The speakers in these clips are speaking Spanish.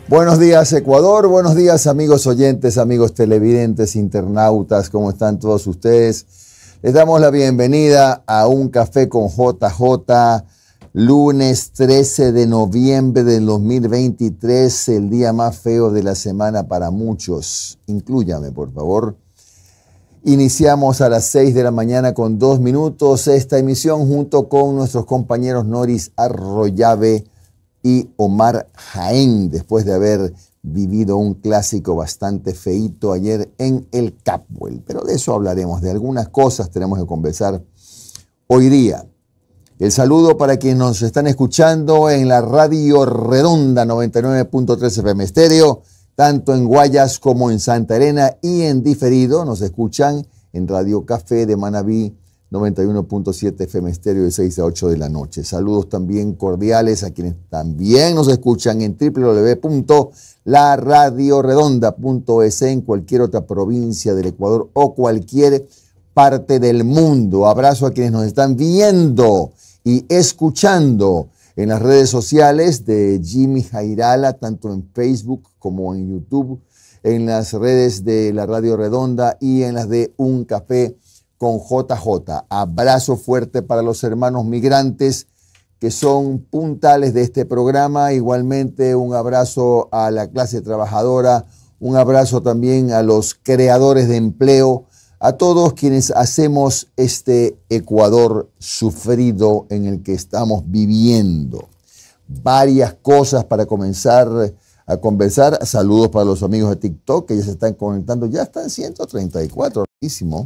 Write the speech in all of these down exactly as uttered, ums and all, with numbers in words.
Buenos días, Ecuador. Buenos días, amigos oyentes, amigos televidentes, internautas. ¿Cómo están todos ustedes? Les damos la bienvenida a Un Café con J J, lunes trece de noviembre del dos mil veintitrés, el día más feo de la semana para muchos. Inclúyame, por favor. Iniciamos a las seis de la mañana con dos minutos esta emisión junto con nuestros compañeros Noris Arroyave y Omar Jaén, después de haber vivido un clásico bastante feíto ayer en el Capwell. Pero de eso hablaremos, de algunas cosas tenemos que conversar hoy día. El saludo para quienes nos están escuchando en la Radio Redonda noventa y nueve punto tres F M Estéreo, tanto en Guayas como en Santa Elena, y en diferido nos escuchan en Radio Café de Manabí noventa y uno punto siete F M Estéreo de seis a ocho de la noche. Saludos también cordiales a quienes también nos escuchan en w w w punto la radio redonda punto es en cualquier otra provincia del Ecuador o cualquier parte del mundo. Abrazo a quienes nos están viendo y escuchando en las redes sociales de Jimmy Jairala, tanto en Facebook como en YouTube, en las redes de la Radio Redonda y en las de Un Café con J J. Abrazo fuerte para los hermanos migrantes que son puntales de este programa. Igualmente un abrazo a la clase trabajadora, un abrazo también a los creadores de empleo, a todos quienes hacemos este Ecuador sufrido en el que estamos viviendo. Varias cosas para comenzar a conversar. Saludos para los amigos de TikTok que ya se están conectando. Ya están ciento treinta y cuatro, rapidísimo.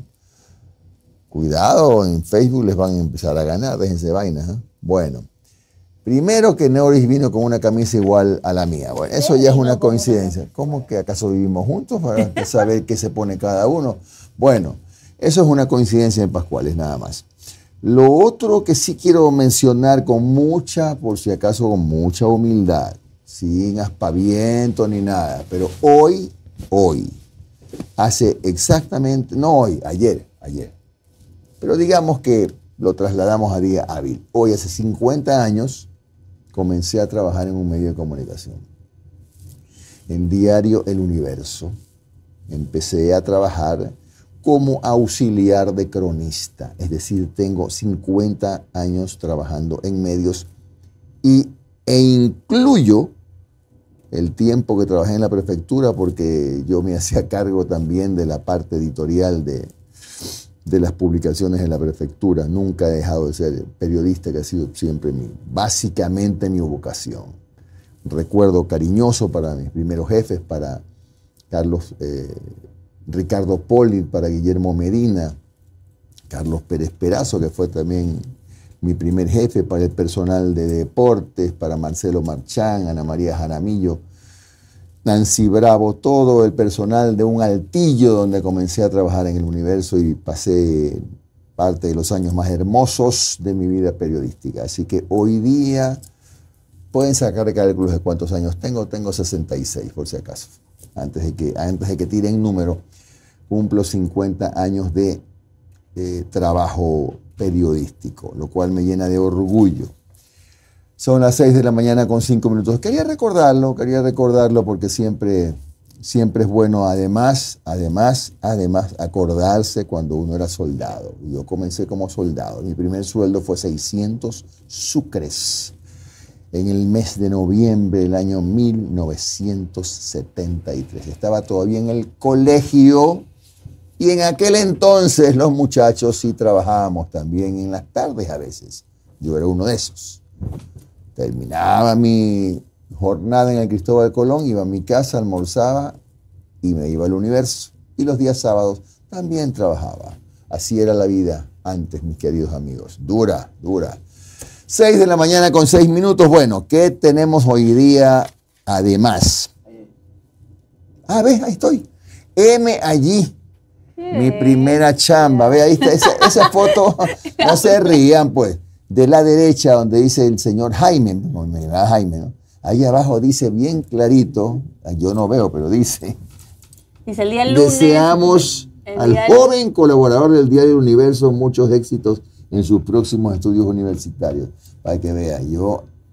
Cuidado, en Facebook les van a empezar a ganar, déjense vainas, ¿eh? Bueno, primero que Noris vino con una camisa igual a la mía. Bueno, eso ya es una coincidencia. ¿Cómo que acaso vivimos juntos para saber qué se pone cada uno? Bueno, eso es una coincidencia en Pascuales, nada más. Lo otro que sí quiero mencionar con mucha, por si acaso con mucha humildad, sin aspaviento ni nada, pero hoy, hoy, hace exactamente, no hoy, ayer, ayer, pero digamos que lo trasladamos a día hábil. Hoy, hace cincuenta años, comencé a trabajar en un medio de comunicación. En Diario El Universo. Empecé a trabajar como auxiliar de cronista. Es decir, tengo cincuenta años trabajando en medios y, e incluyo el tiempo que trabajé en la prefectura, porque yo me hacía cargo también de la parte editorial de de las publicaciones en la prefectura. Nunca he dejado de ser periodista, que ha sido siempre mi, básicamente mi vocación. Recuerdo cariñoso para mis primeros jefes, para Carlos, eh, Ricardo Poli, para Guillermo Medina, Carlos Pérez Perazo, que fue también mi primer jefe, para el personal de deportes, para Marcelo Marchán, Ana María Jaramillo, Nancy Bravo, todo el personal de un altillo donde comencé a trabajar en El Universo y pasé parte de los años más hermosos de mi vida periodística. Así que hoy día pueden sacar cálculos de cuántos años tengo. Tengo sesenta y seis, por si acaso. Antes de que, antes de que tiren número, cumplo cincuenta años de eh, trabajo periodístico, lo cual me llena de orgullo. Son las seis de la mañana con cinco minutos. Quería recordarlo, quería recordarlo porque siempre, siempre es bueno, además, además, además, acordarse cuando uno era soldado. Yo comencé como soldado. Mi primer sueldo fue seiscientos sucres en el mes de noviembre del año mil novecientos setenta y tres. Estaba todavía en el colegio y en aquel entonces los muchachos sí trabajábamos también en las tardes a veces. Yo era uno de esos. Terminaba mi jornada en el Cristóbal Colón, iba a mi casa, almorzaba y me iba al Universo. Y los días sábados también trabajaba. Así era la vida antes, mis queridos amigos. Dura, dura. Seis de la mañana con seis minutos. Bueno, ¿qué tenemos hoy día además? Ah, ¿ves? Ahí estoy. M allí. Mi primera chamba. Ve, ahí está esa, esa foto. No se rían, pues. De la derecha, donde dice el señor Jaime, no, me da Jaime, ¿no? Ahí abajo dice bien clarito, yo no veo, pero dice, dice el día lunes, deseamos al diario, joven colaborador del Diario Universo muchos éxitos en sus próximos estudios universitarios. Para que vea, yo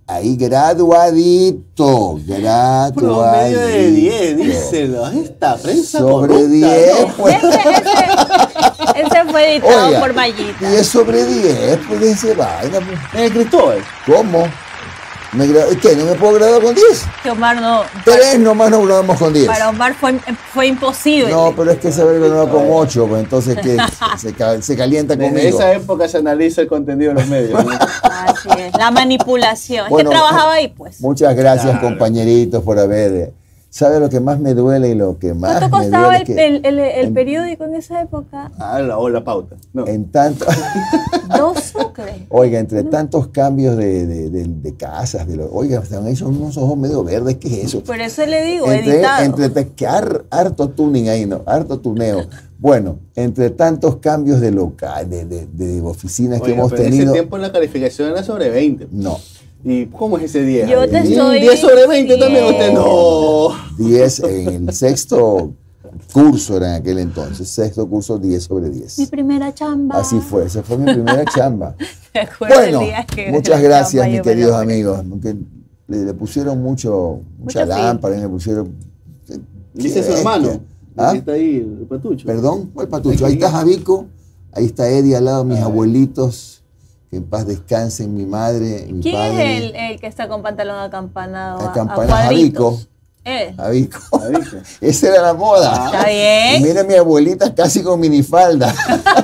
Ahí graduadito, graduadito. Promedio de diez, díselo. Esta prensa sobre corrupta, diez, ¿no? pues. Ese, ese, ese fue editado Oiga, por Mayita. diez sobre diez, pues ese vaina. Pues. En el Cristóbal. ¿Cómo? ¿Me gra- ¿Qué? ¿No me puedo graduar con diez? Que Omar no. Tres nomás nos graduamos con diez. Para Omar fue, fue imposible. No, pero es que se ve graduado con ocho, pues entonces que se, ca- se calienta Desde conmigo. esa época se analiza el contenido de los medios, ¿no? Así es. La manipulación. Bueno, es que trabajaba ahí, pues. Muchas gracias, Claro. compañeritos, por haber. ¿Sabe lo que más me duele y lo que más ¿Cuánto me costaba duele? el, es que el, el, el en- periódico en esa época? Ah, la, o la pauta. No. En tanto, Dos sucres. oiga, entre tantos cambios de, de, de- de casas, de lo, oiga, ahí son unos ojos medio verdes, ¿qué es eso? Por eso le digo, Entre, editado. entre que har- harto tuning ahí, ¿no? Harto tuneo. Bueno, entre tantos cambios de local, de, de, de oficinas que Oiga, hemos pero en tenido. ese tiempo la calificación era sobre veinte. No, ¿Y cómo es ese diez? Yo te ¿Y estoy diez sobre veinte también diciendo. usted? No. diez en el sexto curso era en aquel entonces. Sexto curso, diez sobre diez. Mi primera chamba. Así fue, esa fue mi primera chamba. Me acuerdo Bueno, el día que muchas la gracias, chamba mis yo me queridos enamoré. amigos. Porque le, le pusieron mucho, mucha Mucho fin. lámpara, y le pusieron. Dice qué su hermano. bestia. ¿Ah? Aquí está ahí el patucho. Perdón, ¿cuál patucho? Ahí está Javico, ahí está Eddie al lado, mis Ay. abuelitos. Que en paz descansen mi madre, mi ¿Quién padre. es el, el que está con pantalón acampanado? a- a Acampanado, cuadritos? Javico. Eh, Javico. Javico. Esa era la moda. Está bien. Y mira mi abuelita casi con minifalda.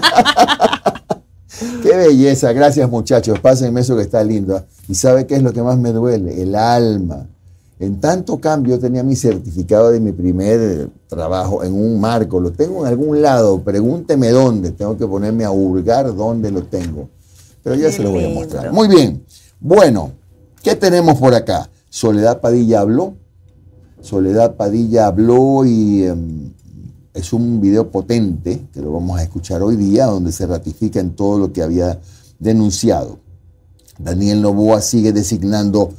Qué belleza, gracias muchachos, pásenme eso que está lindo. ¿Y sabe qué es lo que más me duele? El alma. En tanto cambio, yo tenía mi certificado de mi primer trabajo en un marco, lo tengo en algún lado, pregúnteme dónde, tengo que ponerme a hurgar dónde lo tengo. Pero ya Qué se lo voy a lindo. mostrar. Muy bien, bueno, ¿qué tenemos por acá? Soledad Padilla habló, Soledad Padilla habló y em, es un video potente que lo vamos a escuchar hoy día, donde se ratifica en todo lo que había denunciado. Daniel Noboa sigue designando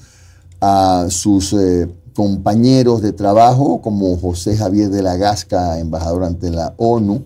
a sus eh, compañeros de trabajo, como José Javier de la Gasca, embajador ante la ONU.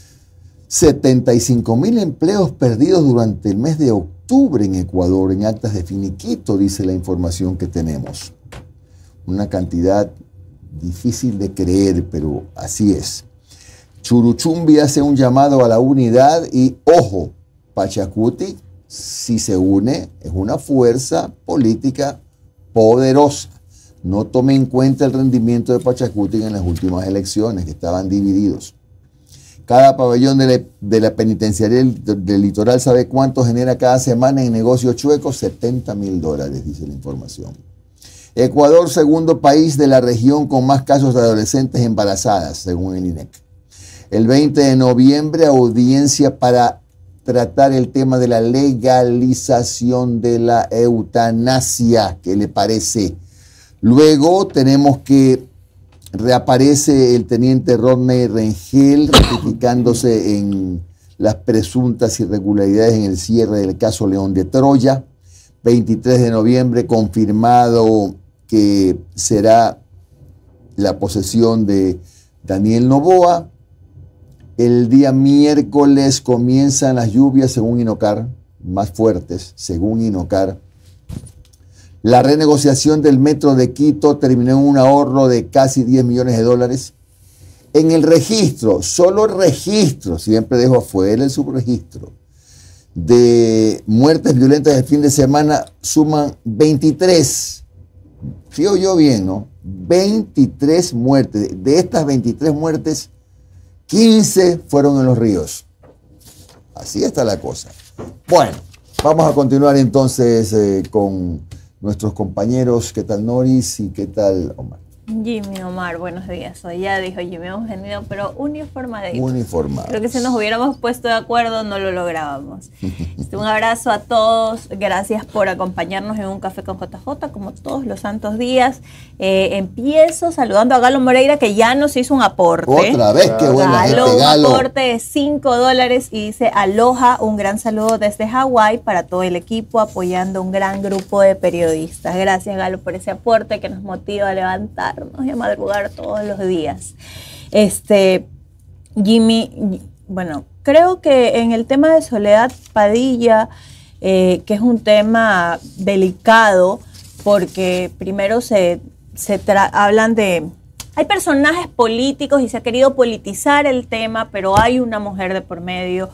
setenta y cinco mil empleos perdidos durante el mes de octubre en Ecuador, en actas de finiquito, dice la información que tenemos. Una cantidad difícil de creer, pero así es. Churuchumbi hace un llamado a la unidad y, ojo, Pachacuti, si se une, es una fuerza política poderosa. No tome en cuenta el rendimiento de Pachacuti en las últimas elecciones, que estaban divididos. Cada pabellón de la, de la penitenciaría del, del litoral sabe cuánto genera cada semana en negocios chuecos, setenta mil dólares, dice la información. Ecuador, segundo país de la región con más casos de adolescentes embarazadas, según el I N E C. El veinte de noviembre, audiencia para tratar el tema de la legalización de la eutanasia. ¿Qué le parece? Luego tenemos que reaparece el teniente Rodney Rengel ratificándose en las presuntas irregularidades en el cierre del caso León de Troya. veintitrés de noviembre, confirmado que será la posesión de Daniel Noboa. El día miércoles comienzan las lluvias, según INOCAR, más fuertes, según INOCAR. La renegociación del metro de Quito terminó en un ahorro de casi diez millones de dólares. En el registro, solo el registro, siempre dejo afuera el subregistro, de muertes violentas del fin de semana suman veintitrés. Fío yo bien, ¿no? veintitrés muertes. De estas veintitrés muertes, quince fueron en los ríos. Así está la cosa. Bueno, vamos a continuar entonces eh, con nuestros compañeros. ¿Qué tal Noris y qué tal Omar? Jimmy, Omar, buenos días. Hoy ya dijo Jimmy, hemos venido, pero uniformadito. Uniformado. Creo que si nos hubiéramos puesto de acuerdo no lo lográbamos. Este, un abrazo a todos. Gracias por acompañarnos en un café con J J, como todos los santos días. Eh, empiezo saludando a Galo Moreira, que ya nos hizo un aporte. Otra vez, qué buena Galo, gente, un Galo. aporte de cinco dólares y dice: aloha, un gran saludo desde Hawái para todo el equipo apoyando un gran grupo de periodistas. Gracias, Galo, por ese aporte que nos motiva a levantarnos y a madrugar todos los días. Este, Jimmy, bueno, creo que en el tema de Soledad Padilla, eh, que es un tema delicado, porque primero se, se hablan de... Hay personajes políticos y se ha querido politizar el tema, pero hay una mujer de por medio.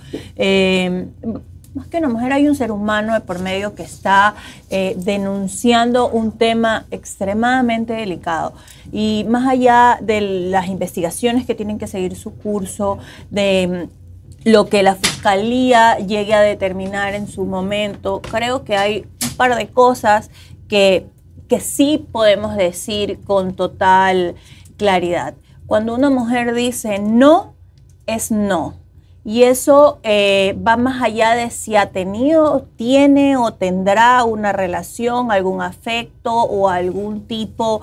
Eh, más que una mujer, hay un ser humano de por medio que está eh, denunciando un tema extremadamente delicado. Y más allá de las investigaciones que tienen que seguir su curso, de lo que la Fiscalía llegue a determinar en su momento, creo que hay un par de cosas que, que sí podemos decir con total claridad. Cuando una mujer dice no, es no. Y eso eh, va más allá de si ha tenido, tiene o tendrá una relación, algún afecto o algún tipo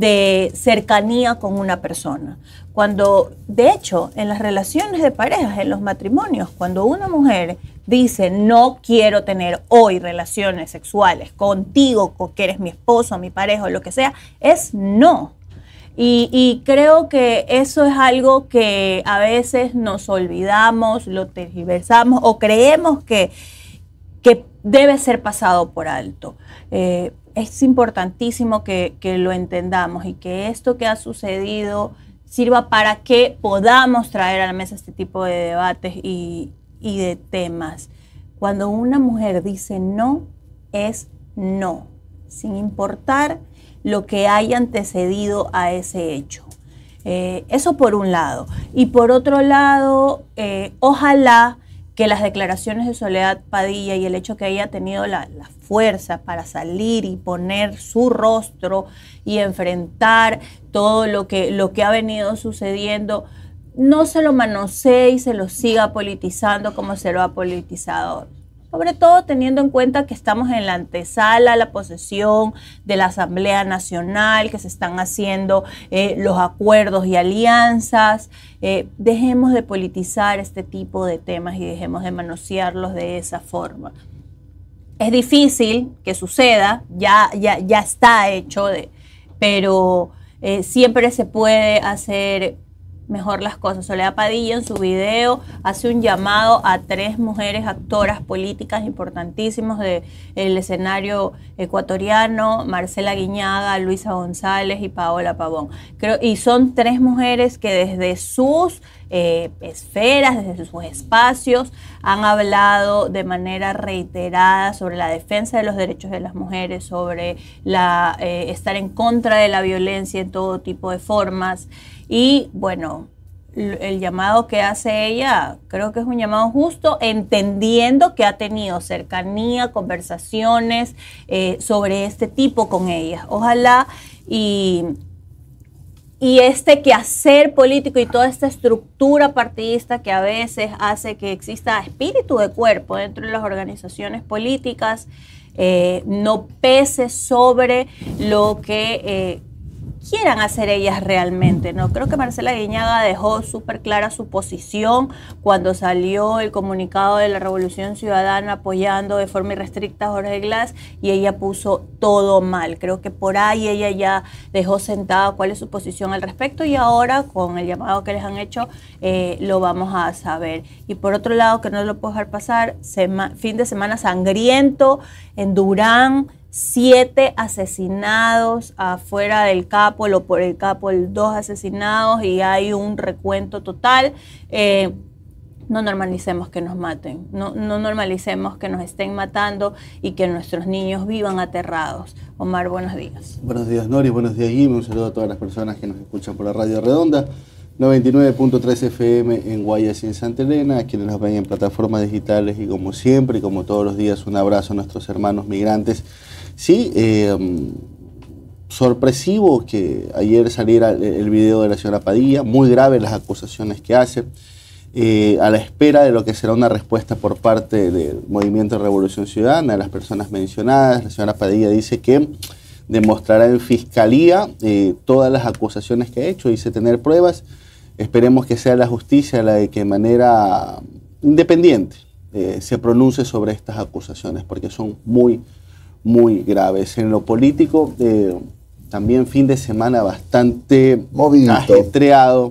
de cercanía con una persona. Cuando, de hecho, en las relaciones de parejas, en los matrimonios, cuando una mujer dice no quiero tener hoy relaciones sexuales contigo, con que eres mi esposo, mi pareja o lo que sea, es no. Y, y creo que eso es algo que a veces nos olvidamos, lo tergiversamos o creemos que, que debe ser pasado por alto. Eh, es importantísimo que, que lo entendamos y que esto que ha sucedido sirva para que podamos traer a la mesa este tipo de debates y, y de temas. Cuando una mujer dice no, es no, sin importar lo que haya antecedido a ese hecho. Eh, eso por un lado. Y por otro lado, eh, ojalá que las declaraciones de Soledad Padilla y el hecho que haya tenido la, la fuerza para salir y poner su rostro y enfrentar todo lo que, lo que ha venido sucediendo, no se lo manosee y se lo siga politizando como se lo ha politizado. Sobre todo teniendo en cuenta que estamos en la antesala, la posesión de la Asamblea Nacional, que se están haciendo eh, los acuerdos y alianzas. Eh, dejemos de politizar este tipo de temas y dejemos de manosearlos de esa forma. Es difícil que suceda, ya, ya, ya está hecho, de, pero eh, siempre se puede hacer mejor las cosas. Soledad Padilla en su video hace un llamado a tres mujeres actoras políticas importantísimas del escenario ecuatoriano: Marcela Guiñaga, Luisa González y Paola Pavón. Creo, y son tres mujeres que desde sus eh, esferas, desde sus espacios, han hablado de manera reiterada sobre la defensa de los derechos de las mujeres, sobre la, eh, estar en contra de la violencia en todo tipo de formas. Y bueno, el llamado que hace ella creo que es un llamado justo, entendiendo que ha tenido cercanía, conversaciones eh, sobre este tipo con ellas. Ojalá y, y este quehacer político y toda esta estructura partidista que a veces hace que exista espíritu de cuerpo dentro de las organizaciones políticas eh, no pese sobre lo que Eh, quieran hacer ellas realmente, ¿no? Creo que Marcela Guiñaga dejó súper clara su posición cuando salió el comunicado de la Revolución Ciudadana apoyando de forma irrestricta a Jorge Glass, y ella puso todo mal. Creo que por ahí ella ya dejó sentada cuál es su posición al respecto, y ahora con el llamado que les han hecho eh, lo vamos a saber. Y por otro lado, que no lo puedo dejar pasar, sema, fin de semana sangriento en Durán. Siete asesinados afuera del Capol o por el Capol, dos asesinados, y hay un recuento total. Eh, no normalicemos que nos maten, no, no normalicemos que nos estén matando y que nuestros niños vivan aterrados. Omar, buenos días. Buenos días, Nori, buenos días, Jimmy. Un saludo a todas las personas que nos escuchan por la Radio Redonda, noventa y nueve punto tres F M en Guayas y en Santa Elena, a quienes nos ven en plataformas digitales, y como siempre y como todos los días, un abrazo a nuestros hermanos migrantes. Sí, eh, sorpresivo que ayer saliera el, el video de la señora Padilla, muy graves las acusaciones que hace, eh, a la espera de lo que será una respuesta por parte del Movimiento de Revolución Ciudadana, de las personas mencionadas. La señora Padilla dice que demostrará en fiscalía eh, todas las acusaciones que ha hecho, dice tener pruebas. Esperemos que sea la justicia la de que de manera independiente eh, se pronuncie sobre estas acusaciones, porque son muy muy graves. En lo político, eh, también fin de semana bastante movidito, ajetreado.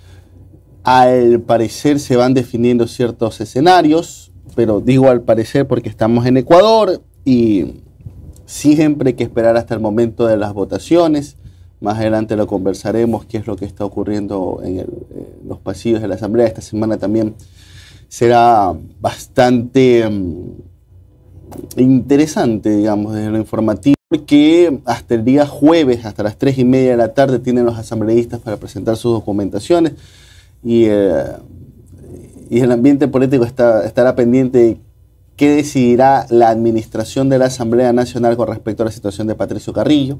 Al parecer se van definiendo ciertos escenarios, pero digo al parecer porque estamos en Ecuador y Siempre hay que esperar hasta el momento de las votaciones. Más adelante lo conversaremos, qué es lo que está ocurriendo en, el, en los pasillos de la Asamblea. Esta semana también será bastante um, interesante, digamos, desde lo informativo, porque hasta el día jueves, hasta las tres y media de la tarde, tienen los asambleístas para presentar sus documentaciones y, eh, y el ambiente político está, estará pendiente de qué decidirá la administración de la Asamblea Nacional con respecto a la situación de Patricio Carrillo.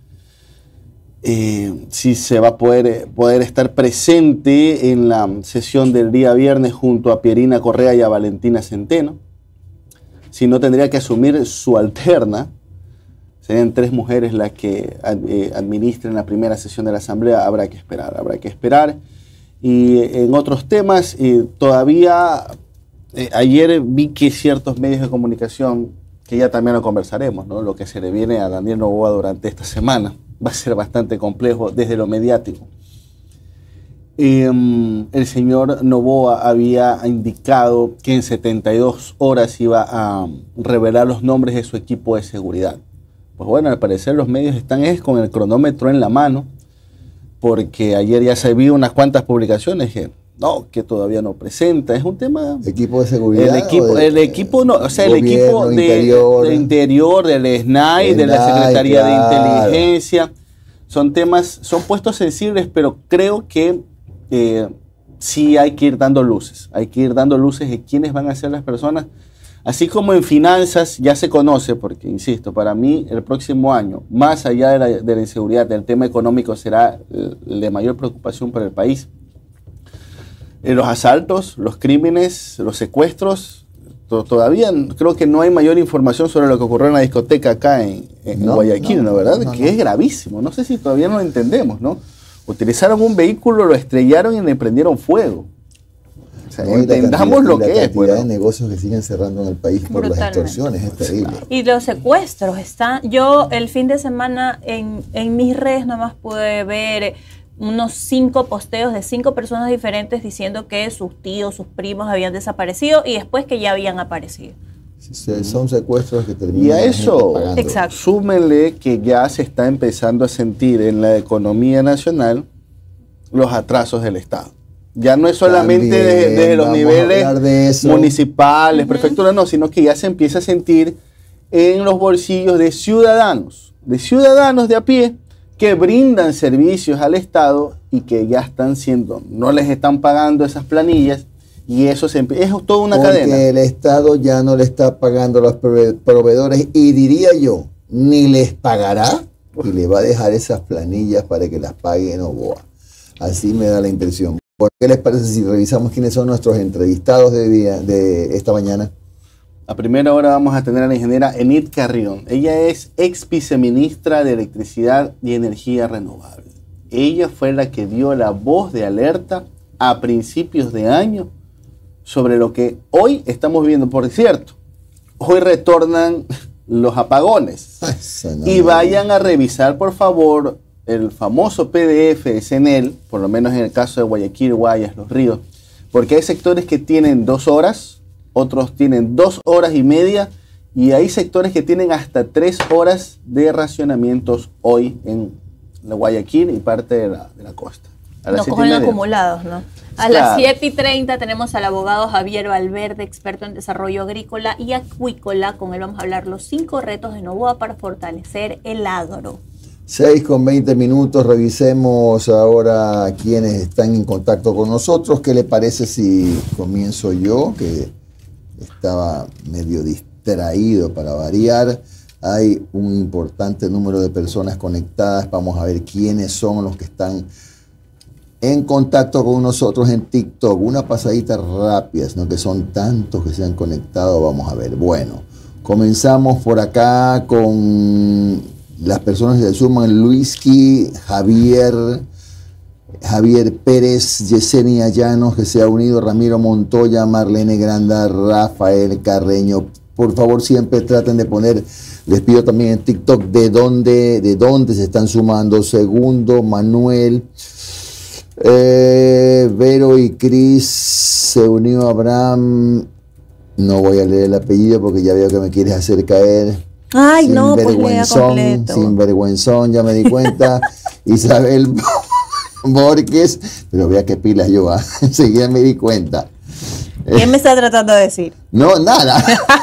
Eh, si se va a poder, poder estar presente en la sesión del día viernes junto a Pierina Correa y a Valentina Centeno. Si no, tendría que asumir su alterna. Serían tres mujeres las que eh, administren la primera sesión de la Asamblea. Habrá que esperar, habrá que esperar. Y en otros temas, eh, todavía eh, ayer vi que ciertos medios de comunicación, que ya también lo conversaremos, ¿no? Lo que se le viene a Daniel Noboa durante esta semana va a ser bastante complejo desde lo mediático. Eh, el señor Noboa había indicado que en setenta y dos horas iba a revelar los nombres de su equipo de seguridad. Pues bueno, al parecer los medios están es con el cronómetro en la mano, porque ayer ya se vio unas cuantas publicaciones que no, que todavía no presenta. Es un tema... ¿Equipo de seguridad? El equipo, de, el equipo no, o sea, el equipo de interior, de interior, del S N A I, de la Secretaría claro. de Inteligencia. Son temas, son puestos sensibles, pero creo que eh, sí hay que ir dando luces. Hay que ir dando luces de quiénes van a ser las personas. Así como en finanzas ya se conoce, porque, insisto, para mí el próximo año, más allá de la, de la inseguridad, del tema económico será de mayor preocupación para el país. Eh, los asaltos, los crímenes, los secuestros, to todavía creo que no hay mayor información sobre lo que ocurrió en la discoteca acá en, en no, Guayaquil, ¿no? ¿no ¿verdad? No, que no. es gravísimo. No sé si todavía no lo entendemos, ¿no? Utilizaron un vehículo, lo estrellaron y le prendieron fuego. O sea, no, entendamos lo que es. La cantidad bueno. de negocios que siguen cerrando en el país por las extorsiones es terrible. Y los secuestros están... Yo el fin de semana en, en mis redes nomás pude ver unos cinco posteos de cinco personas diferentes diciendo que sus tíos, sus primos habían desaparecido y después que ya habían aparecido. Sí, son secuestros que terminan. Y a eso, súmenle que ya se está empezando a sentir en la economía nacional los atrasos del Estado. Ya no es solamente desde de, de los niveles de municipales, uh-huh. prefecturas, no, sino que ya se empieza a sentir en los bolsillos de ciudadanos, de ciudadanos de a pie que brindan servicios al Estado y que ya están siendo, no les están pagando esas planillas y eso se, es toda una Porque cadena. El Estado ya no le está pagando a los proveedores y diría yo, ni les pagará y le va a dejar esas planillas para que las pague Noboa. Así me da la impresión. ¿Qué les parece si revisamos quiénes son nuestros entrevistados de, día, de esta mañana? A primera hora vamos a tener a la ingeniera Enid Carrión. Ella es ex viceministra de Electricidad y Energía Renovable. Ella fue la que dio la voz de alerta a principios de año sobre lo que hoy estamos viviendo. Por cierto, hoy retornan los apagones. Ay, y vayan a revisar, por favor, el famoso P D F de CENEL, por lo menos en el caso de Guayaquil, Guayas, Los Ríos, porque hay sectores que tienen dos horas, otros tienen dos horas y media, y hay sectores que tienen hasta tres horas de racionamientos hoy en Guayaquil y parte de la, de la costa. Nos cogen acumulados, ¿no? A claro. las siete y treinta tenemos al abogado Javier Valverde, experto en desarrollo agrícola y acuícola. Con él vamos a hablar los cinco retos de Noboa para fortalecer el agro. seis con veinte minutos, revisemos ahora quienes están en contacto con nosotros. ¿Qué le parece si comienzo yo, que estaba medio distraído para variar? Hay un importante número de personas conectadas. Vamos a ver quiénes son los que están en contacto con nosotros en TikTok. Una pasadita rápida, ¿no? Que son tantos que se han conectado. Vamos a ver. Bueno, comenzamos por acá con las personas que se suman: Luiski, Javier, Javier Pérez, Yesenia Llanos, que se ha unido, Ramiro Montoya, Marlene Granda, Rafael Carreño. Por favor, siempre traten de poner, les pido también en TikTok, de dónde, de dónde se están sumando. Segundo, Manuel, eh, Vero y Cris, se unió Abraham, no voy a leer el apellido porque ya veo que me quieres hacer caer. Ay, no, pues lea Sinvergüenzón, completo. sinvergüenzón, ya me di cuenta. Isabel Borges, pero vea qué pilas yo, ¿ah? Enseguida me di cuenta. ¿Qué me está tratando de decir? No, nada.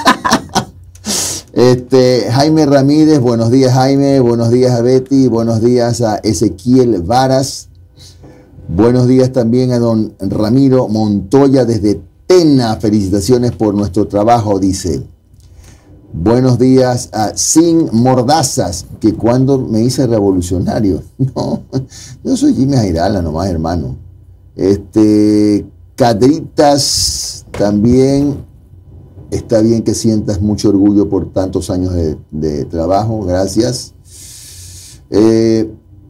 Este, Jaime Ramírez, buenos días Jaime, buenos días a Betty, buenos días a Ezequiel Varas, buenos días también a don Ramiro Montoya desde Tena, felicitaciones por nuestro trabajo, dice. Buenos días a Sin Mordazas, que cuando me hice revolucionario, no, yo soy Jimmy Jairala nomás, hermano. Este, Cadritas también. Está bien que sientas mucho orgullo por tantos años de, de trabajo, gracias. Eh,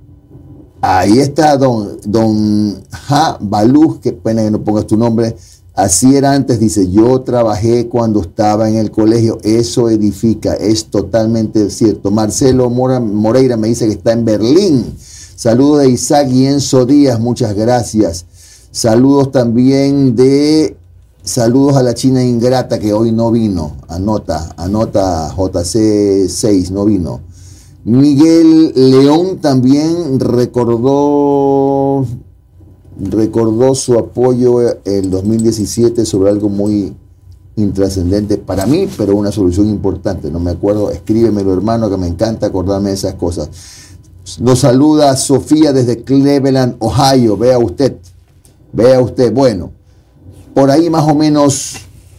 ahí está don, don Ja Baluz, qué pena que no pongas tu nombre. Así era antes, dice, yo trabajé cuando estaba en el colegio, eso edifica, es totalmente cierto. Marcelo Mora, Moreira me dice que está en Berlín. Saludos de Isaac y Enzo Díaz, muchas gracias. Saludos también de... Saludos a la China Ingrata que hoy no vino. Anota, anota J C seis, no vino. Miguel León también recordó, recordó su apoyo el dos mil diecisiete sobre algo muy intrascendente para mí, pero una solución importante. No me acuerdo, escríbemelo hermano, que me encanta acordarme de esas cosas. Nos saluda Sofía desde Cleveland, Ohio. Vea usted, vea usted. Bueno. Por ahí más o menos,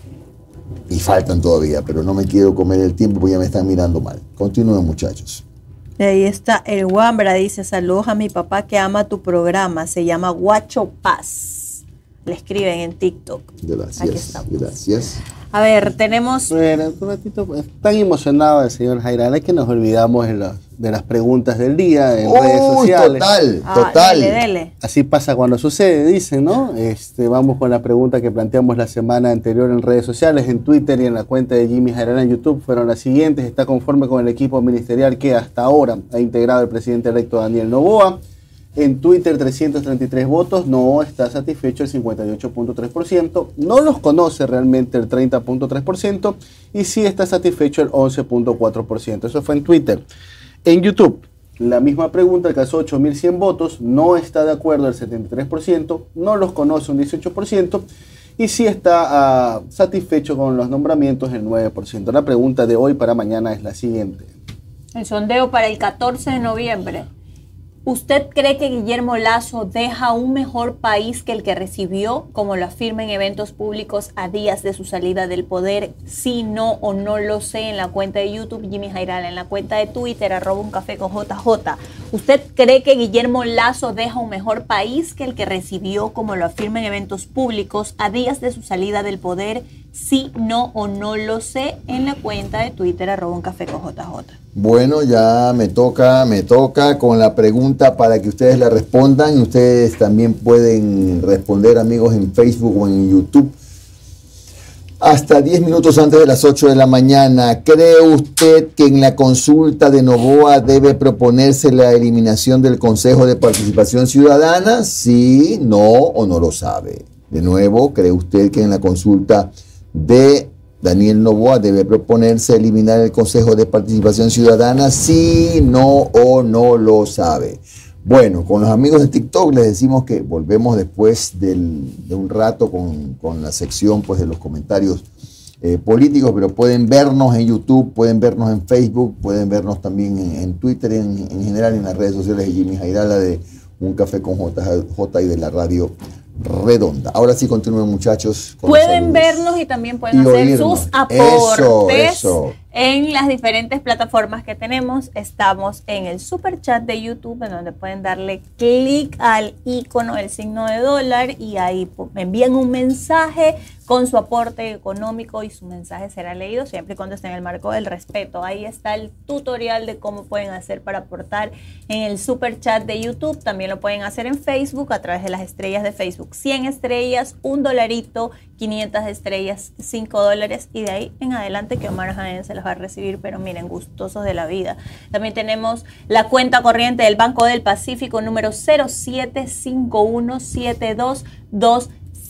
y faltan todavía, pero no me quiero comer el tiempo porque ya me están mirando mal. Continúen, muchachos. Ahí está el Wambra, dice, saludos a mi papá que ama tu programa, se llama Guacho Paz. Le escriben en TikTok. Gracias, Aquí estamos. gracias. A ver, tenemos... Bueno, un ratito, pues, tan emocionado el señor Jairala que nos olvidamos de, los, de las preguntas del día en Uy, redes sociales. total, Ah, total. dele, dele. Así pasa cuando sucede, dicen, ¿no? Este, vamos con la pregunta que planteamos la semana anterior en redes sociales, en Twitter y en la cuenta de Jimmy Jairala en YouTube. Fueron las siguientes. ¿Está conforme con el equipo ministerial que hasta ahora ha integrado el presidente electo Daniel Noboa? En Twitter, trescientos treinta y tres votos. No está satisfecho el cincuenta y ocho punto tres por ciento. No los conoce realmente el treinta punto tres por ciento. Y sí está satisfecho el once punto cuatro por ciento. Eso fue en Twitter. En YouTube, la misma pregunta alcanzó ocho mil cien votos. No está de acuerdo el setenta y tres por ciento. No los conoce un dieciocho por ciento. Y sí está uh, satisfecho con los nombramientos el nueve por ciento. La pregunta de hoy para mañana es la siguiente. El sondeo para el catorce de noviembre. ¿Usted cree que Guillermo Lasso deja un mejor país que el que recibió, como lo afirma en eventos públicos a días de su salida del poder? Sí, no o no lo sé en la cuenta de YouTube Jimmy Jairala, en la cuenta de Twitter arroba un café con J J. ¿Usted cree que Guillermo Lasso deja un mejor país que el que recibió, como lo afirma en eventos públicos a días de su salida del poder? Sí, no o no lo sé en la cuenta de Twitter arroba un café con J J. Bueno, ya me toca, me toca con la pregunta para que ustedes la respondan. Ustedes también pueden responder, amigos, en Facebook o en YouTube. Hasta diez minutos antes de las ocho de la mañana. ¿Cree usted que en la consulta de Noboa debe proponerse la eliminación del Consejo de Participación Ciudadana? Sí, no o no lo sabe. De nuevo, ¿cree usted que en la consulta de Daniel Noboa debe proponerse eliminar el Consejo de Participación Ciudadana? Sí, no o no lo sabe. Bueno, con los amigos de TikTok les decimos que volvemos después del, de un rato con, con la sección pues, de los comentarios eh, políticos, pero pueden vernos en YouTube, pueden vernos en Facebook, pueden vernos también en, en Twitter, en, en general en las redes sociales de Jimmy Jairala, de Un Café con J J y de la Radio Redonda. Ahora sí, continúen, muchachos. Pueden vernos y también pueden y hacer oírnos. sus aportes Eso, eso. en las diferentes plataformas que tenemos. Estamos en el super chat de YouTube, en donde pueden darle clic al icono del signo de dólar y ahí me envían un mensaje con su aporte económico y su mensaje será leído siempre y cuando esté en el marco del respeto. Ahí está el tutorial de cómo pueden hacer para aportar en el super chat de YouTube. También lo pueden hacer en Facebook a través de las estrellas de Facebook. cien estrellas, un dolarito, quinientas estrellas, cinco dólares y de ahí en adelante que Omar Jaén se las va a recibir, pero miren, gustosos de la vida. También tenemos la cuenta corriente del Banco del Pacífico número cero siete cinco uno siete dos dos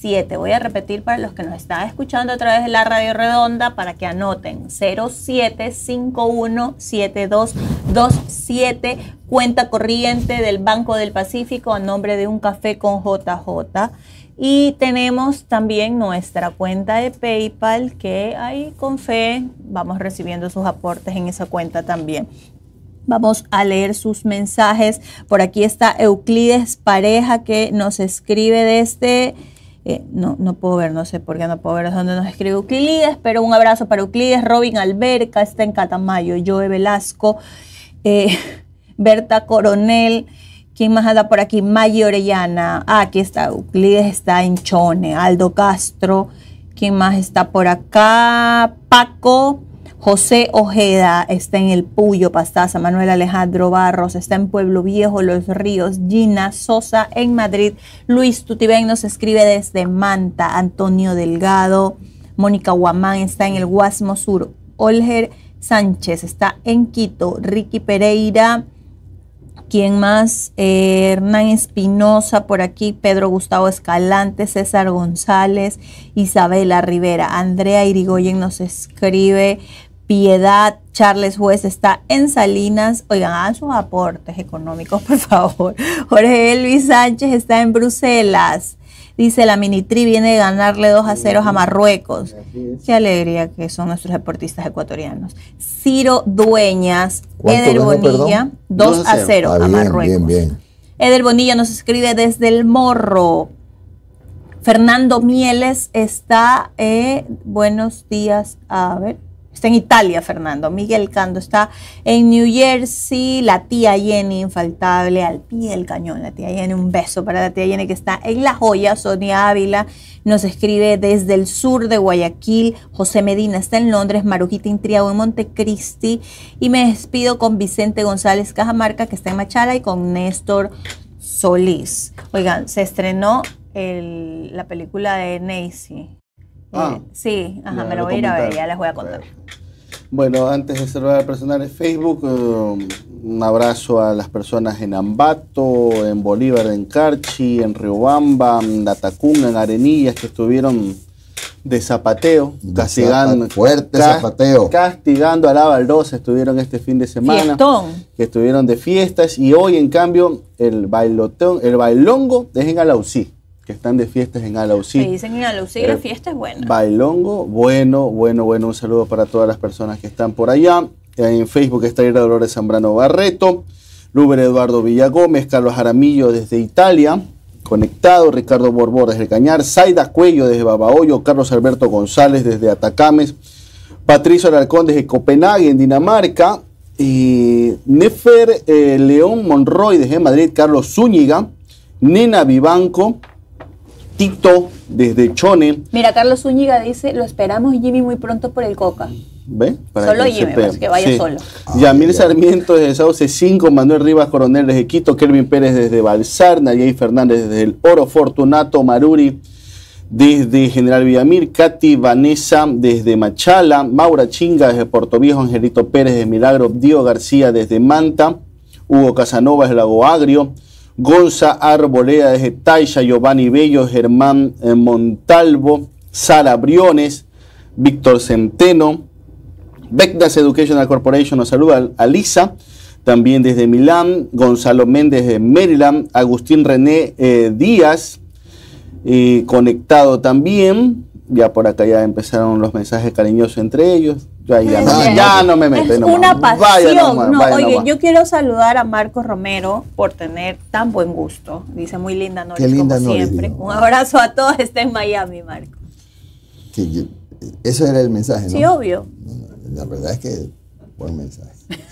siete. Voy a repetir para los que nos están escuchando a través de la Radio Redonda para que anoten. cero siete cinco uno siete dos dos siete, cuenta corriente del Banco del Pacífico a nombre de Un Café con J J. Y tenemos también nuestra cuenta de PayPal, que ahí con fe vamos recibiendo sus aportes en esa cuenta también. Vamos a leer sus mensajes. Por aquí está Euclides Pareja, que nos escribe desde... Eh, no, no puedo ver, no sé por qué no puedo ver dónde nos escribe Euclides, pero un abrazo para Euclides. Robin Alberca está en Catamayo. Joe Velasco, eh, Berta Coronel... ¿Quién más anda por aquí? Maggie Orellana. Ah, aquí está. Euclides está en Chone. Aldo Castro. ¿Quién más está por acá? Paco. José Ojeda está en El Puyo, Pastaza. Manuel Alejandro Barros está en Pueblo Viejo, Los Ríos. Gina Sosa en Madrid. Luis Tutibén nos escribe desde Manta. Antonio Delgado. Mónica Guamán está en el Guasmo Sur. Olger Sánchez está en Quito. Ricky Pereira. ¿Quién más? Eh, Hernán Espinosa por aquí, Pedro Gustavo Escalante, César González, Isabela Rivera, Andrea Irigoyen nos escribe, Piedad, Charles Juez está en Salinas. Oigan, hagan sus aportes económicos, por favor. Jorge Elvis Sánchez está en Bruselas. Dice, la Minitri viene de ganarle dos a cero a Marruecos. Qué alegría que son nuestros deportistas ecuatorianos. Ciro Dueñas, Eder Bonilla, dos a cero a Marruecos. Bien, bien. Eder Bonilla nos escribe desde El Morro. Fernando Mieles está, eh, buenos días, a ver, está en Italia, Fernando. Miguel Cando está en New Jersey. La tía Jenny, infaltable, al pie del cañón. La tía Jenny, un beso para la tía Jenny que está en La Joya. Sonia Ávila nos escribe desde el sur de Guayaquil. José Medina está en Londres. Marujita Intriago en Montecristi. Y me despido con Vicente González Cajamarca, que está en Machala, y con Néstor Solís. Oigan, se estrenó el, la película de Neisy. Ah, eh, sí, ajá, me lo voy a ir a ver, ya les voy a contar. Bueno, antes de cerrar el personal en Facebook, um, un abrazo a las personas en Ambato, en Bolívar, en Carchi, en Riobamba, en Latacunga, en Arenillas, que estuvieron de zapateo, castigando, fuerte ca zapateo. castigando a la baldosa, estuvieron este fin de semana. Fiestón. Que estuvieron de fiestas, y hoy en cambio el bailotón, el bailongo es en Alausí, que están de fiestas en Alausí. Me dicen en Alausí que la fiesta es buena. Bailongo, bueno, bueno, bueno. Un saludo para todas las personas que están por allá. En Facebook está Ira Dolores Zambrano Barreto, Luber Eduardo Villagómez, Carlos Jaramillo desde Italia, conectado, Ricardo Borbor desde Cañar, Zaida Cuello desde Babahoyo, Carlos Alberto González desde Atacames, Patricio Alarcón desde Copenhague, en Dinamarca, y Nefer eh, León Monroy desde Madrid, Carlos Zúñiga, Nena Vivanco, Tito desde Chone. Mira, Carlos Zúñiga dice, lo esperamos Jimmy muy pronto por el Coca. ¿Ve? Para solo que Jimmy, pues, que vaya sí. solo. Yamil Sarmiento desde Sauce cinco, Manuel Rivas Coronel desde Quito, Kelvin Pérez desde Balsar, Nayay Fernández desde el Oro, Fortunato Maruri desde General Villamir, Katy Vanessa desde Machala, Maura Chinga desde Puerto Viejo, Angelito Pérez desde Milagro, Dio García desde Manta, Hugo Casanova desde Lago Agrio, Gonza Arboleda desde Taisha, Giovanni Bello, Germán eh, Montalvo, Sara Briones, Víctor Centeno, Beckdas Educational Corporation nos saluda a Lisa, también desde Milán, Gonzalo Méndez de Maryland, Agustín René eh, Díaz, eh, conectado también. Ya por acá ya empezaron los mensajes cariñosos entre ellos. Ya, ya, no, ya no me meto. Es nomás. una pasión. Vaya nomás, no, vaya oye, nomás. yo quiero saludar a Marcos Romero por tener tan buen gusto. Dice muy linda Noris, Qué linda como Noris, siempre. digo. Un abrazo a todos. Está en Miami, Marcos. Que yo- eso era el mensaje, ¿no? Sí, obvio. La verdad es que buen mensaje.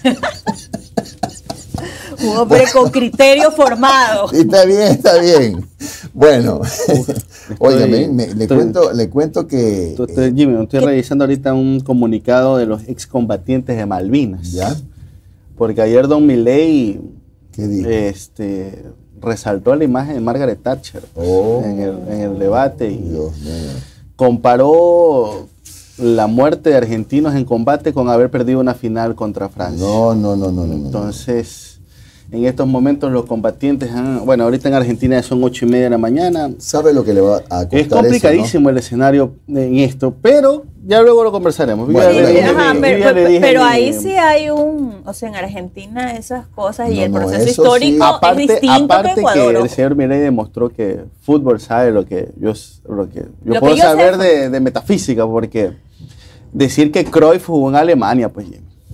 Un hombre con criterio formado. Sí, está bien, está bien. Bueno, oiga, me- me- le, estoy- cuento, le cuento que... Estoy- estoy- eh, Jimmy, estoy revisando ahorita un comunicado de los excombatientes de Malvinas. ¿Ya? Porque ayer Don Milei ¿Qué dijo? este, resaltó la imagen de Margaret Thatcher Oh. en, el, en el debate y Dios mío. comparó la muerte de argentinos en combate con haber perdido una final contra Francia. No, no, no, no, no. no. Entonces, En estos momentos los combatientes, han, bueno, ahorita en Argentina son ocho y media de la mañana. ¿Sabe lo que le va a costar? Es complicadísimo, ¿no?, el escenario en esto, pero ya luego lo conversaremos. Bueno, ya sí, le, ajá, le, pero, ya le dije pero mi- ahí sí hay un, o sea, en Argentina esas cosas y No, el no, proceso eso histórico sí. es aparte, distinto aparte que Ecuador. que el ojo. señor Milei demostró que fútbol sabe lo que yo, lo que yo Lo que puedo yo sé- saber de, de metafísica, porque decir que Cruyff jugó en Alemania, pues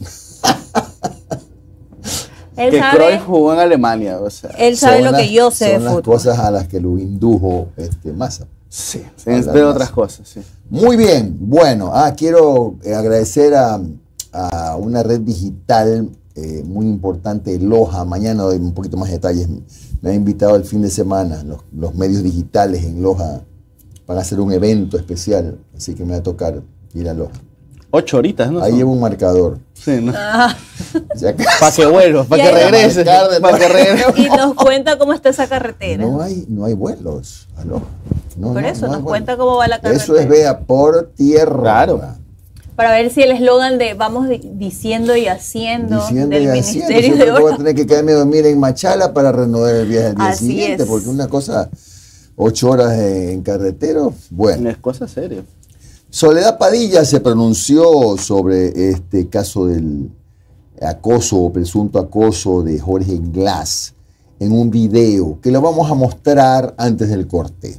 Él que sabe, Cruyff jugó en Alemania, o sea, él sabe Son lo las- que yo sé de Son las fútbol. cosas a las que lo indujo este, Massa. sí, Hablar entre más. otras cosas, sí. Muy bien, bueno, ah, quiero eh, agradecer a, a una red digital eh, muy importante, Loja. Mañana doy un poquito más de detalles. Me ha invitado el fin de semana los, los medios digitales en Loja para hacer un evento especial, así que me va a tocar ir a Loja. Ocho horitas, ¿no? Ahí Son? llevo un marcador. Sí, ¿no? Ah, Ya que- Para que vuelva, para Y que ahí- regrese, Marcar de para que nuevo. regrese. y nos cuenta cómo está esa carretera. no hay, no hay vuelos a Loja. No, Por no, eso no hay nos vuelos. cuenta cómo va la carretera. Eso es, vea, por tierra. Claro. Para ver si el eslogan de vamos di- diciendo y haciendo Diciendo del y haciendo. Ministerio Yo de creo que voy a Obras. tener que quedarme a dormir en Machala para renovar el viaje al día Así siguiente, es. porque una cosa, ocho horas en carretero, bueno. Es cosa seria. Soledad Padilla se pronunció sobre este caso del acoso o presunto acoso de Jorge Glass en un video que lo vamos a mostrar antes del corte.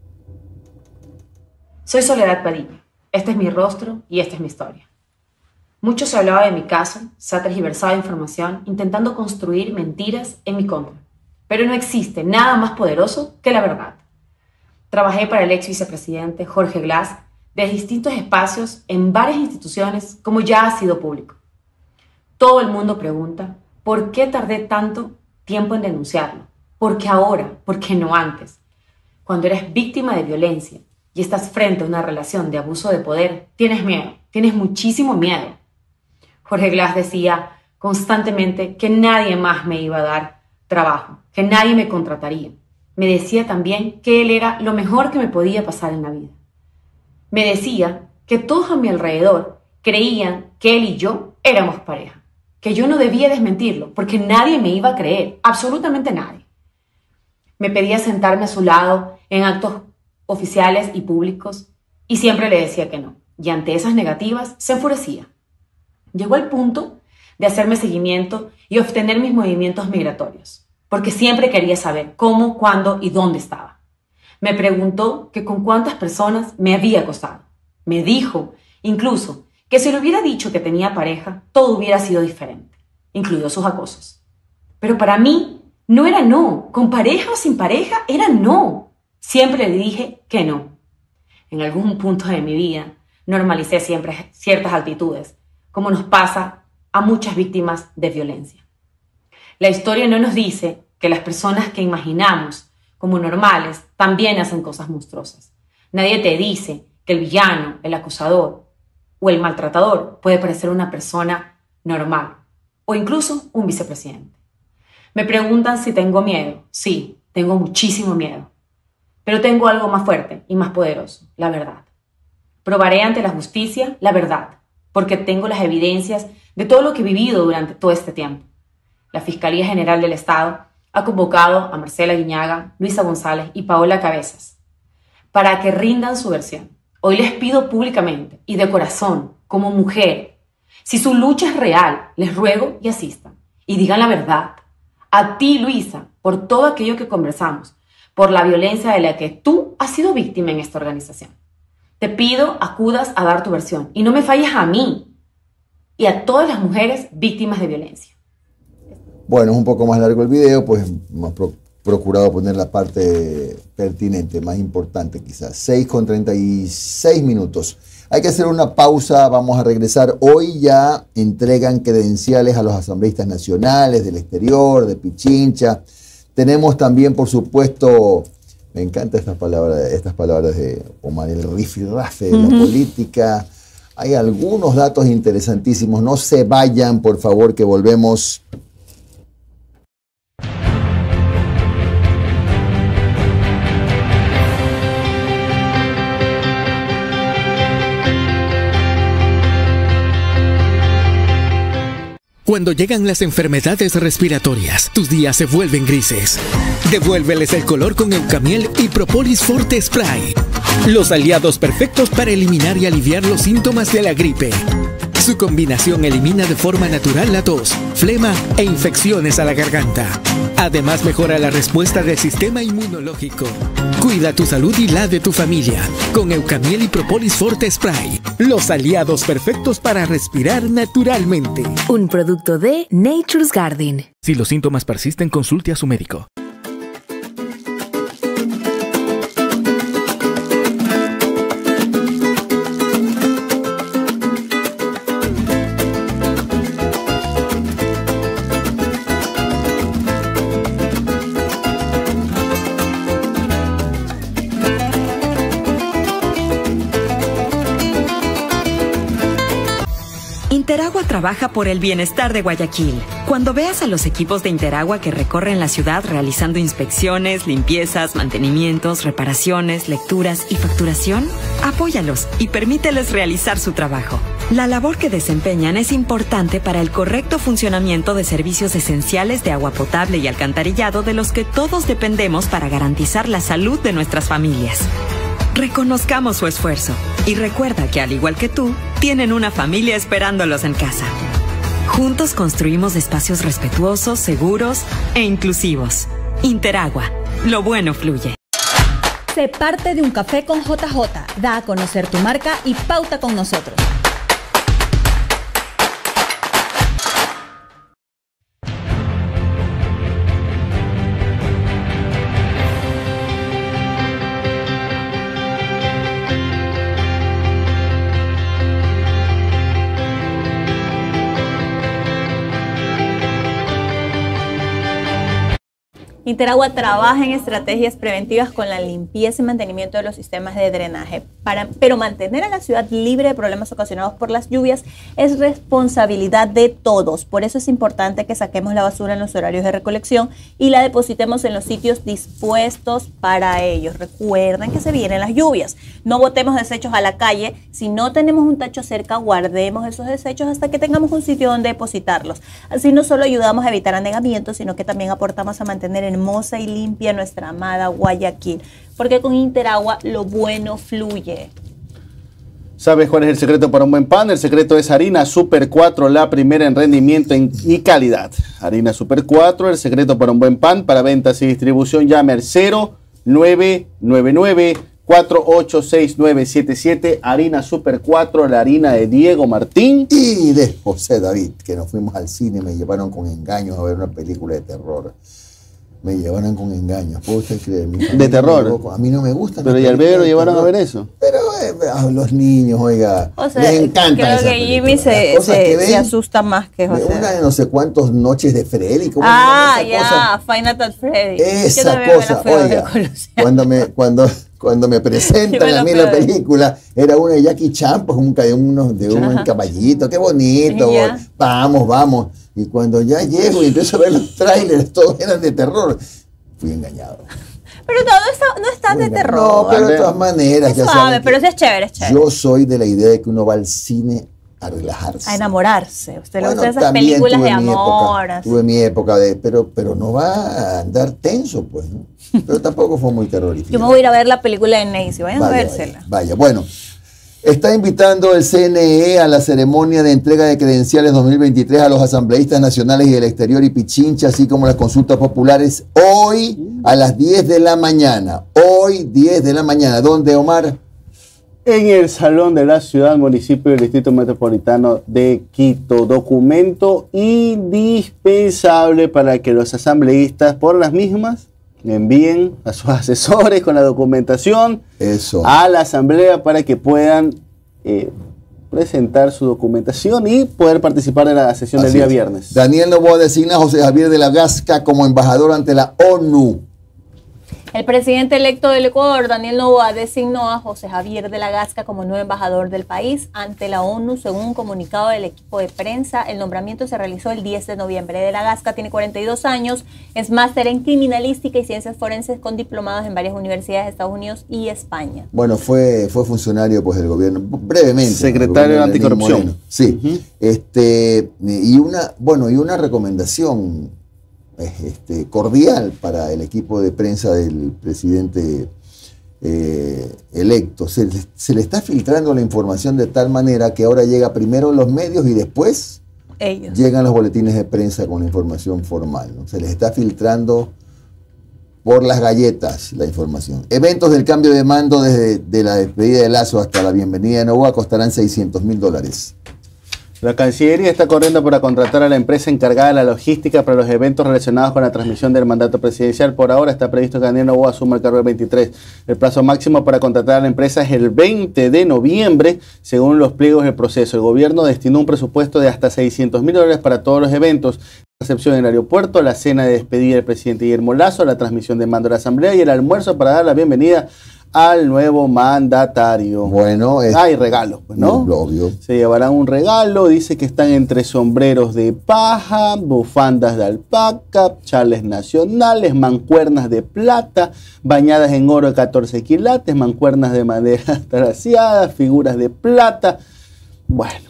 Soy Soledad Padilla. Este es mi rostro y esta es mi historia. Mucho se hablaba de mi caso, se ha tergiversado información intentando construir mentiras en mi contra. Pero no existe nada más poderoso que la verdad. Trabajé para el ex vicepresidente Jorge Glass desde distintos espacios en varias instituciones, como ya ha sido público. Todo el mundo pregunta, ¿por qué tardé tanto tiempo en denunciarlo? ¿Por qué ahora? ¿Por qué no antes? Cuando eres víctima de violencia y estás frente a una relación de abuso de poder, tienes miedo, tienes muchísimo miedo. Jorge Glass decía constantemente que nadie más me iba a dar trabajo, que nadie me contrataría. Me decía también que él era lo mejor que me podía pasar en la vida. Me decía que todos a mi alrededor creían que él y yo éramos pareja, que yo no debía desmentirlo porque nadie me iba a creer, absolutamente nadie. Me pedía sentarme a su lado en actos oficiales y públicos y siempre le decía que no. Y ante esas negativas se enfurecía. Llegó al punto de hacerme seguimiento y obtener mis movimientos migratorios, porque siempre quería saber cómo, cuándo y dónde estaba. Me preguntó que con cuántas personas me había acosado. Me dijo, incluso, que si le hubiera dicho que tenía pareja, todo hubiera sido diferente, incluidos sus acosos. Pero para mí no era no, con pareja o sin pareja era no. Siempre le dije que no. En algún punto de mi vida normalicé siempre ciertas actitudes, como nos pasa a muchas víctimas de violencia. La historia no nos dice que las personas que imaginamos como normales también hacen cosas monstruosas. Nadie te dice que el villano, el acosador o el maltratador puede parecer una persona normal o incluso un vicepresidente. Me preguntan si tengo miedo. Sí, tengo muchísimo miedo. Pero tengo algo más fuerte y más poderoso, la verdad. Probaré ante la justicia la verdad, porque tengo las evidencias de todo lo que he vivido durante todo este tiempo. La Fiscalía General del Estado ha convocado a Marcela Guiñaga, Luisa González y Paola Cabezas para que rindan su versión. Hoy les pido públicamente y de corazón, como mujer, si su lucha es real, les ruego y asistan y digan la verdad. A ti, Luisa, por todo aquello que conversamos, por la violencia de la que tú has sido víctima en esta organización. Te pido acudas a dar tu versión y no me falles a mí y a todas las mujeres víctimas de violencia. Bueno, es un poco más largo el video, pues hemos pro- procurado poner la parte pertinente, más importante quizás. seis con treinta y seis minutos. Hay que hacer una pausa, vamos a regresar. Hoy ya entregan credenciales a los asambleístas nacionales del exterior, de Pichincha. Tenemos también, por supuesto, me encantan estas palabras, estas palabras de Omar, el rifirrafe de la política. Hay algunos datos interesantísimos. No se vayan, por favor, que volvemos. Cuando llegan las enfermedades respiratorias, tus días se vuelven grises. Devuélveles el color con Eucamiel y Propolis Forte Spray. Los aliados perfectos para eliminar y aliviar los síntomas de la gripe. Su combinación elimina de forma natural la tos, flema e infecciones a la garganta. Además, mejora la respuesta del sistema inmunológico. Cuida tu salud y la de tu familia con Eucamiel y Propolis Forte Spray. Los aliados perfectos para respirar naturalmente. Un producto de Nature's Garden. Si los síntomas persisten, consulte a su médico. Interagua trabaja por el bienestar de Guayaquil. Cuando veas a los equipos de Interagua que recorren la ciudad realizando inspecciones, limpiezas, mantenimientos, reparaciones, lecturas y facturación, apóyalos y permíteles realizar su trabajo. La labor que desempeñan es importante para el correcto funcionamiento de servicios esenciales de agua potable y alcantarillado de los que todos dependemos para garantizar la salud de nuestras familias. Reconozcamos su esfuerzo y recuerda que, al igual que tú, tienen una familia esperándolos en casa. Juntos construimos espacios respetuosos, seguros e inclusivos. Interagua, lo bueno fluye. Sé parte de un café con J J. Da a conocer tu marca y pauta con nosotros. Interagua trabaja en estrategias preventivas con la limpieza y mantenimiento de los sistemas de drenaje, para, pero mantener a la ciudad libre de problemas ocasionados por las lluvias es responsabilidad de todos. Por eso es importante que saquemos la basura en los horarios de recolección y la depositemos en los sitios dispuestos para ellos. Recuerden que se vienen las lluvias. No botemos desechos a la calle. Si no tenemos un tacho cerca, guardemos esos desechos hasta que tengamos un sitio donde depositarlos. Así no solo ayudamos a evitar anegamientos, sino que también aportamos a mantener hermosa y limpia nuestra amada Guayaquil, porque con Interagua lo bueno fluye. ¿Sabes cuál es el secreto para un buen pan? El secreto es harina Super cuatro, la primera en rendimiento y calidad. Harina Super cuatro, el secreto para un buen pan. Para ventas y distribución llame al cero nueve nueve nueve, cuatro ocho seis nueve siete siete. Harina Super cuatro, la harina de Diego Martín y de José David, que nos fuimos al cine y me llevaron con engaños a ver una película de terror. Me llevaron con engaños, ¿puede usted creer? De terror. A mí no me gusta. Pero y al bebé lo llevaron a ver eso. Pero eh, a los niños, oiga, o sea, les encanta. Creo que Jimmy se, se, se asusta más que José. Una de no sé cuántas noches de Freddy. ¿Cómo ah, esa ya, cosa? Final Fantasy Freddy. Esa cosa, oiga, cuando me, cuando, cuando me presentan me a mí la película, era una de Jackie Chan, pues un, de, unos, de un Ajá. caballito, qué bonito, vamos, vamos. Y cuando ya llego y empiezo a ver los trailers, todos eran de terror. Fui engañado. Pero todo está, no está de terror. No, pero de todas maneras. Es ya suave, pero sí es chévere, es chévere. Yo soy de la idea de que uno va al cine a relajarse. A enamorarse. Usted bueno, le gusta esas películas de amor. Época, tuve mi época de, pero, pero no va a andar tenso, pues, ¿no? Pero tampoco fue muy terrorífico. Yo me voy a ir a ver la película de Neisy, vayan vaya, a vérsela. Vaya, vaya, bueno. Está invitando el C N E a la ceremonia de entrega de credenciales dos mil veintitrés a los asambleístas nacionales y del exterior y Pichincha, así como las consultas populares, hoy a las diez de la mañana. Hoy, diez de la mañana. ¿Dónde, Omar? En el Salón de la Ciudad, Municipio del Distrito Metropolitano de Quito. Documento indispensable para que los asambleístas, por las mismas, envíen a sus asesores con la documentación Eso. a la asamblea para que puedan eh, presentar su documentación y poder participar de la sesión Así del día es. viernes. Daniel Noboa designa a José Javier de la Gasca como embajador ante la ONU. El presidente electo del Ecuador, Daniel Noboa, designó a José Javier de la Gasca como nuevo embajador del país ante la ONU, según un comunicado del equipo de prensa. El nombramiento se realizó el diez de noviembre. De la Gasca tiene cuarenta y dos años, es máster en criminalística y ciencias forenses con diplomados en varias universidades de Estados Unidos y España. Bueno, fue, fue funcionario pues del gobierno, brevemente. Secretario de Anticorrupción. Sí. Uh-huh. este, y una, bueno, y una recomendación Este, cordial para el equipo de prensa del presidente eh, electo. Se, se le está filtrando la información de tal manera que ahora llega primero los medios y después ellos llegan los boletines de prensa con la información formal, ¿no? Se les está filtrando por las galletas la información. Eventos del cambio de mando desde de la despedida de Lazo hasta la bienvenida de Noboa costarán seiscientos mil dólares. La Cancillería está corriendo para contratar a la empresa encargada de la logística para los eventos relacionados con la transmisión del mandato presidencial. Por ahora está previsto que Daniel Noboa asuma el cargo el veintitrés. El plazo máximo para contratar a la empresa es el veinte de noviembre, según los pliegos del proceso. El gobierno destinó un presupuesto de hasta seiscientos mil dólares para todos los eventos: la recepción en el aeropuerto, la cena de despedida del presidente Guillermo Lazo, la transmisión de mando de la Asamblea y el almuerzo para dar la bienvenida al nuevo mandatario. Bueno, es... hay regalos, pues, ¿no? Obvio. Se llevarán un regalo, dice que están entre sombreros de paja, bufandas de alpaca, chales nacionales, mancuernas de plata, bañadas en oro de catorce quilates, mancuernas de madera traseadas, figuras de plata. Bueno.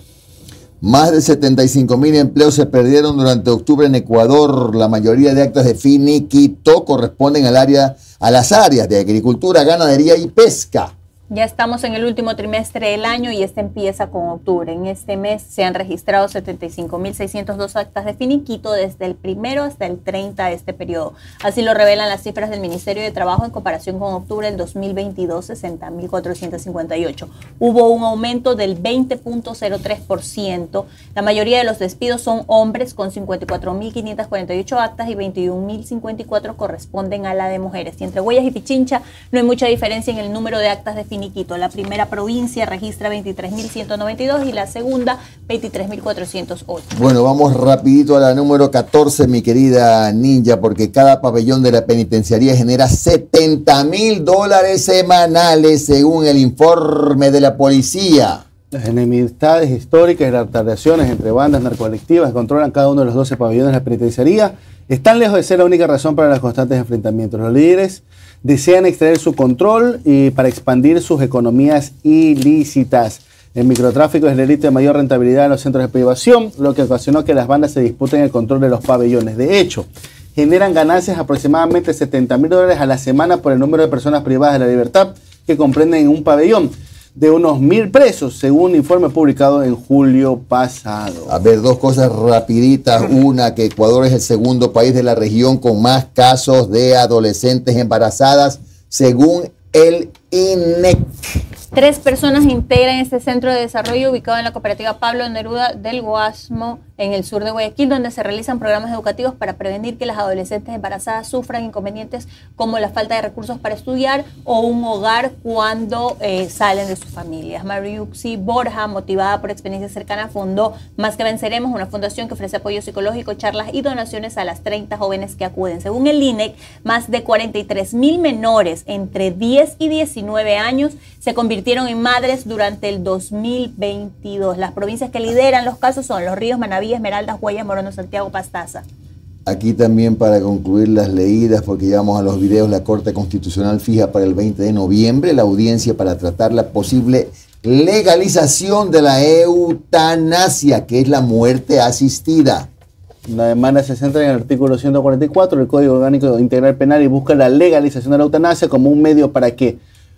Más de setenta y cinco mil empleos se perdieron durante octubre en Ecuador. La mayoría de actas de finiquito corresponden al área, a las áreas de agricultura, ganadería y pesca. Ya estamos en el último trimestre del año y este empieza con octubre. En este mes se han registrado setenta y cinco mil seiscientos dos actas de finiquito desde el primero hasta el treinta de este periodo. Así lo revelan las cifras del Ministerio de Trabajo en comparación con octubre del dos mil veintidós, sesenta mil cuatrocientos cincuenta y ocho. Hubo un aumento del veinte punto cero tres por ciento. La mayoría de los despidos son hombres con cincuenta y cuatro mil quinientas cuarenta y ocho actas y veintiún mil cincuenta y cuatro corresponden a la de mujeres. Y entre Guayas y Pichincha no hay mucha diferencia en el número de actas de finiquito. La primera provincia registra veintitrés mil ciento noventa y dos y la segunda veintitrés mil cuatrocientos ocho. Bueno, vamos rapidito a la número catorce, mi querida Ninja, porque cada pabellón de la penitenciaría genera setenta mil dólares semanales, según el informe de la policía. Las enemistades históricas y las alternaciones entre bandas narcodelictivas que controlan cada uno de los doce pabellones de la penitenciaría están lejos de ser la única razón para los constantes enfrentamientos. Los líderes desean extraer su control y para expandir sus economías ilícitas. El microtráfico es el delito de mayor rentabilidad en los centros de privación, lo que ocasionó que las bandas se disputen el control de los pabellones. De hecho, generan ganancias aproximadamente setenta mil dólares a la semana por el número de personas privadas de la libertad que comprenden en un pabellón, de unos mil presos, según un informe publicado en julio pasado. A ver, dos cosas rapiditas. Una, que Ecuador es el segundo país de la región con más casos de adolescentes embarazadas, según el I N E C. Tres personas integran este centro de desarrollo ubicado en la cooperativa Pablo Neruda del Guasmo, en el sur de Guayaquil, donde se realizan programas educativos para prevenir que las adolescentes embarazadas sufran inconvenientes como la falta de recursos para estudiar o un hogar cuando eh, salen de sus familias. Mariuxi Borja, motivada por experiencias cercanas, fundó Más que Venceremos, una fundación que ofrece apoyo psicológico, charlas y donaciones a las treinta jóvenes que acuden. Según el I N E C, más de cuarenta y tres mil menores entre diez y diecinueve años se convirtieron en madres durante el dos mil veintidós. Las provincias que lideran los casos son Los Ríos, Manaví, Esmeraldas, Guayas, Morono, Santiago, Pastaza. Aquí también, para concluir las leídas, porque ya vamos a los videos, la Corte Constitucional fija para el veinte de noviembre la audiencia para tratar la posible legalización de la eutanasia, que es la muerte asistida. La demanda se centra en el artículo ciento cuarenta y cuatro del Código Orgánico Integral Penal y busca la legalización de la eutanasia como un medio para que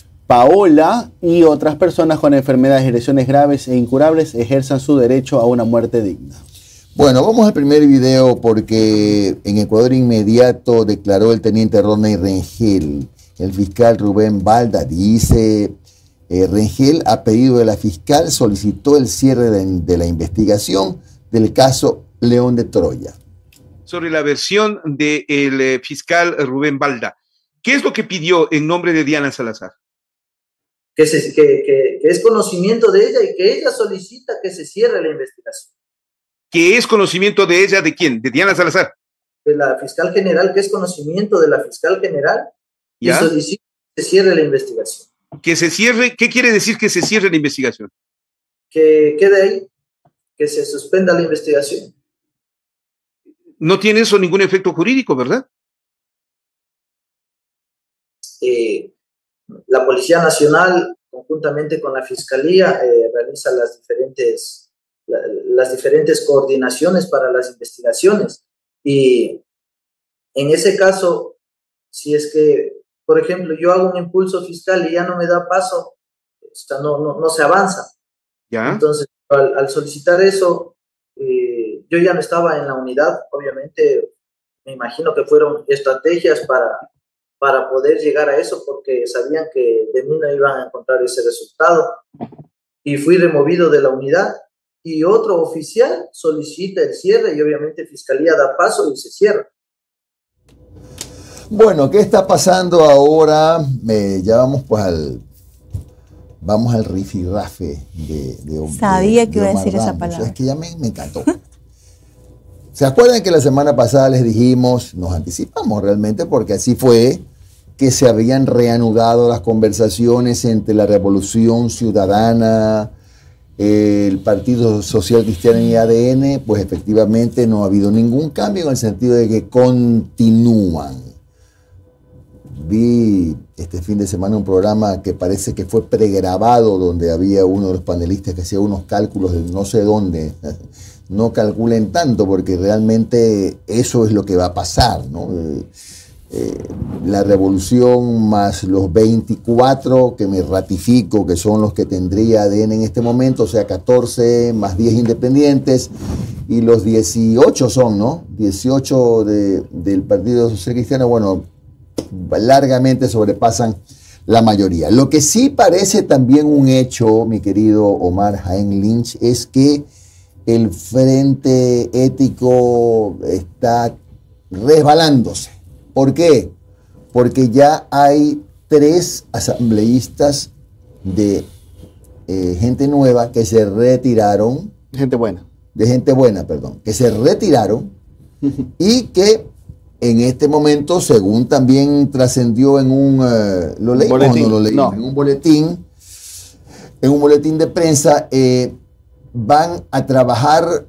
Paola y otras personas con enfermedades y lesiones graves e incurables ejerzan su derecho a una muerte digna. Bueno, vamos al primer video porque en Ecuador inmediato declaró el teniente Rodney Rengel. El fiscal Rubén Balda dice, eh, Rengel, a pedido de la fiscal, solicitó el cierre de, de la investigación del caso León de Troya. Sobre la versión del eh, fiscal Rubén Balda, ¿qué es lo que pidió en nombre de Diana Salazar? Que, se, que, que, que es conocimiento de ella y que ella solicita que se cierre la investigación. ¿Qué es conocimiento de ella? ¿De quién? ¿De Diana Salazar? De la fiscal general, que es conocimiento de la fiscal general. ¿Ya? Y solicito que se cierre la investigación. Que se cierre, ¿qué quiere decir que se cierre la investigación? Que quede ahí, que se suspenda la investigación. No tiene eso ningún efecto jurídico, ¿verdad? Eh, la Policía Nacional, conjuntamente con la Fiscalía, eh, realiza las diferentes, la, las diferentes coordinaciones para las investigaciones. Y en ese caso, si es que, por ejemplo, yo hago un impulso fiscal y ya no me da paso, o sea, no, no, no se avanza. ¿Ya? Entonces, al, al solicitar eso, eh, yo ya no estaba en la unidad, obviamente, me imagino que fueron estrategias para, para poder llegar a eso, porque sabían que de mí no iban a encontrar ese resultado. Y fui removido de la unidad, y otro oficial solicita el cierre, y obviamente Fiscalía da paso y se cierra. Bueno, ¿qué está pasando ahora? Eh, ya vamos pues al... Vamos al rifirrafe de, de, Sabía de, que de iba a Omar decir esa Ramos. palabra. Es que ya me, me encantó. ¿Se acuerdan que la semana pasada les dijimos, nos anticipamos realmente, porque así fue, que se habían reanudado las conversaciones entre la Revolución Ciudadana, el Partido Social Cristiano y A D N? Pues efectivamente no ha habido ningún cambio en el sentido de que continúan. Vi este fin de semana un programa que parece que fue pregrabado, donde había uno de los panelistas que hacía unos cálculos de no sé dónde. No calculen tanto, porque realmente eso es lo que va a pasar, ¿no? Eh, eh, la revolución más los veinticuatro, que me ratifico que son los que tendría A D N en este momento, o sea, catorce más diez independientes, y los dieciocho son, ¿no? dieciocho de, del Partido Social Cristiano, bueno, largamente sobrepasan la mayoría. Lo que sí parece también un hecho, mi querido Omar Jaén Lynch, es que el Frente Ético está resbalándose. ¿Por qué? Porque ya hay tres asambleístas de eh, gente nueva que se retiraron. Gente buena. De gente buena, perdón. Que se retiraron y que en este momento, según también trascendió en un, uh, ¿lo leímos o no lo leímos? No. En un boletín, en un boletín de prensa, eh, van a trabajar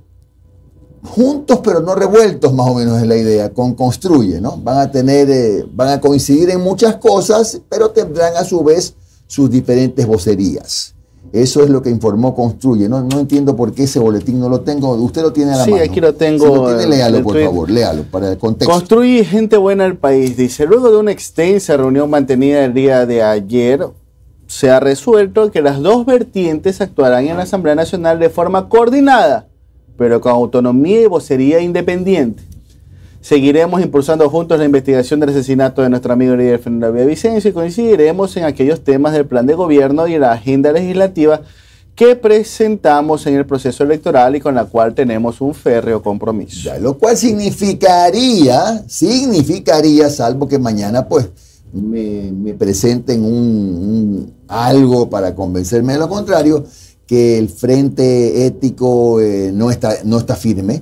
juntos pero no revueltos, más o menos es la idea, con Construye, ¿no? Van a tener, eh, van a coincidir en muchas cosas, pero tendrán a su vez sus diferentes vocerías. Eso es lo que informó Construye. No, no entiendo por qué ese boletín no lo tengo. Usted lo tiene a la sí, mano. Sí, aquí lo tengo. Si lo tiene, léalo, por tweet. favor. Léalo para el contexto. Construye gente buena al país. Dice, luego de una extensa reunión mantenida el día de ayer, se ha resuelto que las dos vertientes actuarán en la Asamblea Nacional de forma coordinada, pero con autonomía y vocería independiente. Seguiremos impulsando juntos la investigación del asesinato de nuestro amigo líder Fernando Villavicencio y coincidiremos en aquellos temas del plan de gobierno y la agenda legislativa que presentamos en el proceso electoral y con la cual tenemos un férreo compromiso. Ya, lo cual significaría, significaría, salvo que mañana pues me, me presenten un, un, algo para convencerme de lo contrario, que el Frente Ético eh, no, está, no está firme,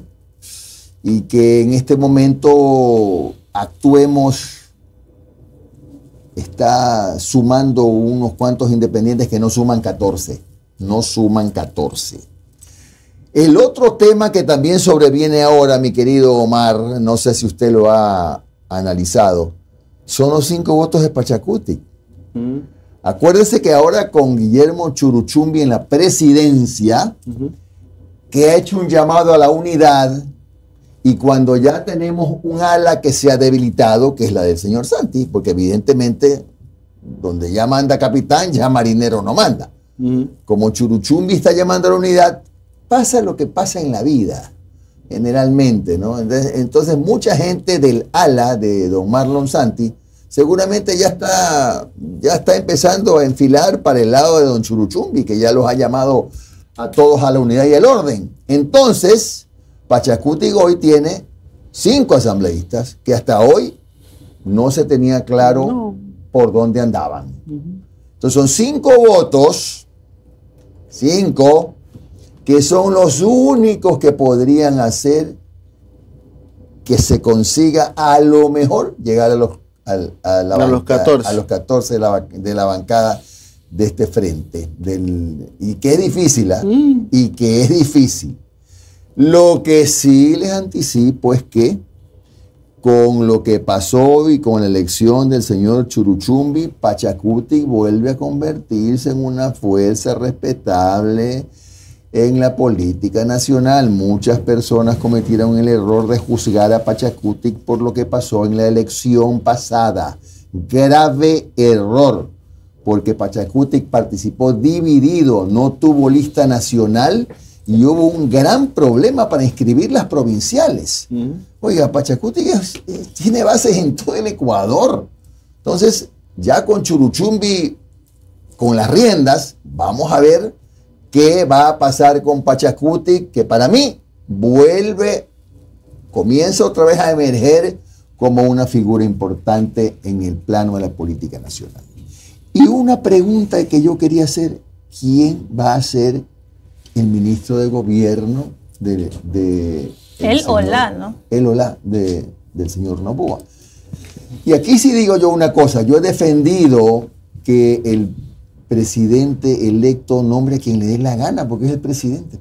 y que en este momento actuemos, está sumando unos cuantos independientes que no suman catorce, no suman catorce. El otro tema que también sobreviene ahora, mi querido Omar, no sé si usted lo ha analizado, son los cinco votos de Pachacuti. Mm. Acuérdese que ahora con Guillermo Churuchumbi en la presidencia, uh-huh. que ha hecho un llamado a la unidad, y cuando ya tenemos un ala que se ha debilitado, que es la del señor Santi, porque evidentemente donde ya manda capitán, ya marinero no manda. Uh-huh. Como Churuchumbi está llamando a la unidad, pasa lo que pasa en la vida, generalmente, ¿no? Entonces, entonces mucha gente del ala de don Marlon Santi seguramente ya está, ya está empezando a enfilar para el lado de don Churuchumbi, que ya los ha llamado a todos a la unidad y el orden. Entonces, Pachacuti hoy tiene cinco asambleístas que hasta hoy no se tenía claro no. por dónde andaban. Uh-huh. Entonces son cinco votos, cinco, que son los únicos que podrían hacer que se consiga a lo mejor llegar a los al, a, la a, bancada, los catorce. a los catorce de la, de la bancada de este frente. Del, y que es difícil, ¿eh? mm. y que es difícil. Lo que sí les anticipo es que con lo que pasó y con la elección del señor Churuchumbi, Pachacuti vuelve a convertirse en una fuerza respetable en la política nacional. Muchas personas cometieron el error de juzgar a Pachacuti por lo que pasó en la elección pasada. Grave error, porque Pachacuti participó dividido, no tuvo lista nacional y hubo un gran problema para inscribir las provinciales. Mm. Oiga, Pachacuti es, tiene bases en todo el Ecuador. Entonces, ya con Churuchumbi con las riendas, vamos a ver qué va a pasar con Pachacuti, que para mí vuelve, comienza otra vez a emerger como una figura importante en el plano de la política nacional. Y una pregunta que yo quería hacer, ¿quién va a ser el ministro de gobierno de... de el señor, Olá, ¿no? El Olá de, del señor Noboa. Y aquí sí digo yo una cosa, yo he defendido que el presidente electo nombre a quien le dé la gana, porque es el presidente.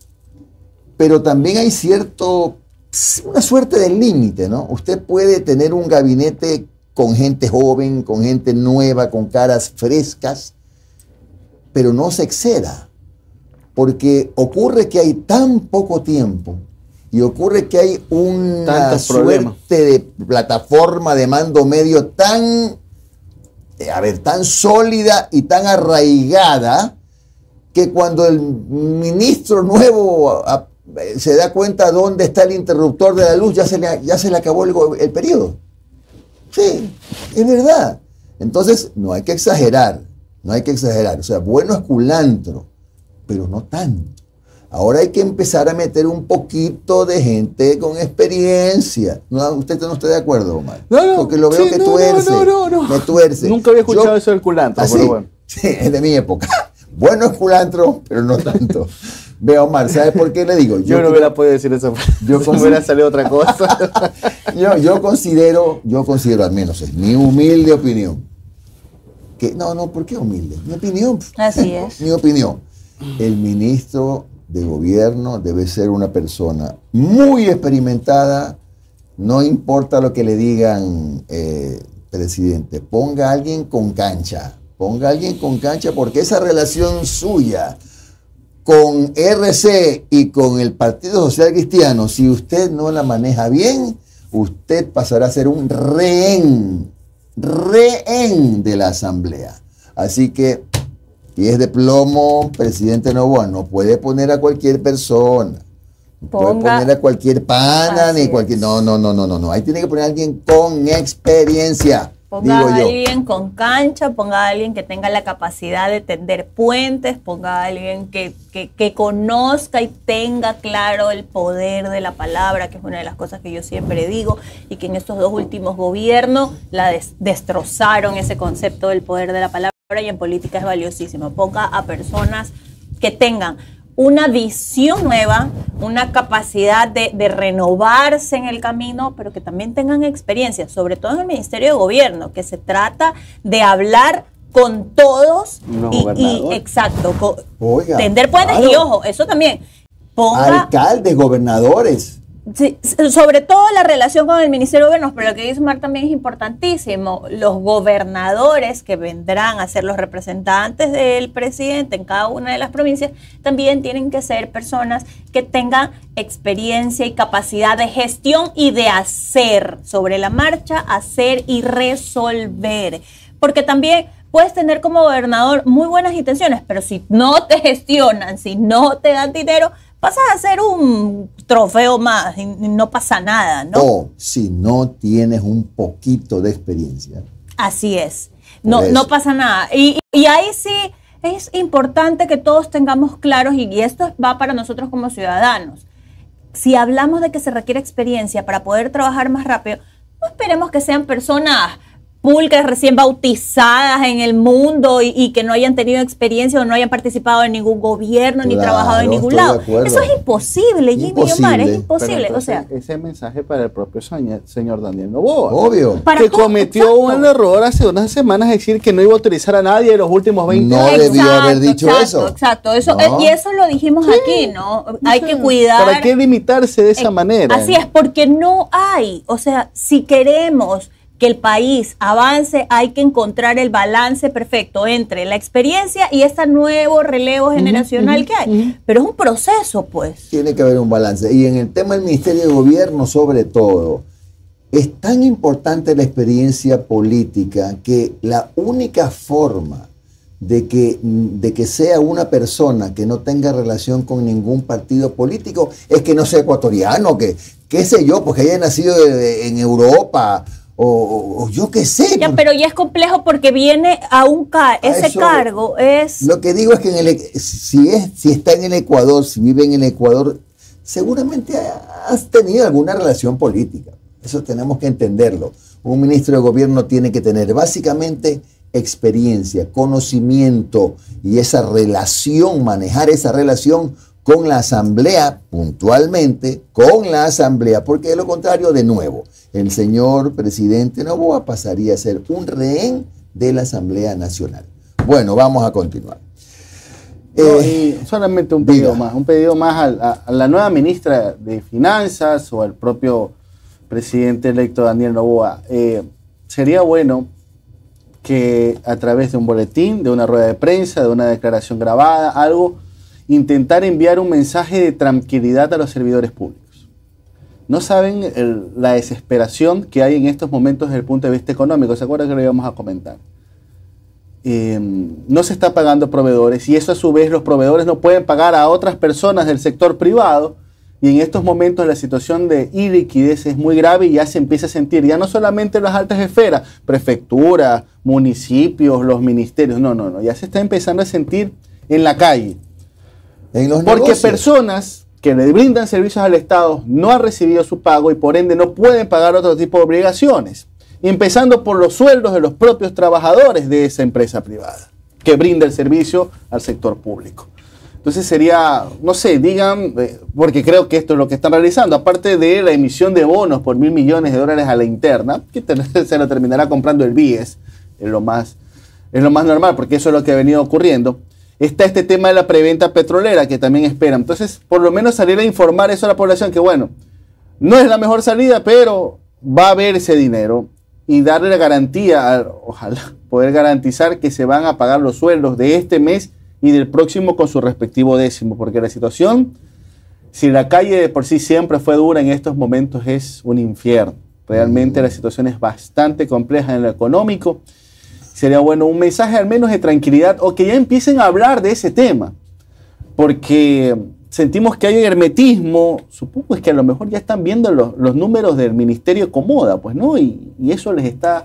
Pero también hay cierto, una suerte de límite, ¿no? Usted puede tener un gabinete con gente joven, con gente nueva, con caras frescas, pero no se exceda, porque ocurre que hay tan poco tiempo y ocurre que hay una Tantos suerte problemas. de plataforma de mando medio tan, a ver, tan sólida y tan arraigada que cuando el ministro nuevo a, se da cuenta dónde está el interruptor de la luz, ya se le, ya se le acabó el, el periodo. Sí, es verdad. Entonces, no hay que exagerar, no hay que exagerar. O sea, bueno es culantro, pero no tanto. Ahora hay que empezar a meter un poquito de gente con experiencia. ¿No? ¿Usted no está de acuerdo, Omar? No, no. Porque lo veo sí, que no, tuerce. No, no, no, no. Me tuerce. Nunca había escuchado Yo, eso del culantro, así, pero bueno. Sí, es de mi época. Bueno es culantro, pero no tanto. Vea, Omar, ¿sabes por qué le digo? Yo, yo no hubiera podido decir eso. Yo no hubiera salido otra cosa. yo, yo considero, yo considero, al menos es mi humilde opinión, que, no, no, ¿por qué humilde? Mi opinión. Así es. Mi opinión. El ministro de gobierno debe ser una persona muy experimentada, no importa lo que le digan, eh, presidente, ponga a alguien con cancha, ponga a alguien con cancha, porque esa relación suya con R C y con el Partido Social Cristiano, si usted no la maneja bien, usted pasará a ser un rehén, rehén de la Asamblea. Así que, pies de plomo, presidente Noboa, no puede poner a cualquier persona, no puede poner a cualquier pana, ni cualquier... No, no, no, no, no, no. Ahí tiene que poner a alguien con experiencia. Ponga digo a yo. alguien con cancha, ponga a alguien que tenga la capacidad de tender puentes, ponga a alguien que, que, que conozca y tenga claro el poder de la palabra, que es una de las cosas que yo siempre digo, y que en estos dos últimos gobiernos la des destrozaron ese concepto del poder de la palabra, y en política es valiosísimo. Ponga a personas que tengan una visión nueva, una capacidad de, de renovarse en el camino, pero que también tengan experiencia, sobre todo en el Ministerio de Gobierno, que se trata de hablar con todos y, y exacto, con, Oiga, tender puentes claro. Y ojo, eso también. Ponga, alcaldes, gobernadores. Sí, sobre todo la relación con el Ministerio de Gobierno, pero lo que dice Mar también es importantísimo. Los gobernadores que vendrán a ser los representantes del presidente en cada una de las provincias también tienen que ser personas que tengan experiencia y capacidad de gestión y de hacer sobre la marcha, hacer y resolver. Porque también puedes tener como gobernador muy buenas intenciones, pero si no te gestionan, si no te dan dinero, pasas a ser un trofeo más y no pasa nada, ¿no? O si no tienes un poquito de experiencia. Así es. No, no pasa nada. Y, y ahí sí es importante que todos tengamos claros, y, y esto va para nosotros como ciudadanos. Si hablamos de que se requiere experiencia para poder trabajar más rápido, no esperemos que sean personas pulcras recién bautizadas en el mundo y, y que no hayan tenido experiencia o no hayan participado en ningún gobierno, claro, ni trabajado en ningún lado. Eso es imposible, Jimmy imposible. Omar, es imposible. Entonces, o sea, ese mensaje para el propio señor Daniel Noboa. Obvio. Que cometió exacto. un error hace unas semanas, decir que no iba a autorizar a nadie de los últimos veinte no años. No debió haber dicho exacto, eso. Exacto, eso, no. y eso lo dijimos sí. aquí, ¿no? Hay sí. que cuidar. ¿Para qué limitarse de esa eh, manera? Así es, porque no hay, o sea, si queremos que el país avance, hay que encontrar el balance perfecto entre la experiencia y este nuevo relevo generacional uh-huh, que hay. Uh-huh. Pero es un proceso, pues. Tiene que haber un balance. Y en el tema del Ministerio de Gobierno, sobre todo, es tan importante la experiencia política que la única forma de que, de que sea una persona que no tenga relación con ningún partido político es que no sea ecuatoriano, que qué sé yo, pues que haya nacido en Europa o, o, o yo qué sé. Ya, pero ya es complejo porque viene a un car a ese eso, cargo es... Lo que digo es que en el, si, es, si está en el Ecuador, si vive en el Ecuador, seguramente has tenido alguna relación política. Eso tenemos que entenderlo. Un ministro de gobierno tiene que tener básicamente experiencia, conocimiento y esa relación, manejar esa relación con la asamblea, puntualmente, con la asamblea, porque de lo contrario, de nuevo, el señor presidente Noboa pasaría a ser un rehén de la Asamblea Nacional. Bueno, vamos a continuar. No, eh, y solamente un pedido diga. más, un pedido más a, a, a la nueva ministra de Finanzas o al propio presidente electo Daniel Noboa. Eh, sería bueno que a través de un boletín, de una rueda de prensa, de una declaración grabada, algo, intentar enviar un mensaje de tranquilidad a los servidores públicos. No saben el, la desesperación que hay en estos momentos desde el punto de vista económico. ¿Se acuerdan que lo íbamos a comentar? Eh, no se está pagando proveedores y eso a su vez los proveedores no pueden pagar a otras personas del sector privado y en estos momentos la situación de iliquidez es muy grave y ya se empieza a sentir, ya no solamente en las altas esferas, prefecturas, municipios, los ministerios, no, no, no, ya se está empezando a sentir en la calle. En los Porque negocios. Personas que le brindan servicios al Estado no han recibido su pago y por ende no pueden pagar otro tipo de obligaciones. Empezando por los sueldos de los propios trabajadores de esa empresa privada que brinda el servicio al sector público. Entonces sería, no sé, digan, eh, porque creo que esto es lo que están realizando, aparte de la emisión de bonos por mil millones de dólares a la interna, que se lo terminará comprando el B I E S, es lo más, es lo más normal, porque eso es lo que ha venido ocurriendo. Está este tema de la preventa petrolera que también esperan. Entonces, por lo menos salir a informar eso a la población que, bueno, no es la mejor salida, pero va a haber ese dinero y darle la garantía, ojalá, poder garantizar que se van a pagar los sueldos de este mes y del próximo con su respectivo décimo, porque la situación, si la calle de por sí siempre fue dura, en estos momentos es un infierno. Realmente la situación es bastante compleja en lo económico. Sería bueno un mensaje al menos de tranquilidad o que ya empiecen a hablar de ese tema, porque sentimos que hay un hermetismo. Supongo es que a lo mejor ya están viendo los, los números del Ministerio Comoda, pues, ¿no? Y, y eso les está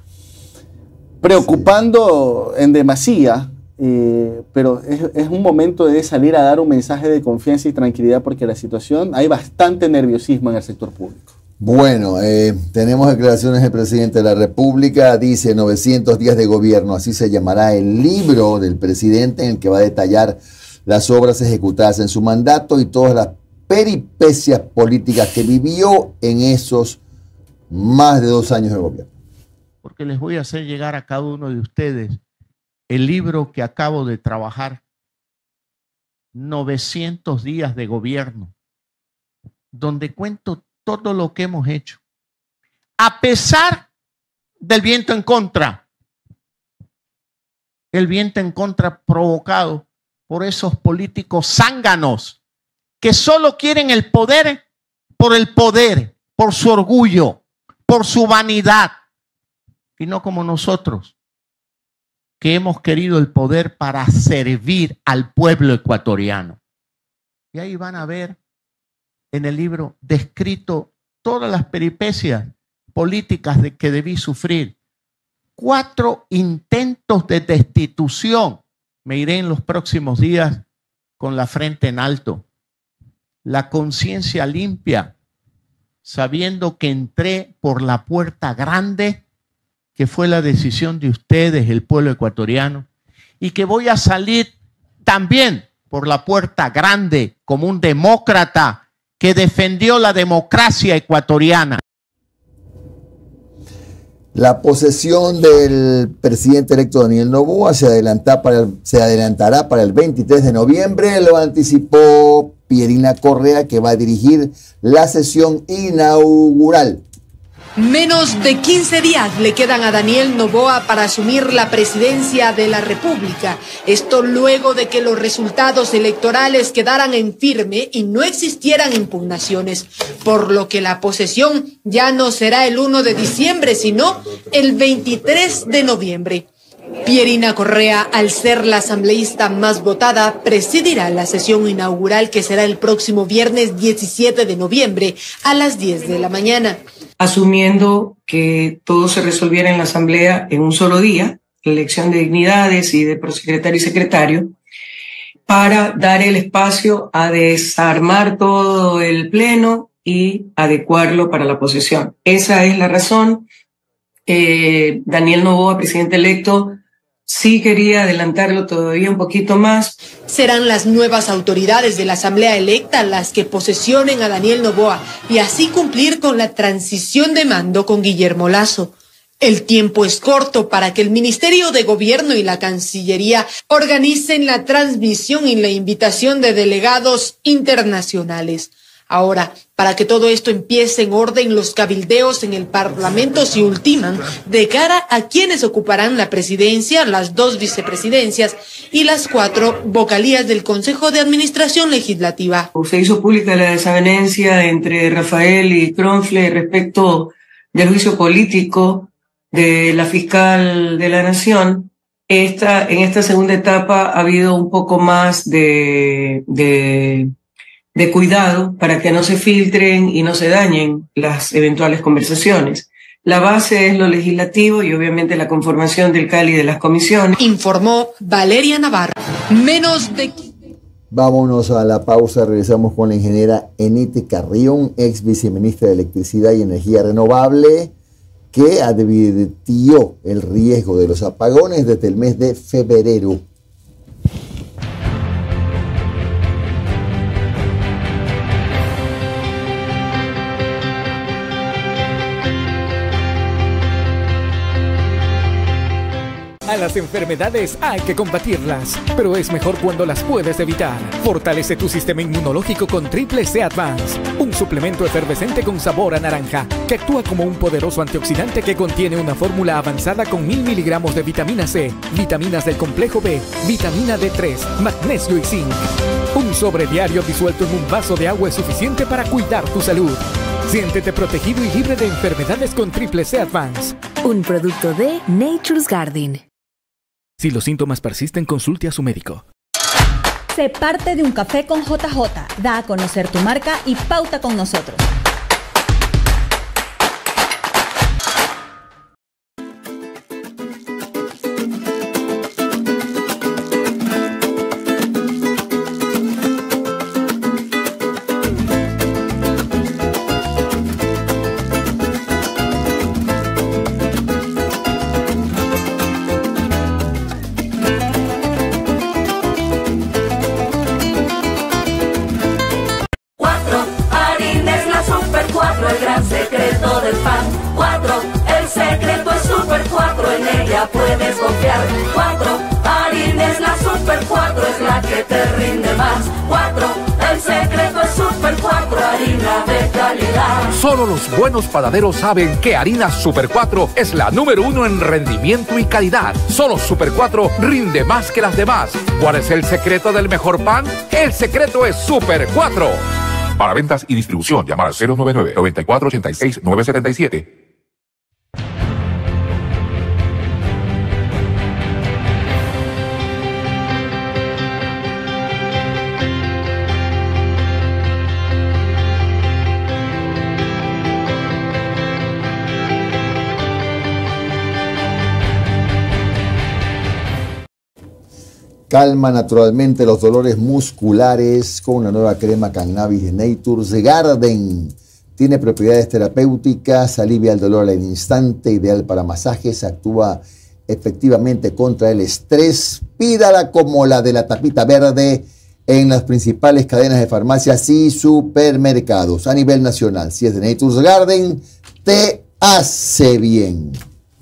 preocupando sí. en demasía, eh, pero es, es un momento de salir a dar un mensaje de confianza y tranquilidad porque la situación, hay bastante nerviosismo en el sector público. Bueno, eh, tenemos declaraciones del presidente de la República, dice novecientos días de gobierno, así se llamará el libro del presidente en el que va a detallar las obras ejecutadas en su mandato y todas las peripecias políticas que vivió en esos más de dos años de gobierno. Porque les voy a hacer llegar a cada uno de ustedes el libro que acabo de trabajar, novecientos días de gobierno, donde cuento todo lo que hemos hecho, a pesar del viento en contra, el viento en contra provocado por esos políticos zánganos que solo quieren el poder por el poder, por su orgullo, por su vanidad, y no como nosotros, que hemos querido el poder para servir al pueblo ecuatoriano. Y ahí van a ver en el libro descrito todas las peripecias políticas de que debí sufrir. Cuatro intentos de destitución. Me iré en los próximos días con la frente en alto. La conciencia limpia, sabiendo que entré por la puerta grande que fue la decisión de ustedes, el pueblo ecuatoriano, y que voy a salir también por la puerta grande como un demócrata que defendió la democracia ecuatoriana. La posesión del presidente electo Daniel Noboa se adelantará para el, se adelantará para el veintitrés de noviembre, lo anticipó Pierina Correa, que va a dirigir la sesión inaugural. Menos de quince días le quedan a Daniel Noboa para asumir la presidencia de la República. Esto luego de que los resultados electorales quedaran en firme y no existieran impugnaciones, por lo que la posesión ya no será el primero de diciembre, sino el veintitrés de noviembre. Pierina Correa, al ser la asambleísta más votada, presidirá la sesión inaugural que será el próximo viernes diecisiete de noviembre a las diez de la mañana. Asumiendo que todo se resolviera en la Asamblea en un solo día, la elección de dignidades y de prosecretario y secretario, para dar el espacio a desarmar todo el Pleno y adecuarlo para la posesión. Esa es la razón. Eh, Daniel Noboa, presidente electo, sí quería adelantarlo todavía un poquito más. Serán las nuevas autoridades de la Asamblea electa las que posesionen a Daniel Noboa y así cumplir con la transición de mando con Guillermo Lasso. El tiempo es corto para que el Ministerio de Gobierno y la Cancillería organicen la transmisión y la invitación de delegados internacionales. Ahora, para que todo esto empiece en orden, los cabildeos en el Parlamento se ultiman de cara a quienes ocuparán la presidencia, las dos vicepresidencias y las cuatro vocalías del Consejo de Administración Legislativa. Se hizo pública la desavenencia entre Rafael y Kronfle respecto del juicio político de la fiscal de la Nación. Esta, en esta segunda etapa ha habido un poco más de... de de cuidado para que no se filtren y no se dañen las eventuales conversaciones. La base es lo legislativo y obviamente la conformación del C A L y de las comisiones. Informó Valeria Navarro. Menos de... Vámonos a la pausa, regresamos con la ingeniera Enite Carrión, ex viceministra de Electricidad y Energía Renovable, que advirtió el riesgo de los apagones desde el mes de febrero. A las enfermedades hay que combatirlas, pero es mejor cuando las puedes evitar. Fortalece tu sistema inmunológico con Triple C Advance, un suplemento efervescente con sabor a naranja, que actúa como un poderoso antioxidante que contiene una fórmula avanzada con mil miligramos de vitamina C, vitaminas del complejo B, vitamina D tres, magnesio y zinc. Un sobre diario disuelto en un vaso de agua es suficiente para cuidar tu salud. Siéntete protegido y libre de enfermedades con Triple C Advance. Un producto de Nature's Garden. Si los síntomas persisten, consulte a su médico. Sé parte de un café con J J. Da a conocer tu marca y pauta con nosotros. Puedes confiar. Cuatro, harina es la Super cuatro, es la que te rinde más. Cuatro, el secreto es Super cuatro, harina de calidad. Solo los buenos panaderos saben que harina Super cuatro es la número uno en rendimiento y calidad. Solo Super cuatro rinde más que las demás. ¿Cuál es el secreto del mejor pan? El secreto es Super cuatro. Para ventas y distribución, llamar al cero noventa y nueve, noventa y cuatro, ochenta y seis, novecientos setenta y siete. Calma naturalmente los dolores musculares con una nueva crema Cannabis de Nature's Garden. Tiene propiedades terapéuticas, alivia el dolor al instante, ideal para masajes, actúa efectivamente contra el estrés. Pídala como la de la tapita verde en las principales cadenas de farmacias y supermercados a nivel nacional. Si es de Nature's Garden, te hace bien.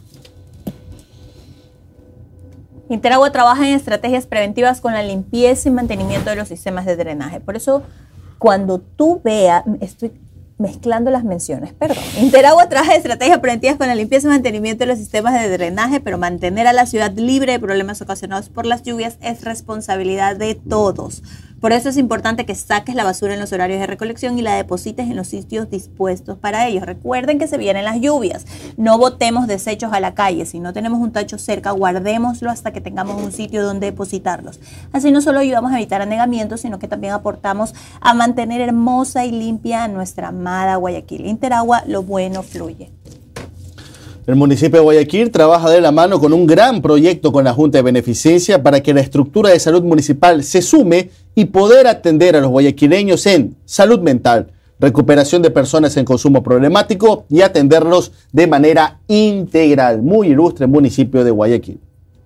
Interagua trabaja en estrategias preventivas con la limpieza y mantenimiento de los sistemas de drenaje. Por eso, cuando tú veas, estoy mezclando las menciones, perdón. Interagua trabaja en estrategias preventivas con la limpieza y mantenimiento de los sistemas de drenaje, pero mantener a la ciudad libre de problemas ocasionados por las lluvias es responsabilidad de todos. Por eso es importante que saques la basura en los horarios de recolección y la deposites en los sitios dispuestos para ellos. Recuerden que se vienen las lluvias. No botemos desechos a la calle. Si no tenemos un tacho cerca, guardémoslo hasta que tengamos un sitio donde depositarlos. Así no solo ayudamos a evitar anegamientos, sino que también aportamos a mantener hermosa y limpia a nuestra amada Guayaquil. Interagua, lo bueno fluye. El municipio de Guayaquil trabaja de la mano con un gran proyecto con la Junta de Beneficencia para que la estructura de salud municipal se sume y poder atender a los guayaquileños en salud mental, recuperación de personas en consumo problemático y atenderlos de manera integral. Muy ilustre municipio de Guayaquil.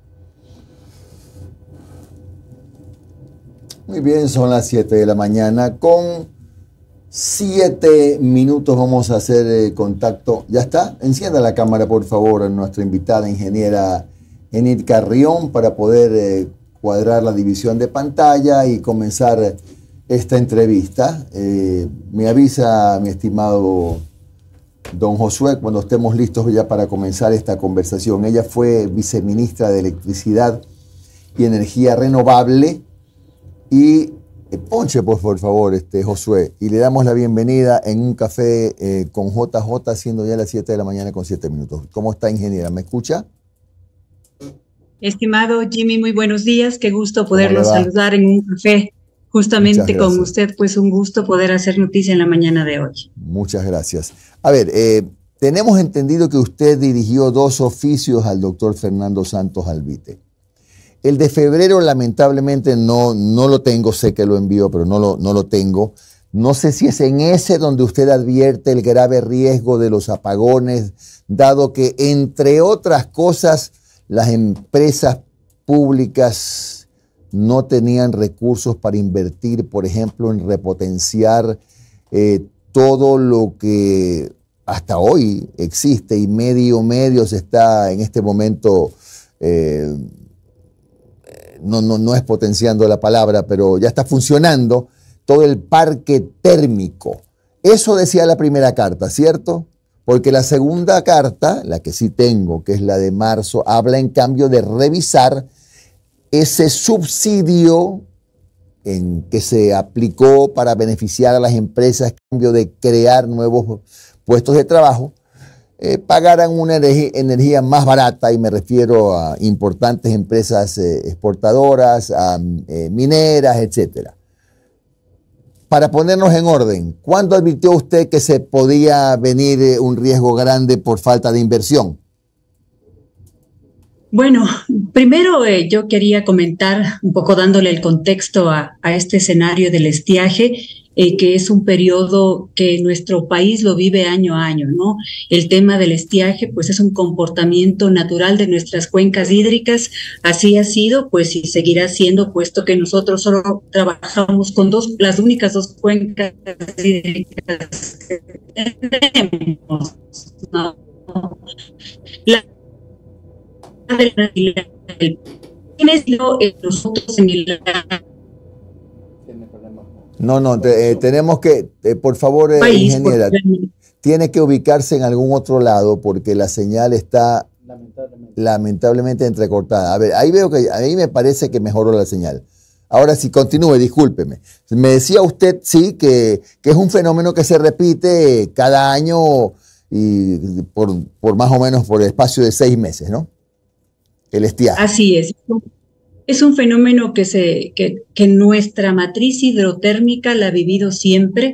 Muy bien, son las siete de la mañana con siete minutos. Vamos a hacer eh, contacto. ¿Ya está? Encienda la cámara, por favor, a nuestra invitada ingeniera Enid Carrión para poder eh, cuadrar la división de pantalla y comenzar esta entrevista. Eh, me avisa, mi estimado don Josué, cuando estemos listos ya para comenzar esta conversación. Ella fue viceministra de Electricidad y Energía Renovable y ponche, pues, por favor, este, Josué, y le damos la bienvenida en un café eh, con J J, siendo ya las siete de la mañana con siete minutos. ¿Cómo está, ingeniera? ¿Me escucha? Estimado Jimmy, muy buenos días. Qué gusto poderlo saludar en un café justamente con usted. Pues un gusto poder hacer noticia en la mañana de hoy. Muchas gracias. A ver, eh, tenemos entendido que usted dirigió dos oficios al doctor Fernando Santos Alvite. El de febrero, lamentablemente, no, no lo tengo, sé que lo envió, pero no lo, no lo tengo. No sé si es en ese donde usted advierte el grave riesgo de los apagones, dado que, entre otras cosas, las empresas públicas no tenían recursos para invertir, por ejemplo, en repotenciar eh, todo lo que hasta hoy existe y medio medio se está en este momento... Eh, No, no, no es potenciando la palabra, pero ya está funcionando todo el parque térmico. Eso decía la primera carta, ¿cierto? Porque la segunda carta, la que sí tengo, que es la de marzo, habla en cambio de revisar ese subsidio en que se aplicó para beneficiar a las empresas en cambio de crear nuevos puestos de trabajo. Eh, pagaran una energía, energía más barata, y me refiero a importantes empresas eh, exportadoras, a eh, mineras, etcétera. Para ponernos en orden, ¿cuándo advirtió usted que se podía venir eh, un riesgo grande por falta de inversión? Bueno, primero eh, yo quería comentar un poco dándole el contexto a, a este escenario del estiaje, eh, que es un periodo que nuestro país lo vive año a año, ¿no? El tema del estiaje, pues es un comportamiento natural de nuestras cuencas hídricas, así ha sido, pues y seguirá siendo, puesto que nosotros solo trabajamos con dos, las únicas dos cuencas hídricas que tenemos, ¿no? La nosotros en el... No, no, te, eh, tenemos que, eh, por favor, eh, país, ingeniera, porque... tiene que ubicarse en algún otro lado porque la señal está lamentablemente. lamentablemente entrecortada. A ver, ahí veo que, a mí me parece que mejoró la señal. Ahora sí, continúe, discúlpeme. Me decía usted, sí, que, que es un fenómeno que se repite cada año y por, por más o menos por el espacio de seis meses, ¿no? El estiaje. Así es. Es un fenómeno que, se, que, que nuestra matriz hidrotérmica la ha vivido siempre.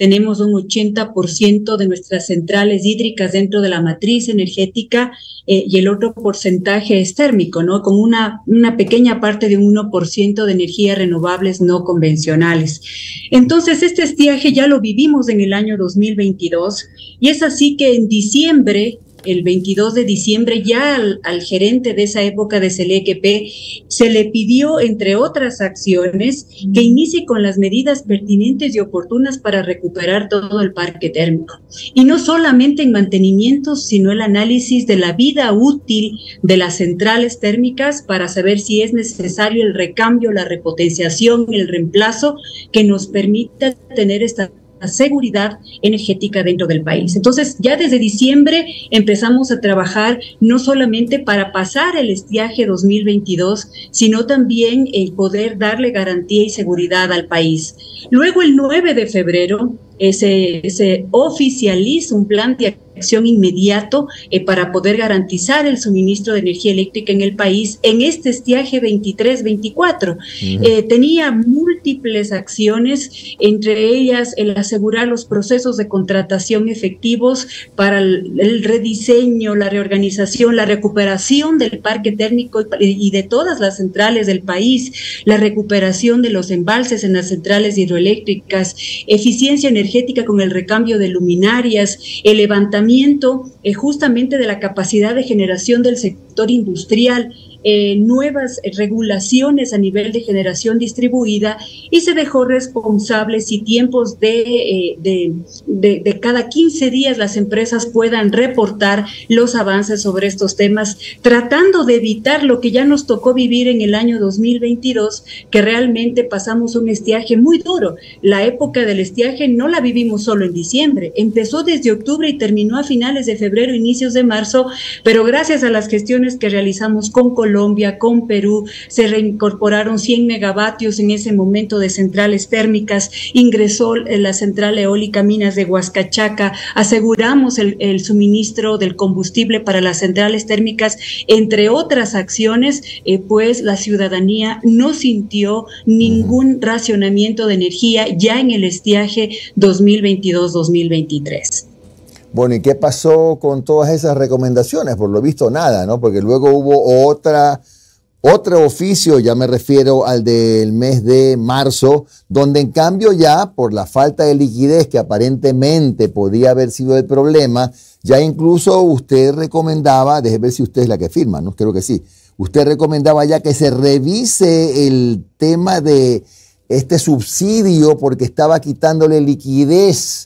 tenemos un ochenta por ciento de nuestras centrales hídricas dentro de la matriz energética eh, y el otro porcentaje es térmico, ¿no? Con una, una pequeña parte de un uno por ciento de energías renovables no convencionales. Entonces, este estiaje ya lo vivimos en el año dos mil veintidós y es así que en diciembre, el veintidós de diciembre, ya al, al gerente de esa época de Selequep se le pidió, entre otras acciones, que inicie con las medidas pertinentes y oportunas para recuperar todo el parque térmico. Y no solamente en mantenimiento, sino el análisis de la vida útil de las centrales térmicas para saber si es necesario el recambio, la repotenciación, el reemplazo que nos permita tener esta seguridad energética dentro del país. Entonces, ya desde diciembre empezamos a trabajar no solamente para pasar el estiaje dos mil veintidós, sino también el poder darle garantía y seguridad al país. Luego, el nueve de febrero, eh, se, se oficializa un plan de acción inmediato eh, para poder garantizar el suministro de energía eléctrica en el país en este estiaje veintitrés veinticuatro. Uh-huh. Eh, tenía múltiples acciones, entre ellas el asegurar los procesos de contratación efectivos para el, el rediseño, la reorganización, la recuperación del parque térmico y, y de todas las centrales del país, la recuperación de los embalses en las centrales hidroeléctricas, eficiencia energética con el recambio de luminarias, el levantamiento eh, justamente de la capacidad de generación del sector industrial, eh, nuevas regulaciones a nivel de generación distribuida, y se dejó responsables y tiempos de, eh, de, de, de cada quince días las empresas puedan reportar los avances sobre estos temas, tratando de evitar lo que ya nos tocó vivir en el año dos mil veintidós, que realmente pasamos un estiaje muy duro. La época del estiaje no la vivimos solo en diciembre, empezó desde octubre y terminó a finales de febrero, inicios de marzo, pero gracias a las gestiones que realizamos con Colombia, con Perú, se reincorporaron cien megavatios en ese momento de centrales térmicas, ingresó la central eólica Minas de Huascachaca, aseguramos el, el suministro del combustible para las centrales térmicas, entre otras acciones, eh, pues la ciudadanía no sintió ningún racionamiento de energía ya en el estiaje dos mil veintidós dos mil veintitrés. Bueno, ¿y qué pasó con todas esas recomendaciones? Por lo visto nada, ¿no? Porque luego hubo otra, otro oficio, ya me refiero al del mes de marzo, donde en cambio ya por la falta de liquidez que aparentemente podía haber sido el problema, ya incluso usted recomendaba, déjeme ver si usted es la que firma, ¿no? Creo que sí. Usted recomendaba ya que se revise el tema de este subsidio porque estaba quitándole liquidez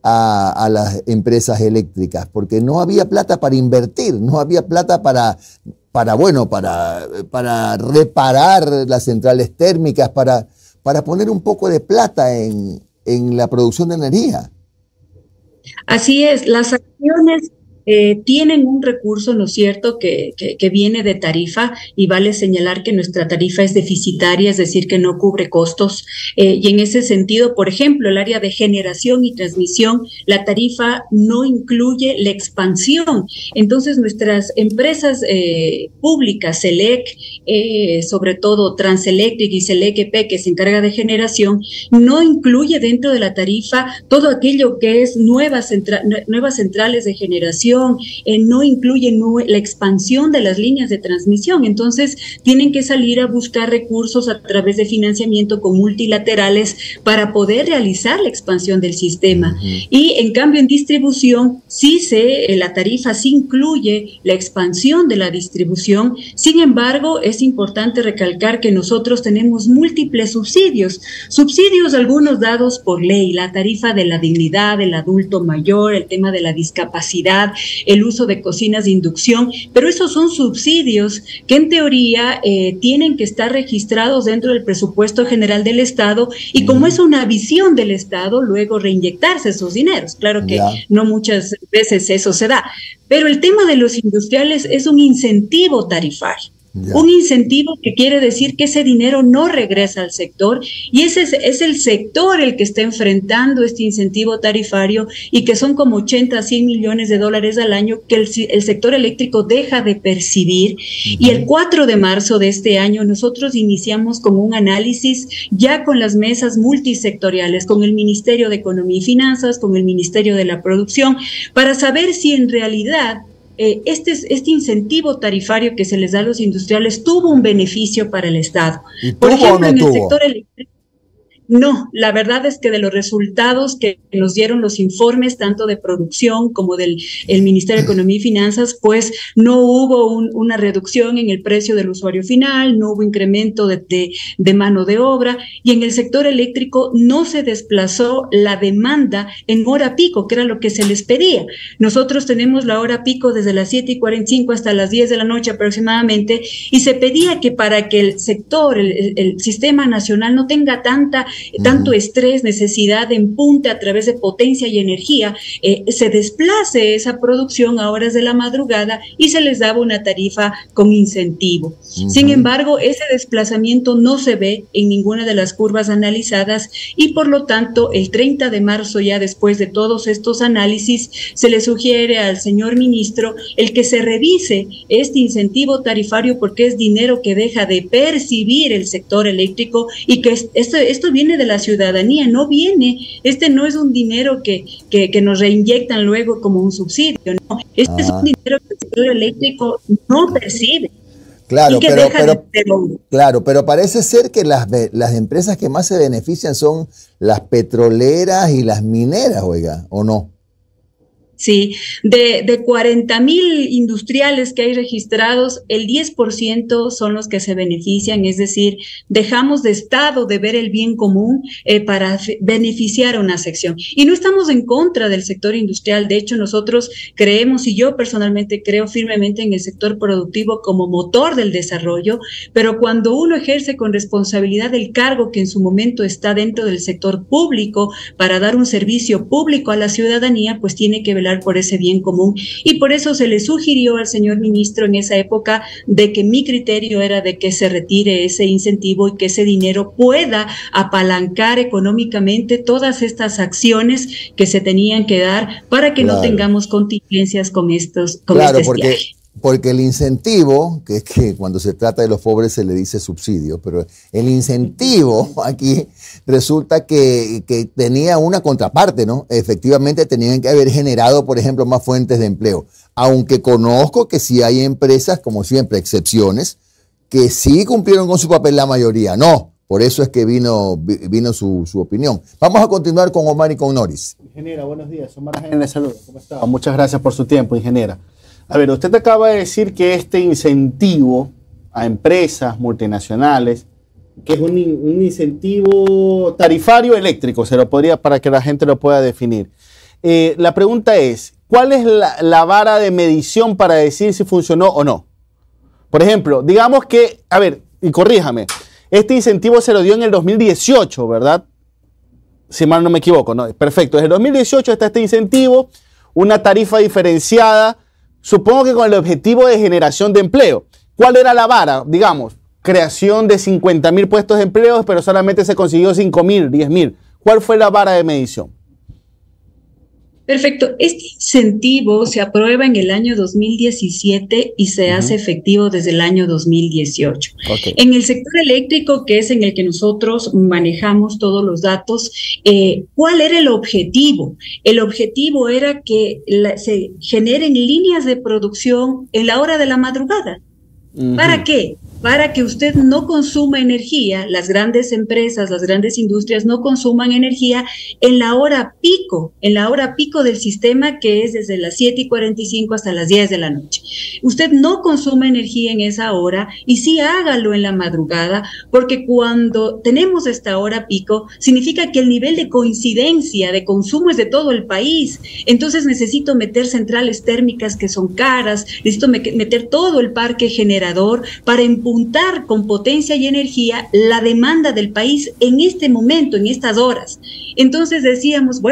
A, a las empresas eléctricas, porque no había plata para invertir, no había plata para, para bueno, para, para reparar las centrales térmicas, para, para poner un poco de plata en, en la producción de energía. Así es, las acciones Eh, tienen un recurso, ¿no es cierto?, que, que, que viene de tarifa, y vale señalar que nuestra tarifa es deficitaria, es decir, que no cubre costos, eh, y en ese sentido, por ejemplo, el área de generación y transmisión, la tarifa no incluye la expansión. Entonces, nuestras empresas eh, públicas, Selec, eh, sobre todo Transelectric y Selequep, que se encarga de generación, no incluye dentro de la tarifa todo aquello que es nuevas, centra nuevas centrales de generación, Eh, no incluye no, la expansión de las líneas de transmisión. Entonces tienen que salir a buscar recursos a través de financiamiento con multilaterales para poder realizar la expansión del sistema. Uh-huh. Y en cambio en distribución sí se, la tarifa sí incluye la expansión de la distribución. Sin embargo, es importante recalcar que nosotros tenemos múltiples subsidios, subsidios algunos dados por ley, la tarifa de la dignidad del adulto mayor, el tema de la discapacidad, el uso de cocinas de inducción, pero esos son subsidios que en teoría eh, tienen que estar registrados dentro del presupuesto general del Estado, y como es una visión del Estado, luego reinyectarse esos dineros. Claro que yeah. no muchas veces eso se da, pero el tema de los industriales es un incentivo tarifario. Ya. Un incentivo que quiere decir que ese dinero no regresa al sector y ese es, es el sector el que está enfrentando este incentivo tarifario y que son como ochenta a cien millones de dólares al año que el, el sector eléctrico deja de percibir. Uh-huh. Y el cuatro de marzo de este año nosotros iniciamos con un análisis ya con las mesas multisectoriales, con el Ministerio de Economía y Finanzas, con el Ministerio de la Producción, para saber si en realidad Eh, este, este incentivo tarifario que se les da a los industriales tuvo un beneficio para el Estado. ¿Y Por tuvo ejemplo, o no en el tuvo? sector eléctrico, no, la verdad es que de los resultados que nos dieron los informes, tanto de producción como del el Ministerio de Economía y Finanzas, pues no hubo un, una reducción en el precio del usuario final, no hubo incremento de, de, de mano de obra, y en el sector eléctrico no se desplazó la demanda en hora pico, que era lo que se les pedía. Nosotros tenemos la hora pico desde las siete y cuarenta y cinco hasta las diez de la noche aproximadamente, y se pedía que para que el sector, el, el, el sistema nacional no tenga tanta tanto estrés, necesidad de empunte a través de potencia y energía, eh, se desplace esa producción a horas de la madrugada y se les daba una tarifa con incentivo. Uh-huh. Sin embargo, ese desplazamiento no se ve en ninguna de las curvas analizadas y por lo tanto el treinta de marzo, ya después de todos estos análisis, se le sugiere al señor ministro el que se revise este incentivo tarifario porque es dinero que deja de percibir el sector eléctrico y que esto, esto viene de la ciudadanía, no viene, este no es un dinero que, que, que nos reinyectan luego como un subsidio, no, este ah. es un dinero que el sector eléctrico no percibe. Claro, pero, pero, de... claro, pero parece ser que las, las empresas que más se benefician son las petroleras y las mineras, oiga, ¿o no? Sí, de, de cuarenta mil industriales que hay registrados, el diez por ciento son los que se benefician, es decir, dejamos de Estado de ver el bien común eh, para beneficiar a una sección. Y no estamos en contra del sector industrial, de hecho nosotros creemos, y yo personalmente creo firmemente en el sector productivo como motor del desarrollo, pero cuando uno ejerce con responsabilidad el cargo que en su momento está dentro del sector público para dar un servicio público a la ciudadanía, pues tiene que velar por ese bien común y por eso se le sugirió al señor ministro en esa época de que mi criterio era de que se retire ese incentivo y que ese dinero pueda apalancar económicamente todas estas acciones que se tenían que dar para que claro. no tengamos contingencias con estos con claro, este porque, porque el incentivo, que es que cuando se trata de los pobres se le dice subsidio, pero el incentivo aquí resulta que, que tenía una contraparte, ¿no? Efectivamente tenían que haber generado, por ejemplo, más fuentes de empleo. Aunque conozco que sí hay empresas, como siempre, excepciones, que sí cumplieron con su papel, la mayoría no. Por eso es que vino, vino su, su opinión. Vamos a continuar con Omar y con Noris. Ingeniera, buenos días. Omar Ajena, saludos. ¿Cómo está? Muchas gracias por su tiempo, ingeniera. A ver, usted acaba de decir que este incentivo a empresas multinacionales, que es un, un incentivo tarifario eléctrico, se lo podría para que la gente lo pueda definir. Eh, la pregunta es, ¿cuál es la, la vara de medición para decir si funcionó o no? Por ejemplo, digamos que, a ver, y corríjame, este incentivo se lo dio en el dos mil dieciocho, ¿verdad? Si mal no me equivoco, ¿no? Perfecto, desde el dos mil dieciocho está este incentivo, una tarifa diferenciada, supongo que con el objetivo de generación de empleo. ¿Cuál era la vara? Digamos, creación de cincuenta mil puestos de empleo, pero solamente se consiguió cinco mil, diez mil. ¿Cuál fue la vara de medición? Perfecto. Este incentivo se aprueba en el año dos mil diecisiete y se uh-huh. hace efectivo desde el año dos mil dieciocho. Okay. En el sector eléctrico, que es en el que nosotros manejamos todos los datos, eh, ¿cuál era el objetivo? El objetivo era que la, se generen líneas de producción en la hora de la madrugada. Uh-huh. ¿Para qué? Para que usted no consuma energía, las grandes empresas, las grandes industrias no consuman energía en la hora pico, en la hora pico del sistema, que es desde las siete y cuarenta y cinco hasta las diez de la noche. Usted no consuma energía en esa hora y sí hágalo en la madrugada, porque cuando tenemos esta hora pico, significa que el nivel de coincidencia de consumo es de todo el país. Entonces necesito meter centrales térmicas que son caras, necesito meter todo el parque generador para empujar con potencia y energía la demanda del país en este momento, en estas horas. Entonces decíamos, bueno,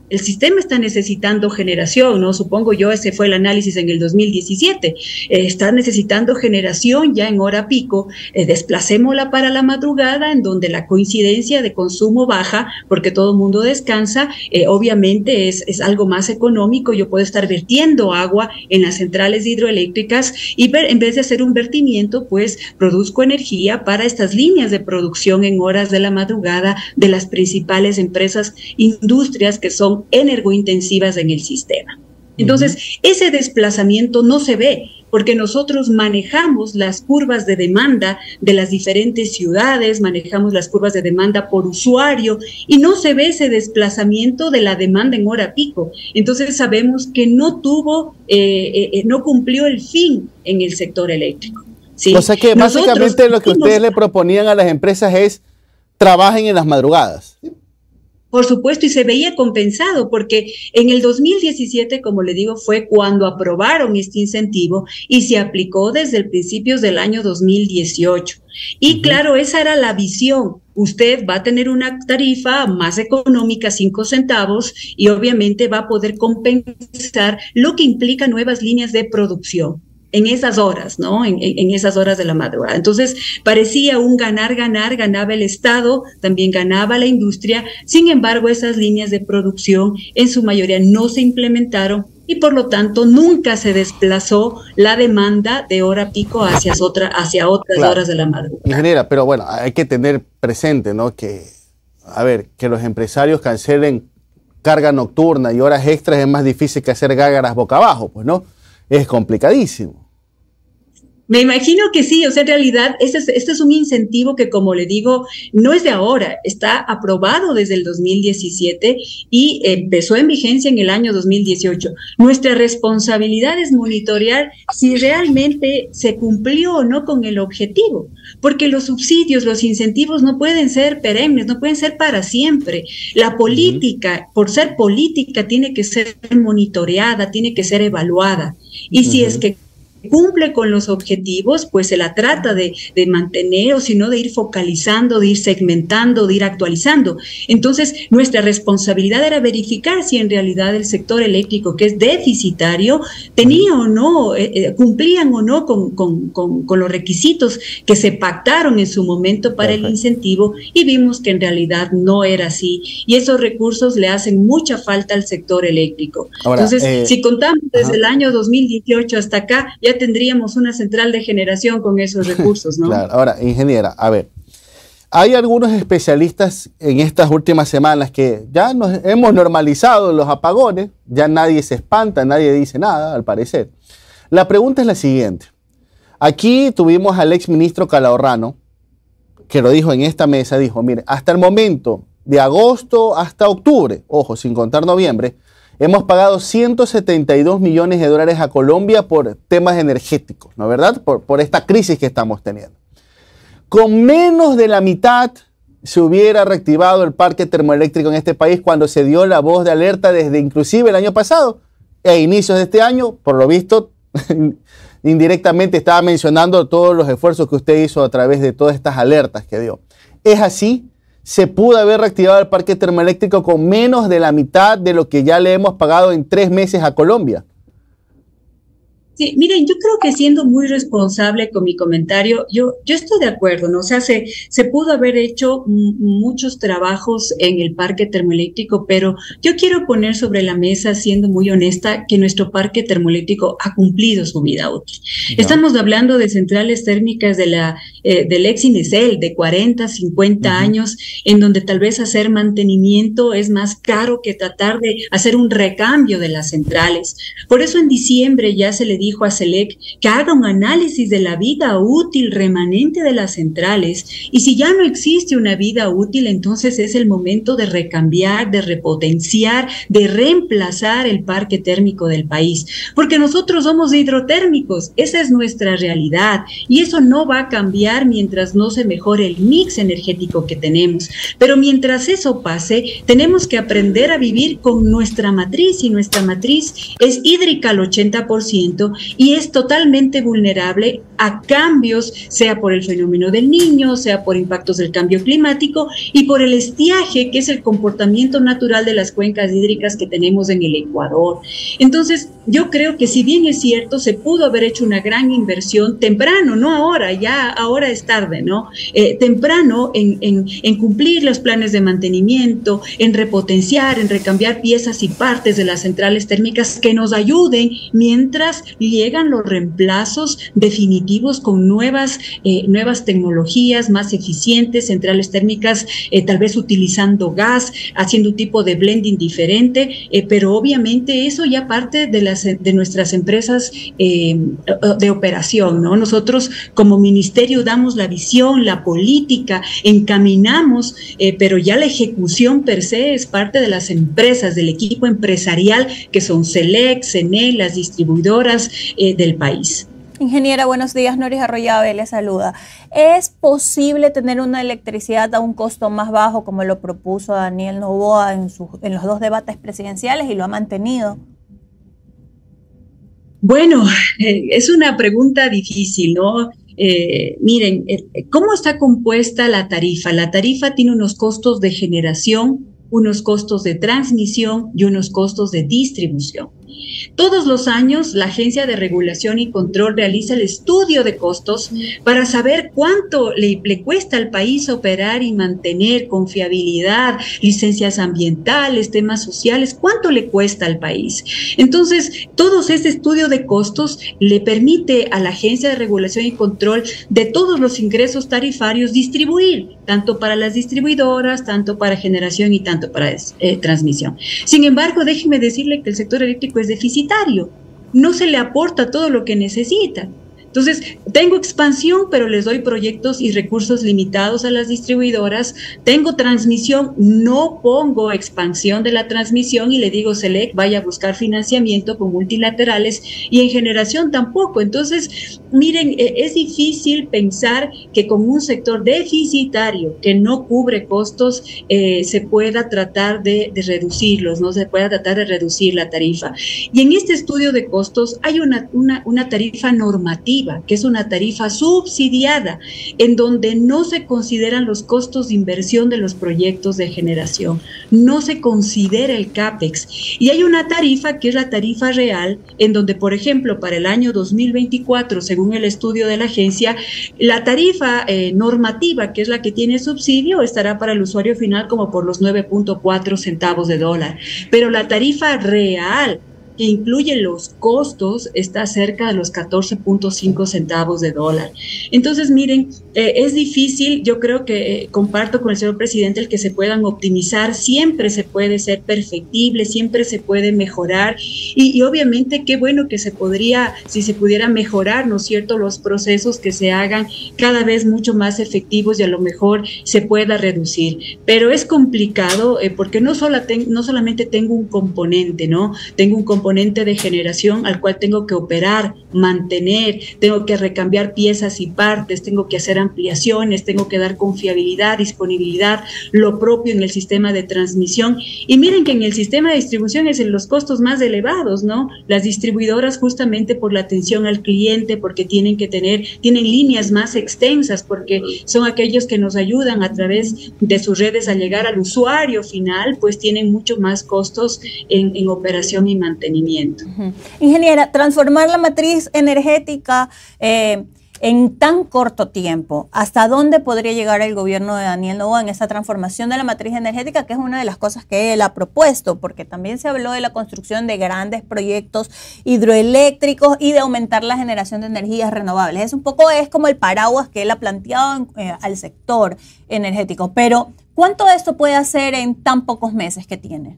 El sistema está necesitando generación, ¿no? Supongo yo, ese fue el análisis en el dos mil diecisiete. Eh, está necesitando generación ya en hora pico. Eh, desplacémosla para la madrugada, en donde la coincidencia de consumo baja, porque todo el mundo descansa. Eh, obviamente es, es algo más económico. Yo puedo estar vertiendo agua en las centrales hidroeléctricas y ver, en vez de hacer un vertimiento, pues produzco energía para estas líneas de producción en horas de la madrugada de las principales empresas, industrias que son energointensivas en el sistema. Entonces, uh-huh. ese desplazamiento no se ve porque nosotros manejamos las curvas de demanda de las diferentes ciudades, manejamos las curvas de demanda por usuario y no se ve ese desplazamiento de la demanda en hora pico. Entonces sabemos que no tuvo, eh, eh, no cumplió el fin en el sector eléctrico. ¿Sí? O sea que básicamente nosotros, lo que ustedes le proponían a las empresas es trabajen en las madrugadas. Por supuesto, y se veía compensado, porque en el dos mil diecisiete, como le digo, fue cuando aprobaron este incentivo y se aplicó desde el principios del año dos mil dieciocho. Y uh-huh. claro, esa era la visión. Usted va a tener una tarifa más económica, cinco centavos, y obviamente va a poder compensar lo que implica nuevas líneas de producción en esas horas, ¿no? En, en esas horas de la madrugada. Entonces, parecía un ganar, ganar, ganaba el Estado, también ganaba la industria. Sin embargo, esas líneas de producción en su mayoría no se implementaron y por lo tanto nunca se desplazó la demanda de hora pico hacia, otra, hacia otras claro. horas de la madrugada. Ingeniera, pero bueno, hay que tener presente, ¿no? Que, a ver, que los empresarios cancelen carga nocturna y horas extras es más difícil que hacer gágaras boca abajo, pues, ¿no? Es complicadísimo. Me imagino que sí, o sea, en realidad este es, este es un incentivo que, como le digo, no es de ahora, está aprobado desde el dos mil diecisiete y empezó en vigencia en el año dos mil dieciocho. Nuestra responsabilidad es monitorear si realmente se cumplió o no con el objetivo, porque los subsidios, los incentivos no pueden ser perennes, no pueden ser para siempre. La política, uh-huh. por ser política, tiene que ser monitoreada, tiene que ser evaluada. Y uh-huh. si es que cumple con los objetivos, pues se la trata de, de mantener o si no de ir focalizando, de ir segmentando, de ir actualizando. Entonces, nuestra responsabilidad era verificar si en realidad el sector eléctrico, que es deficitario, tenía o no, eh, eh, cumplían o no con, con, con, con los requisitos que se pactaron en su momento para Perfecto. El incentivo y vimos que en realidad no era así y esos recursos le hacen mucha falta al sector eléctrico. Ahora, Entonces, eh, si contamos desde ajá. el año dos mil dieciocho hasta acá, ya tendríamos una central de generación con esos recursos, ¿no? Claro. Ahora, ingeniera, a ver, hay algunos especialistas en estas últimas semanas que ya nos hemos normalizado los apagones, ya nadie se espanta, nadie dice nada, al parecer. La pregunta es la siguiente. Aquí tuvimos al exministro Calahorrano, que lo dijo en esta mesa, dijo, mire, hasta el momento, de agosto hasta octubre, ojo, sin contar noviembre, hemos pagado ciento setenta y dos millones de dólares a Colombia por temas energéticos, ¿no es verdad? Por, por esta crisis que estamos teniendo. Con menos de la mitad se hubiera reactivado el parque termoeléctrico en este país cuando se dio la voz de alerta desde inclusive el año pasado e inicios de este año, por lo visto, indirectamente estaba mencionando todos los esfuerzos que usted hizo a través de todas estas alertas que dio. ¿Es así? ¿Se pudo haber reactivado el parque termoeléctrico con menos de la mitad de lo que ya le hemos pagado en tres meses a Colombia? Sí, miren, yo creo que siendo muy responsable con mi comentario, yo, yo estoy de acuerdo, ¿no? O sea, se, se pudo haber hecho muchos trabajos en el parque termoeléctrico, pero yo quiero poner sobre la mesa, siendo muy honesta, que nuestro parque termoeléctrico ha cumplido su vida útil. No. Estamos hablando de centrales térmicas de la, eh, del ex Inesel, de cuarenta, cincuenta uh-huh. años, en donde tal vez hacer mantenimiento es más caro que tratar de hacer un recambio de las centrales. Por eso en diciembre ya se le dijo dijo a SELEC que haga un análisis de la vida útil remanente de las centrales y si ya no existe una vida útil, entonces es el momento de recambiar, de repotenciar, de reemplazar el parque térmico del país, porque nosotros somos hidrotérmicos, esa es nuestra realidad y eso no va a cambiar mientras no se mejore el mix energético que tenemos, pero mientras eso pase, tenemos que aprender a vivir con nuestra matriz y nuestra matriz es hídrica al ochenta por ciento Y es totalmente vulnerable a cambios, sea por el fenómeno del Niño, sea por impactos del cambio climático y por el estiaje, que es el comportamiento natural de las cuencas hídricas que tenemos en el Ecuador. Entonces, yo creo que si bien es cierto, se pudo haber hecho una gran inversión temprano, no ahora, ya ahora es tarde, ¿no? Eh, temprano en, en, en cumplir los planes de mantenimiento, en repotenciar, en recambiar piezas y partes de las centrales térmicas que nos ayuden mientras llegan los reemplazos definitivos con nuevas, eh, nuevas tecnologías más eficientes, centrales térmicas eh, tal vez utilizando gas, haciendo un tipo de blending diferente, eh, pero obviamente eso ya parte de, las, de nuestras empresas eh, de operación, ¿no? Nosotros como ministerio damos la visión, la política, encaminamos, eh, pero ya la ejecución per se es parte de las empresas, del equipo empresarial que son Selec, Senel, las distribuidoras eh, del país. Ingeniera, buenos días. Noris Arroyave le saluda. ¿Es posible tener una electricidad a un costo más bajo como lo propuso Daniel Noboa en, su, en los dos debates presidenciales y lo ha mantenido? Bueno, eh, es una pregunta difícil, ¿no? Eh, miren, eh, ¿cómo está compuesta la tarifa? La tarifa tiene unos costos de generación, unos costos de transmisión y unos costos de distribución. Todos los años, la Agencia de Regulación y Control realiza el estudio de costos para saber cuánto le, le cuesta al país operar y mantener confiabilidad, licencias ambientales, temas sociales, cuánto le cuesta al país. Entonces, todo este estudio de costos le permite a la Agencia de Regulación y Control de todos los ingresos tarifarios distribuir, tanto para las distribuidoras, tanto para generación y tanto para eh, transmisión. Sin embargo, déjeme decirle que el sector eléctrico es deficitario, no se le aporta todo lo que necesita. Entonces, tengo expansión, pero les doy proyectos y recursos limitados a las distribuidoras. Tengo transmisión, no pongo expansión de la transmisión y le digo, Selec, vaya a buscar financiamiento con multilaterales, y en generación tampoco. Entonces, miren, es difícil pensar que con un sector deficitario que no cubre costos, eh, se pueda tratar de, de reducirlos, no se pueda tratar de reducir la tarifa. Y en este estudio de costos hay una, una, una tarifa normativa, que es una tarifa subsidiada, en donde no se consideran los costos de inversión de los proyectos de generación, no se considera el CAPEX. Y hay una tarifa que es la tarifa real, en donde, por ejemplo, para el año dos mil veinticuatro, según el estudio de la agencia, la tarifa eh, normativa, que es la que tiene subsidio, estará para el usuario final como por los nueve punto cuatro centavos de dólar. Pero la tarifa real, que incluye los costos, está cerca de los catorce punto cinco centavos de dólar. Entonces, miren, eh, es difícil, yo creo que eh, comparto con el señor presidente el que se puedan optimizar, siempre se puede ser perfectible, siempre se puede mejorar, y, y obviamente qué bueno que se podría, si se pudiera mejorar, ¿no es cierto?, los procesos que se hagan cada vez mucho más efectivos y a lo mejor se pueda reducir. Pero es complicado eh, porque no, solo ten, no solamente tengo un componente, ¿no? Tengo un componente de generación al cual tengo que operar, mantener, tengo que recambiar piezas y partes, tengo que hacer ampliaciones, tengo que dar confiabilidad, disponibilidad, lo propio en el sistema de transmisión. Y miren que en el sistema de distribución es en los costos más elevados, ¿no? Las distribuidoras, justamente por la atención al cliente, porque tienen que tener, tienen líneas más extensas, porque son aquellos que nos ayudan a través de sus redes a llegar al usuario final, pues tienen mucho más costos en, en operación y mantenimiento. Uh-huh. Ingeniera, transformar la matriz energética eh, en tan corto tiempo, ¿hasta dónde podría llegar el gobierno de Daniel Noboa en esa transformación de la matriz energética, que es una de las cosas que él ha propuesto? Porque también se habló de la construcción de grandes proyectos hidroeléctricos y de aumentar la generación de energías renovables. Es un poco, es como el paraguas que él ha planteado eh, al sector energético. Pero, ¿cuánto de esto puede hacer en tan pocos meses que tiene?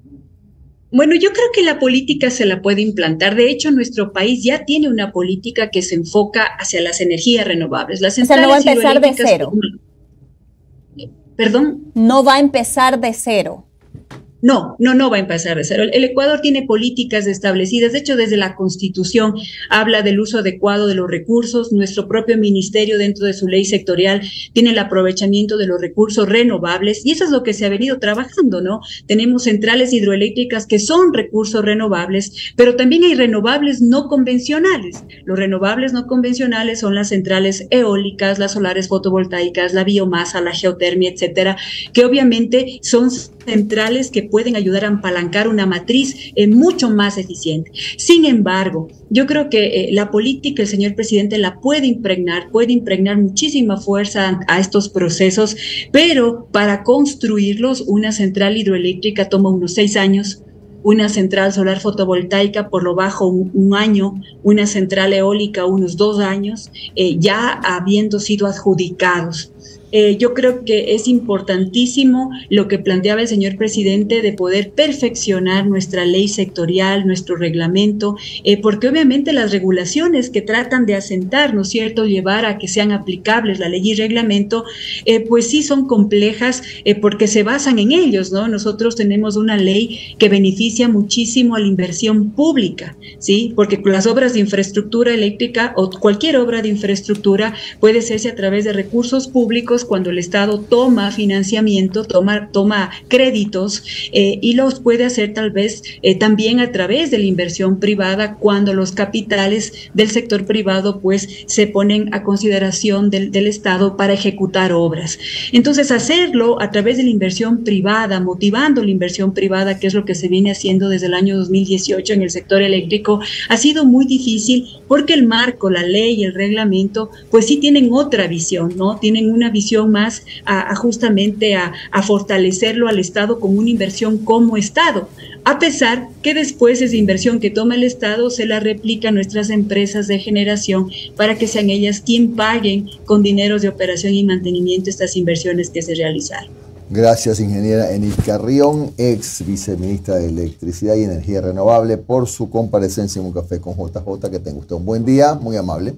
Bueno, yo creo que la política se la puede implantar. De hecho, nuestro país ya tiene una política que se enfoca hacia las energías renovables. Las centrales o sea, no va a empezar de cero. ¿Perdón? No va a empezar de cero. No, no, no va a empezar de cero. El, el Ecuador tiene políticas establecidas, de hecho desde la Constitución habla del uso adecuado de los recursos, nuestro propio ministerio dentro de su ley sectorial tiene el aprovechamiento de los recursos renovables y eso es lo que se ha venido trabajando, ¿no? Tenemos centrales hidroeléctricas que son recursos renovables, pero también hay renovables no convencionales. Los renovables no convencionales son las centrales eólicas, las solares fotovoltaicas, la biomasa, la geotermia, etcétera, que obviamente son centrales que pueden ayudar a apalancar una matriz eh, mucho más eficiente. Sin embargo, yo creo que eh, la política, el señor presidente la puede impregnar, puede impregnar muchísima fuerza a, a estos procesos, pero para construirlos, una central hidroeléctrica toma unos seis años, una central solar fotovoltaica por lo bajo un, un año, una central eólica unos dos años, eh, ya habiendo sido adjudicados. Eh, yo creo que es importantísimo lo que planteaba el señor presidente de poder perfeccionar nuestra ley sectorial, nuestro reglamento, eh, porque obviamente las regulaciones que tratan de asentar, ¿no es cierto?, llevar a que sean aplicables la ley y reglamento, eh, pues sí son complejas eh, porque se basan en ellos, ¿no? Nosotros tenemos una ley que beneficia muchísimo a la inversión pública, ¿sí? Porque las obras de infraestructura eléctrica o cualquier obra de infraestructura puede hacerse a través de recursos públicos cuando el Estado toma financiamiento, toma, toma créditos eh, y los puede hacer tal vez eh, también a través de la inversión privada cuando los capitales del sector privado pues se ponen a consideración del, del Estado para ejecutar obras. Entonces hacerlo a través de la inversión privada, motivando la inversión privada, que es lo que se viene haciendo desde el año dos mil dieciocho en el sector eléctrico, ha sido muy difícil porque el marco, la ley y el reglamento pues sí tienen otra visión, ¿no? Tienen una visión más a, a justamente a, a fortalecerlo al Estado como una inversión como Estado, a pesar que después esa inversión que toma el Estado se la replica a nuestras empresas de generación para que sean ellas quien paguen con dineros de operación y mantenimiento estas inversiones que se realizaron. Gracias, ingeniera Enid Carrión, ex viceministra de Electricidad y Energía Renovable, por su comparecencia en Un Café con J J. Que tenga usted un buen día, muy amable.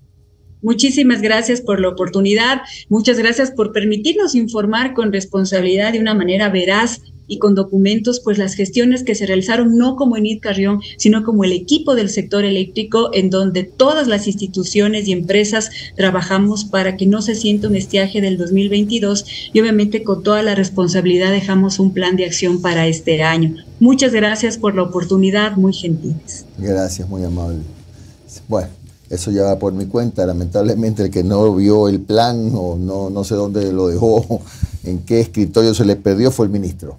Muchísimas gracias por la oportunidad, muchas gracias por permitirnos informar con responsabilidad de una manera veraz y con documentos, pues las gestiones que se realizaron no como Enid Carrión, sino como el equipo del sector eléctrico, en donde todas las instituciones y empresas trabajamos para que no se sienta un estiaje del dos mil veintidós y obviamente con toda la responsabilidad dejamos un plan de acción para este año. Muchas gracias por la oportunidad, muy gentiles. Gracias, muy amable. Bueno. Eso ya va por mi cuenta. Lamentablemente el que no vio el plan o no, no sé dónde lo dejó, en qué escritorio se le perdió, fue el ministro.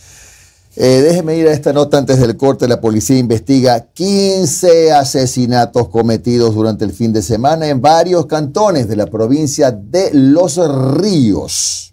Eh, déjeme ir a esta nota antes del corte. La policía investiga quince asesinatos cometidos durante el fin de semana en varios cantones de la provincia de Los Ríos.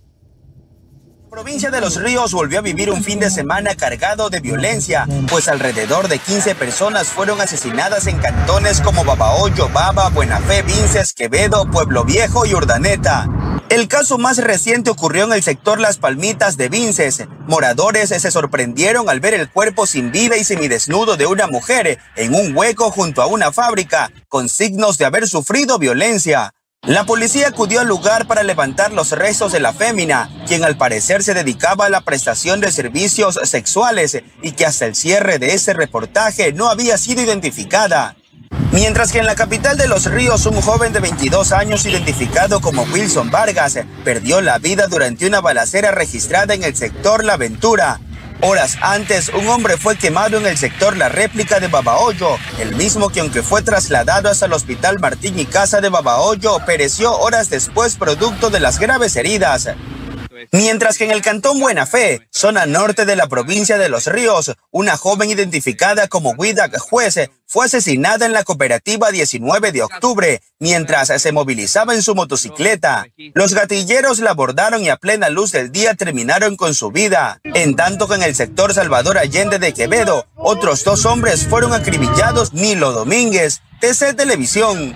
La provincia de Los Ríos volvió a vivir un fin de semana cargado de violencia, pues alrededor de quince personas fueron asesinadas en cantones como Babahoyo, Baba, Buenafé, Vinces, Quevedo, Pueblo Viejo y Urdaneta. El caso más reciente ocurrió en el sector Las Palmitas de Vinces. Moradores se sorprendieron al ver el cuerpo sin vida y semidesnudo de una mujer en un hueco junto a una fábrica, con signos de haber sufrido violencia. La policía acudió al lugar para levantar los restos de la fémina, quien al parecer se dedicaba a la prestación de servicios sexuales y que hasta el cierre de ese reportaje no había sido identificada. Mientras que en la capital de Los Ríos, un joven de veintidós años identificado como Wilson Vargas perdió la vida durante una balacera registrada en el sector La Ventura. Horas antes, un hombre fue quemado en el sector La Réplica de Babahoyo, el mismo que aunque fue trasladado hasta el Hospital Martín y Casa de Babahoyo, pereció horas después producto de las graves heridas. Mientras que en el cantón Buenafé, zona norte de la provincia de Los Ríos, una joven identificada como Guida Juez fue asesinada en la cooperativa diecinueve de octubre, mientras se movilizaba en su motocicleta. Los gatilleros la abordaron y a plena luz del día terminaron con su vida. En tanto que en el sector Salvador Allende de Quevedo, otros dos hombres fueron acribillados. Nilo Domínguez, T C Televisión.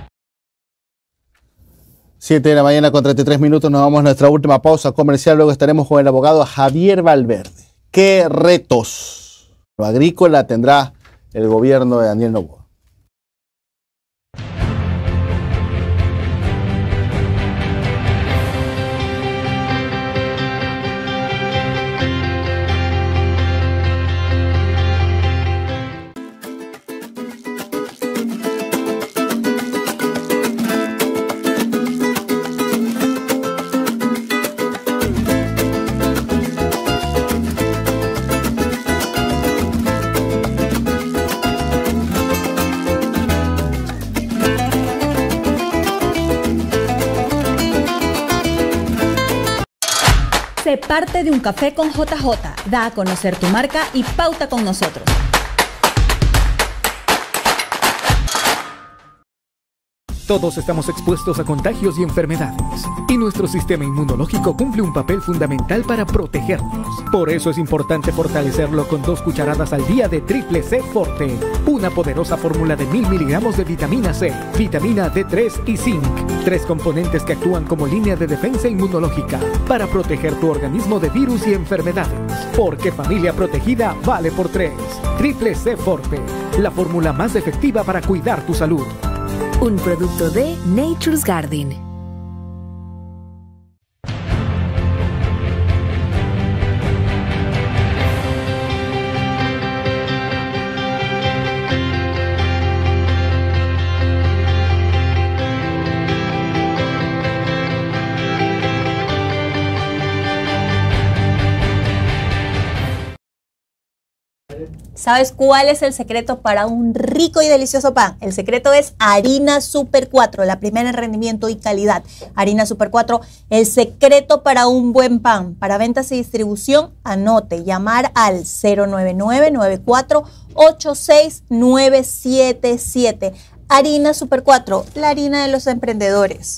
siete de la mañana con treinta y tres minutos, nos vamos a nuestra última pausa comercial, luego estaremos con el abogado Javier Valverde. ¿Qué retos lo agrícola tendrá el gobierno de Daniel Noboa? Sé parte de Un Café con J J. Da a conocer tu marca y pauta con nosotros. Todos estamos expuestos a contagios y enfermedades, y nuestro sistema inmunológico cumple un papel fundamental para protegernos. Por eso es importante fortalecerlo con dos cucharadas al día de Triple C Forte, una poderosa fórmula de mil miligramos de vitamina C, vitamina D tres y zinc, tres componentes que actúan como línea de defensa inmunológica para proteger tu organismo de virus y enfermedades. Porque familia protegida vale por tres. Triple C Forte, la fórmula más efectiva para cuidar tu salud. Un producto de Nature's Garden. ¿Sabes cuál es el secreto para un rico y delicioso pan? El secreto es Harina Super cuatro, la primera en rendimiento y calidad. Harina Super cuatro, el secreto para un buen pan. Para ventas y distribución, anote, llamar al cero nueve nueve, nueve cuatro ocho seis nueve siete siete. Harina Super cuatro, la harina de los emprendedores.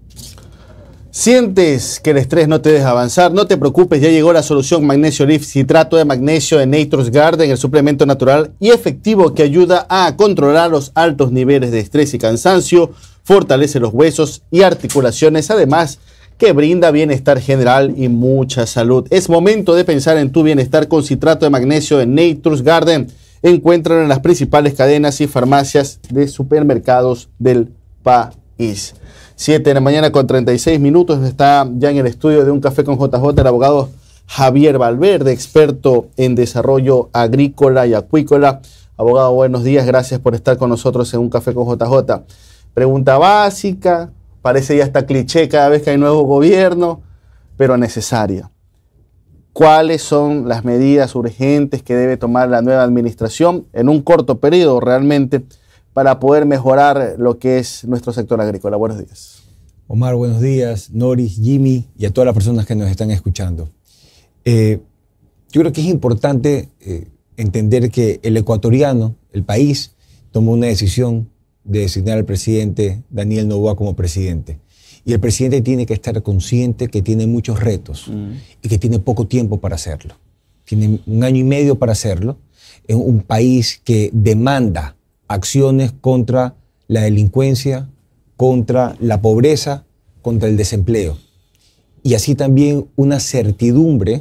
¿Sientes que el estrés no te deja avanzar? No te preocupes, ya llegó la solución Magnesio Lift, citrato de magnesio de Nature's Garden, el suplemento natural y efectivo que ayuda a controlar los altos niveles de estrés y cansancio, fortalece los huesos y articulaciones, además que brinda bienestar general y mucha salud. Es momento de pensar en tu bienestar con citrato de magnesio de Nature's Garden. Encuéntralo en las principales cadenas y farmacias de supermercados del país. siete de la mañana con treinta y seis minutos, está ya en el estudio de Un Café con J J el abogado Javier Valverde, experto en desarrollo agrícola y acuícola. Abogado, buenos días, gracias por estar con nosotros en Un Café con J J. Pregunta básica, parece ya hasta cliché cada vez que hay nuevo gobierno, pero necesaria. ¿Cuáles son las medidas urgentes que debe tomar la nueva administración en un corto periodo realmente para poder mejorar lo que es nuestro sector agrícola? Buenos días. Omar, buenos días. Noris, Jimmy y a todas las personas que nos están escuchando. Eh, yo creo que es importante eh, entender que el ecuatoriano, el país, tomó una decisión de designar al presidente Daniel Noboa como presidente. Y el presidente tiene que estar consciente que tiene muchos retos mm. y que tiene poco tiempo para hacerlo. Tiene un año y medio para hacerlo. Es un país que demanda acciones contra la delincuencia, contra la pobreza, contra el desempleo. Y así también una certidumbre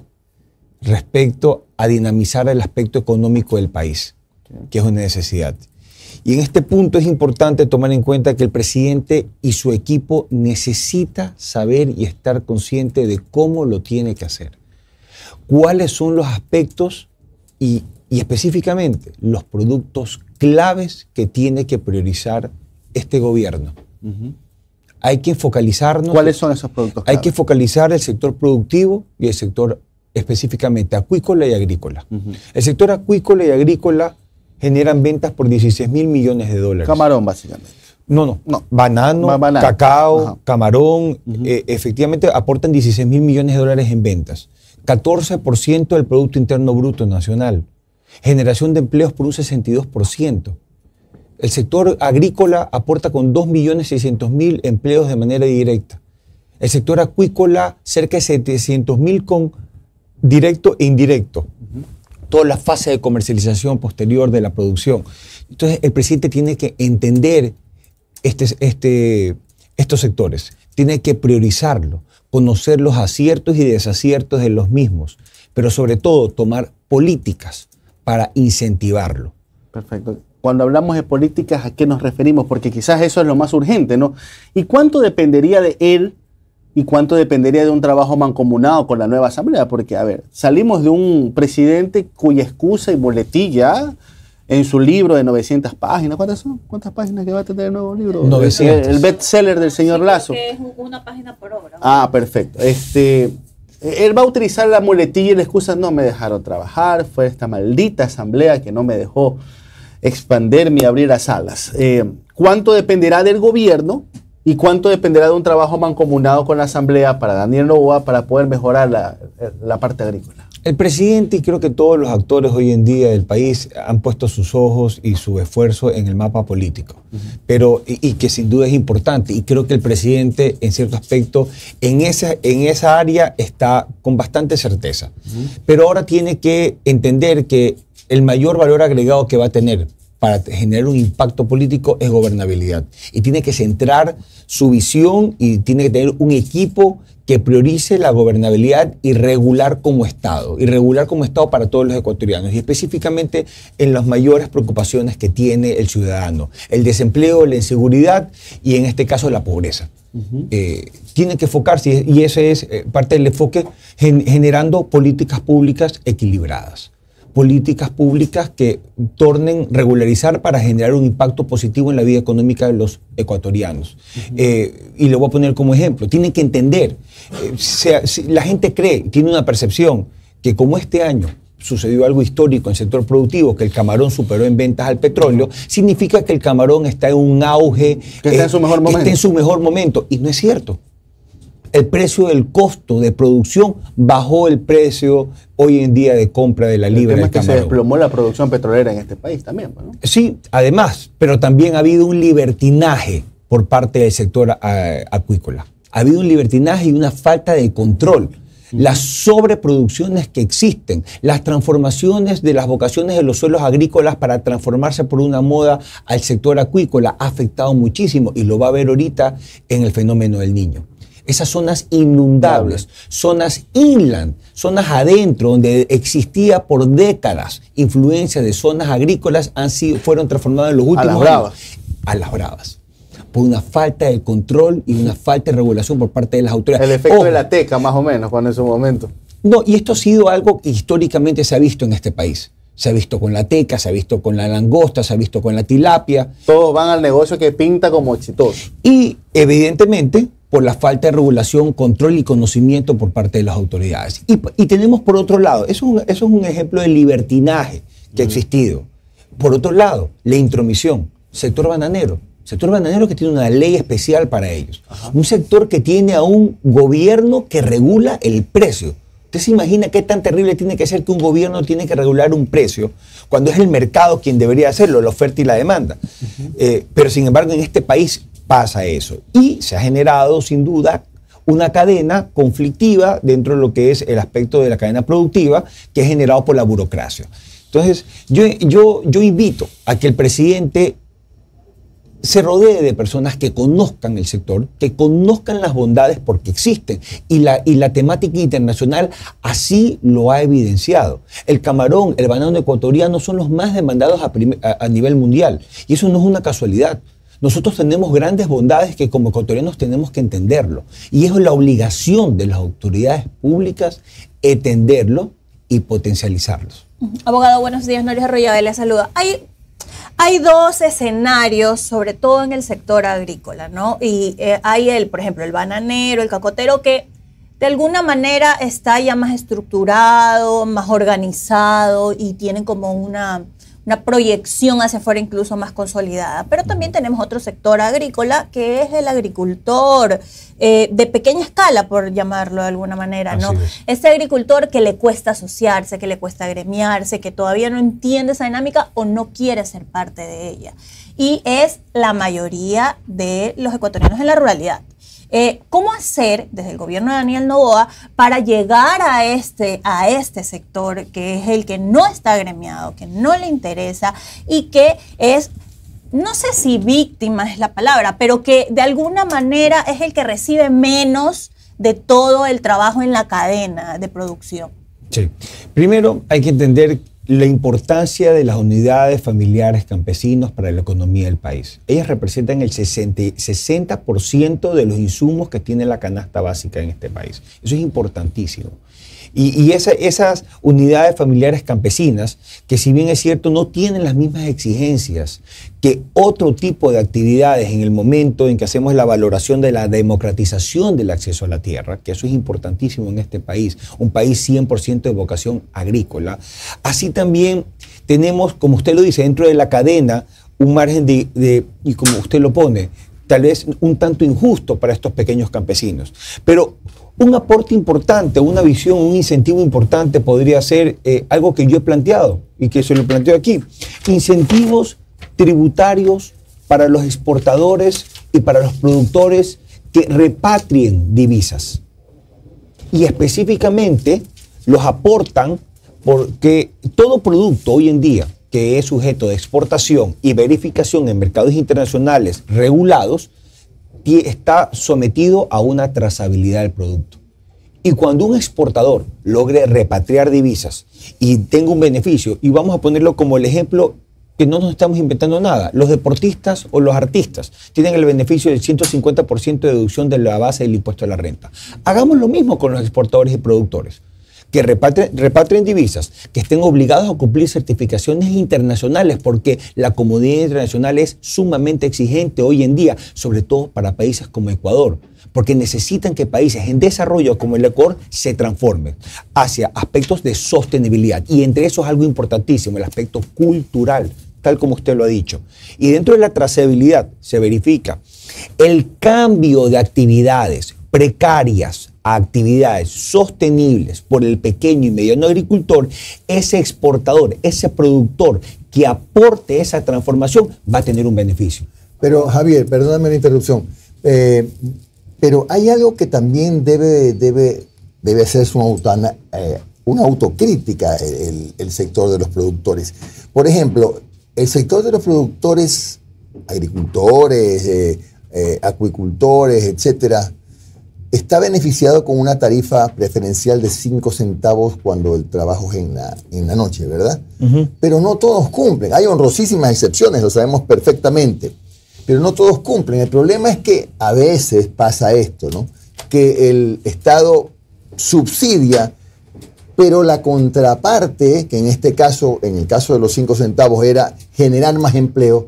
respecto a dinamizar el aspecto económico del país, que es una necesidad. Y en este punto es importante tomar en cuenta que el presidente y su equipo necesita saber y estar consciente de cómo lo tiene que hacer. Cuáles son los aspectos y, y específicamente los productos claves que tiene que priorizar este gobierno. Uh-huh. Hay que focalizarnos. ¿Cuáles son esos productos claves? Hay que focalizar el sector productivo y el sector específicamente acuícola y agrícola. Uh-huh. El sector acuícola y agrícola generan ventas por dieciséis mil millones de dólares. Camarón, básicamente. No, no. no. Banano, ba banano. cacao, Ajá. camarón, uh-huh. eh, efectivamente aportan dieciséis mil millones de dólares en ventas. catorce por ciento del Producto Interno Bruto Nacional. Generación de empleos por un sesenta y dos por ciento. El sector agrícola aporta con dos millones seiscientos mil empleos de manera directa. El sector acuícola cerca de setecientos mil con directo e indirecto. Uh-huh. Toda la fase de comercialización posterior de la producción. Entonces el presidente tiene que entender este, este, estos sectores, tiene que priorizarlo, conocer los aciertos y desaciertos de los mismos, pero sobre todo tomar políticas para incentivarlo. Perfecto. Cuando hablamos de políticas, ¿a qué nos referimos? Porque quizás eso es lo más urgente, ¿no? ¿Y cuánto dependería de él y cuánto dependería de un trabajo mancomunado con la nueva asamblea? Porque, a ver, salimos de un presidente cuya excusa y boletilla en su libro de novecientas páginas. ¿Cuántas son? ¿Cuántas páginas que va a tener el nuevo libro? novecientas. El, el bestseller del señor sí, Lazo. Que es una página por obra. Ah, perfecto. Este, él va a utilizar la muletilla y la excusa, no me dejaron trabajar, fue esta maldita asamblea que no me dejó expanderme y abrir las alas. Eh, ¿Cuánto dependerá del gobierno ¿Y cuánto dependerá de un trabajo mancomunado con la Asamblea para Daniel Noboa para poder mejorar la, la parte agrícola? El presidente y creo que todos los actores hoy en día del país han puesto sus ojos y su esfuerzo en el mapa político, uh-huh. pero y, y que sin duda es importante. Y creo que el presidente, en cierto aspecto, en esa, en esa área está con bastante certeza. Uh-huh. Pero ahora tiene que entender que el mayor valor agregado que va a tener para generar un impacto político es gobernabilidad. Y tiene que centrar su visión y tiene que tener un equipo que priorice la gobernabilidad y regular como Estado, y regular como Estado para todos los ecuatorianos, y específicamente en las mayores preocupaciones que tiene el ciudadano, el desempleo, la inseguridad y en este caso la pobreza. Uh-huh. eh, tiene que enfocarse, y ese es eh, parte del enfoque, gen, generando políticas públicas equilibradas. Políticas públicas que tornen regularizar para generar un impacto positivo en la vida económica de los ecuatorianos. Uh-huh. eh, y lo voy a poner como ejemplo. Tienen que entender, eh, se, se, la gente cree, tiene una percepción que como este año sucedió algo histórico en el sector productivo, que el camarón superó en ventas al petróleo, significa que el camarón está en un auge, que está eh, en su mejor momento. Está en su mejor momento. Y no es cierto. El precio del costo de producción bajó el precio hoy en día de compra de la libra del camarón. El tema es que se desplomó la producción petrolera en este país también, ¿no? Sí, además, pero también ha habido un libertinaje por parte del sector acuícola. Ha habido un libertinaje y una falta de control. Las sobreproducciones que existen, las transformaciones de las vocaciones de los suelos agrícolas para transformarse por una moda al sector acuícola ha afectado muchísimo y lo va a ver ahorita en el fenómeno del Niño. Esas zonas inundables, zonas inland, zonas adentro, donde existía por décadas influencia de zonas agrícolas, han sido, fueron transformadas en los últimos años. A las bravas. A las bravas. Por una falta de control y una falta de regulación por parte de las autoridades. El efecto oh, de la teca, más o menos, cuando en su momento. No, y esto ha sido algo que históricamente se ha visto en este país. Se ha visto con la teca, se ha visto con la langosta, se ha visto con la tilapia. Todos van al negocio que pinta como exitoso. Y evidentemente por la falta de regulación, control y conocimiento por parte de las autoridades. Y, y tenemos por otro lado, eso es, un, eso es un ejemplo de libertinaje que ha existido. Por otro lado, la intromisión, sector bananero. Sector bananero que tiene una ley especial para ellos. Ajá. Un sector que tiene a un gobierno que regula el precio. ¿Usted se imagina qué tan terrible tiene que ser que un gobierno tiene que regular un precio cuando es el mercado quien debería hacerlo, la oferta y la demanda? Uh-huh. eh, pero sin embargo en este país pasa eso. Y se ha generado sin duda una cadena conflictiva dentro de lo que es el aspecto de la cadena productiva que es generado por la burocracia. Entonces yo, yo, yo invito a que el presidente se rodee de personas que conozcan el sector, que conozcan las bondades porque existen. Y la, y la temática internacional así lo ha evidenciado. El camarón, el banano ecuatoriano son los más demandados a, prim, a, a nivel mundial. Y eso no es una casualidad. Nosotros tenemos grandes bondades que como ecuatorianos tenemos que entenderlo. Y es la obligación de las autoridades públicas entenderlo y potencializarlos. Abogado, buenos días. Noris Arroyave le saluda. Hay... Hay dos escenarios, sobre todo en el sector agrícola, ¿no? Y eh, hay el, por ejemplo, el bananero, el cacotero, que de alguna manera está ya más estructurado, más organizado y tienen como una, una proyección hacia afuera incluso más consolidada. Pero también tenemos otro sector agrícola que es el agricultor eh, de pequeña escala, por llamarlo de alguna manera, ¿no? Este agricultor que le cuesta asociarse, que le cuesta agremiarse, que todavía no entiende esa dinámica o no quiere ser parte de ella. Y es la mayoría de los ecuatorianos en la ruralidad. Eh, ¿Cómo hacer desde el gobierno de Daniel Noboa para llegar a este, a este sector que es el que no está agremiado, que no le interesa y que es, no sé si víctima es la palabra, pero que de alguna manera es el que recibe menos de todo el trabajo en la cadena de producción? Sí. Primero hay que entender la importancia de las unidades familiares campesinos para la economía del país. Ellas representan el sesenta por ciento de los insumos que tiene la canasta básica en este país. Eso es importantísimo. Y, y esa, esas unidades familiares campesinas, que si bien es cierto no tienen las mismas exigencias que otro tipo de actividades en el momento en que hacemos la valoración de la democratización del acceso a la tierra, que eso es importantísimo en este país, un país cien por ciento de vocación agrícola, así también tenemos, como usted lo dice, dentro de la cadena un margen de, de y como usted lo pone, tal vez un tanto injusto para estos pequeños campesinos. Pero un aporte importante, una visión, un incentivo importante podría ser eh, algo que yo he planteado y que se lo planteo aquí. Incentivos tributarios para los exportadores y para los productores que repatrien divisas. Y específicamente los aportan porque todo producto hoy en día que es sujeto de exportación y verificación en mercados internacionales regulados, está sometido a una trazabilidad del producto. Y cuando un exportador logre repatriar divisas y tenga un beneficio, y vamos a ponerlo como el ejemplo que no nos estamos inventando nada, los deportistas o los artistas tienen el beneficio del ciento cincuenta por ciento de deducción de la base del impuesto a la renta. Hagamos lo mismo con los exportadores y productores, que repatrien, repatrien divisas, que estén obligados a cumplir certificaciones internacionales, porque la comunidad internacional es sumamente exigente hoy en día, sobre todo para países como Ecuador, porque necesitan que países en desarrollo como el Ecuador se transformen hacia aspectos de sostenibilidad. Y entre esos algo importantísimo, el aspecto cultural, tal como usted lo ha dicho. Y dentro de la trazabilidad se verifica el cambio de actividades precarias a actividades sostenibles por el pequeño y mediano agricultor. Ese exportador, ese productor que aporte esa transformación va a tener un beneficio. Pero Javier, perdóname la interrupción, eh, pero hay algo que también debe, debe, debe hacerse una, auto, eh, una autocrítica el, el sector de los productores. Por ejemplo, el sector de los productores, agricultores, eh, eh, acuicultores, etcétera, está beneficiado con una tarifa preferencial de cinco centavos cuando el trabajo es en la, en la noche, ¿verdad? Uh-huh. Pero no todos cumplen. Hay honrosísimas excepciones, lo sabemos perfectamente, pero no todos cumplen. El problema es que a veces pasa esto, ¿no? Que el Estado subsidia, pero la contraparte, que en este caso, en el caso de los cinco centavos, era generar más empleo.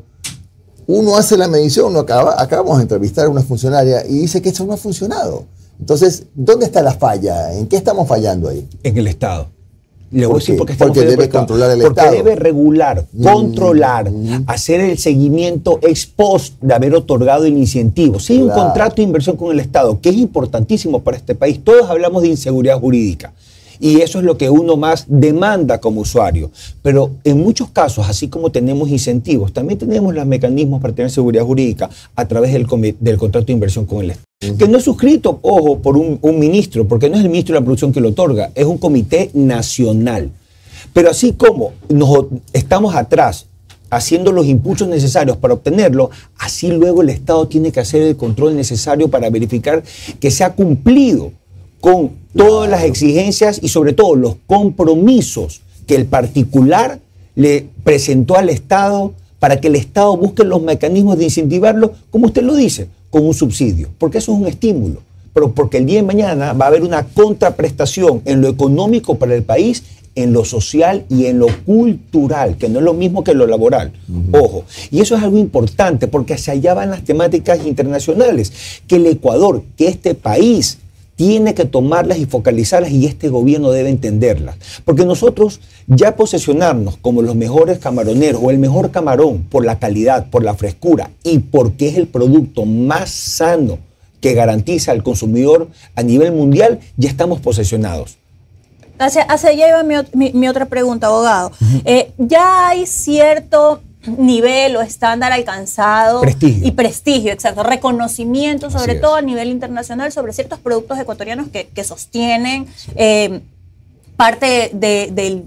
Uno hace la medición, uno acaba, acabamos de entrevistar a una funcionaria y dice que eso no ha funcionado. Entonces, ¿dónde está la falla? ¿En qué estamos fallando ahí? En el Estado. Le voy ¿Por a decir qué? porque, Porque debe porque controlar el porque Estado. debe regular, controlar, mm. hacer el seguimiento ex post de haber otorgado el incentivo. Sí, claro. Un contrato de inversión con el Estado, que es importantísimo para este país. Todos hablamos de inseguridad jurídica. Y eso es lo que uno más demanda como usuario. Pero en muchos casos, así como tenemos incentivos, también tenemos los mecanismos para tener seguridad jurídica a través del, del contrato de inversión con el Estado. Uh-huh. Que no es suscrito, ojo, por un, un ministro, porque no es el ministro de la producción que lo otorga, es un comité nacional. Pero así como nos, estamos atrás haciendo los impulsos necesarios para obtenerlo, así luego el Estado tiene que hacer el control necesario para verificar que se ha cumplido con todas las exigencias y sobre todo los compromisos que el particular le presentó al Estado para que el Estado busque los mecanismos de incentivarlo, como usted lo dice, con un subsidio, porque eso es un estímulo, pero porque el día de mañana va a haber una contraprestación en lo económico para el país, en lo social y en lo cultural, que no es lo mismo que lo laboral. Uh-huh. Ojo, y eso es algo importante porque hacia allá van las temáticas internacionales, que el Ecuador, que este país tiene que tomarlas y focalizarlas y este gobierno debe entenderlas. Porque nosotros ya posesionarnos como los mejores camaroneros o el mejor camarón por la calidad, por la frescura y porque es el producto más sano que garantiza al consumidor a nivel mundial, ya estamos posesionados. Hacia, hacia allá iba mi, mi, mi otra pregunta, abogado. Uh-huh. eh, ya hay cierto nivel o estándar alcanzado prestigio. y prestigio, exacto, reconocimiento sobre todo a nivel internacional sobre ciertos productos ecuatorianos que, que sostienen eh, parte de, de,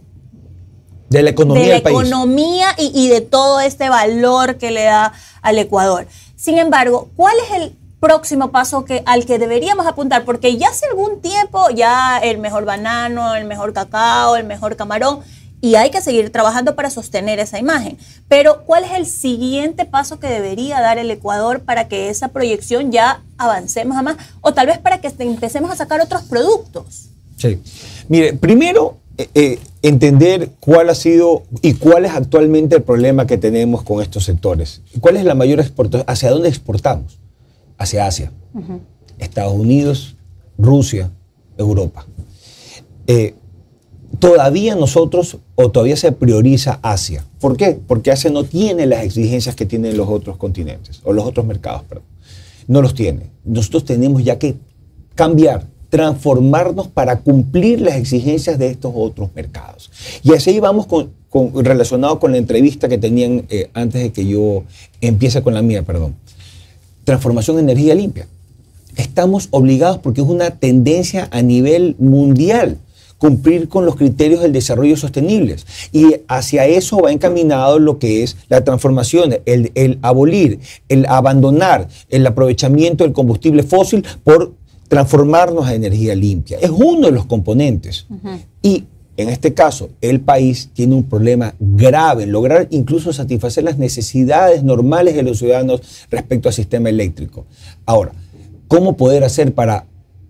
de la economía, de la del país. economía y, y de todo este valor que le da al Ecuador. Sin embargo, ¿cuál es el próximo paso que, al que deberíamos apuntar? Porque ya hace algún tiempo ya el mejor banano, el mejor cacao, el mejor camarón, y hay que seguir trabajando para sostener esa imagen. Pero, ¿cuál es el siguiente paso que debería dar el Ecuador para que esa proyección ya avancemos a más? O tal vez para que empecemos a sacar otros productos. Sí. Mire, primero, eh, eh, entender cuál ha sido y cuál es actualmente el problema que tenemos con estos sectores. ¿Cuál es la mayor exportación? ¿Hacia dónde exportamos? Hacia Asia. Uh-huh. Estados Unidos, Rusia, Europa. Eh, Todavía nosotros, o todavía se prioriza Asia. ¿Por qué? Porque Asia no tiene las exigencias que tienen los otros continentes, o los otros mercados, perdón. no los tiene. Nosotros tenemos ya que cambiar, transformarnos para cumplir las exigencias de estos otros mercados. Y así vamos con, con, relacionado con la entrevista que tenían eh, antes de que yo empiece con la mía, perdón. Transformación en energía limpia. Estamos obligados porque es una tendencia a nivel mundial cumplir con los criterios del desarrollo sostenible. Y hacia eso va encaminado lo que es la transformación, el, el abolir, el abandonar el aprovechamiento del combustible fósil por transformarnos a energía limpia. Es uno de los componentes. Uh-huh. Y en este caso, el país tiene un problema grave en lograr incluso satisfacer las necesidades normales de los ciudadanos respecto al sistema eléctrico. Ahora, ¿cómo poder hacer para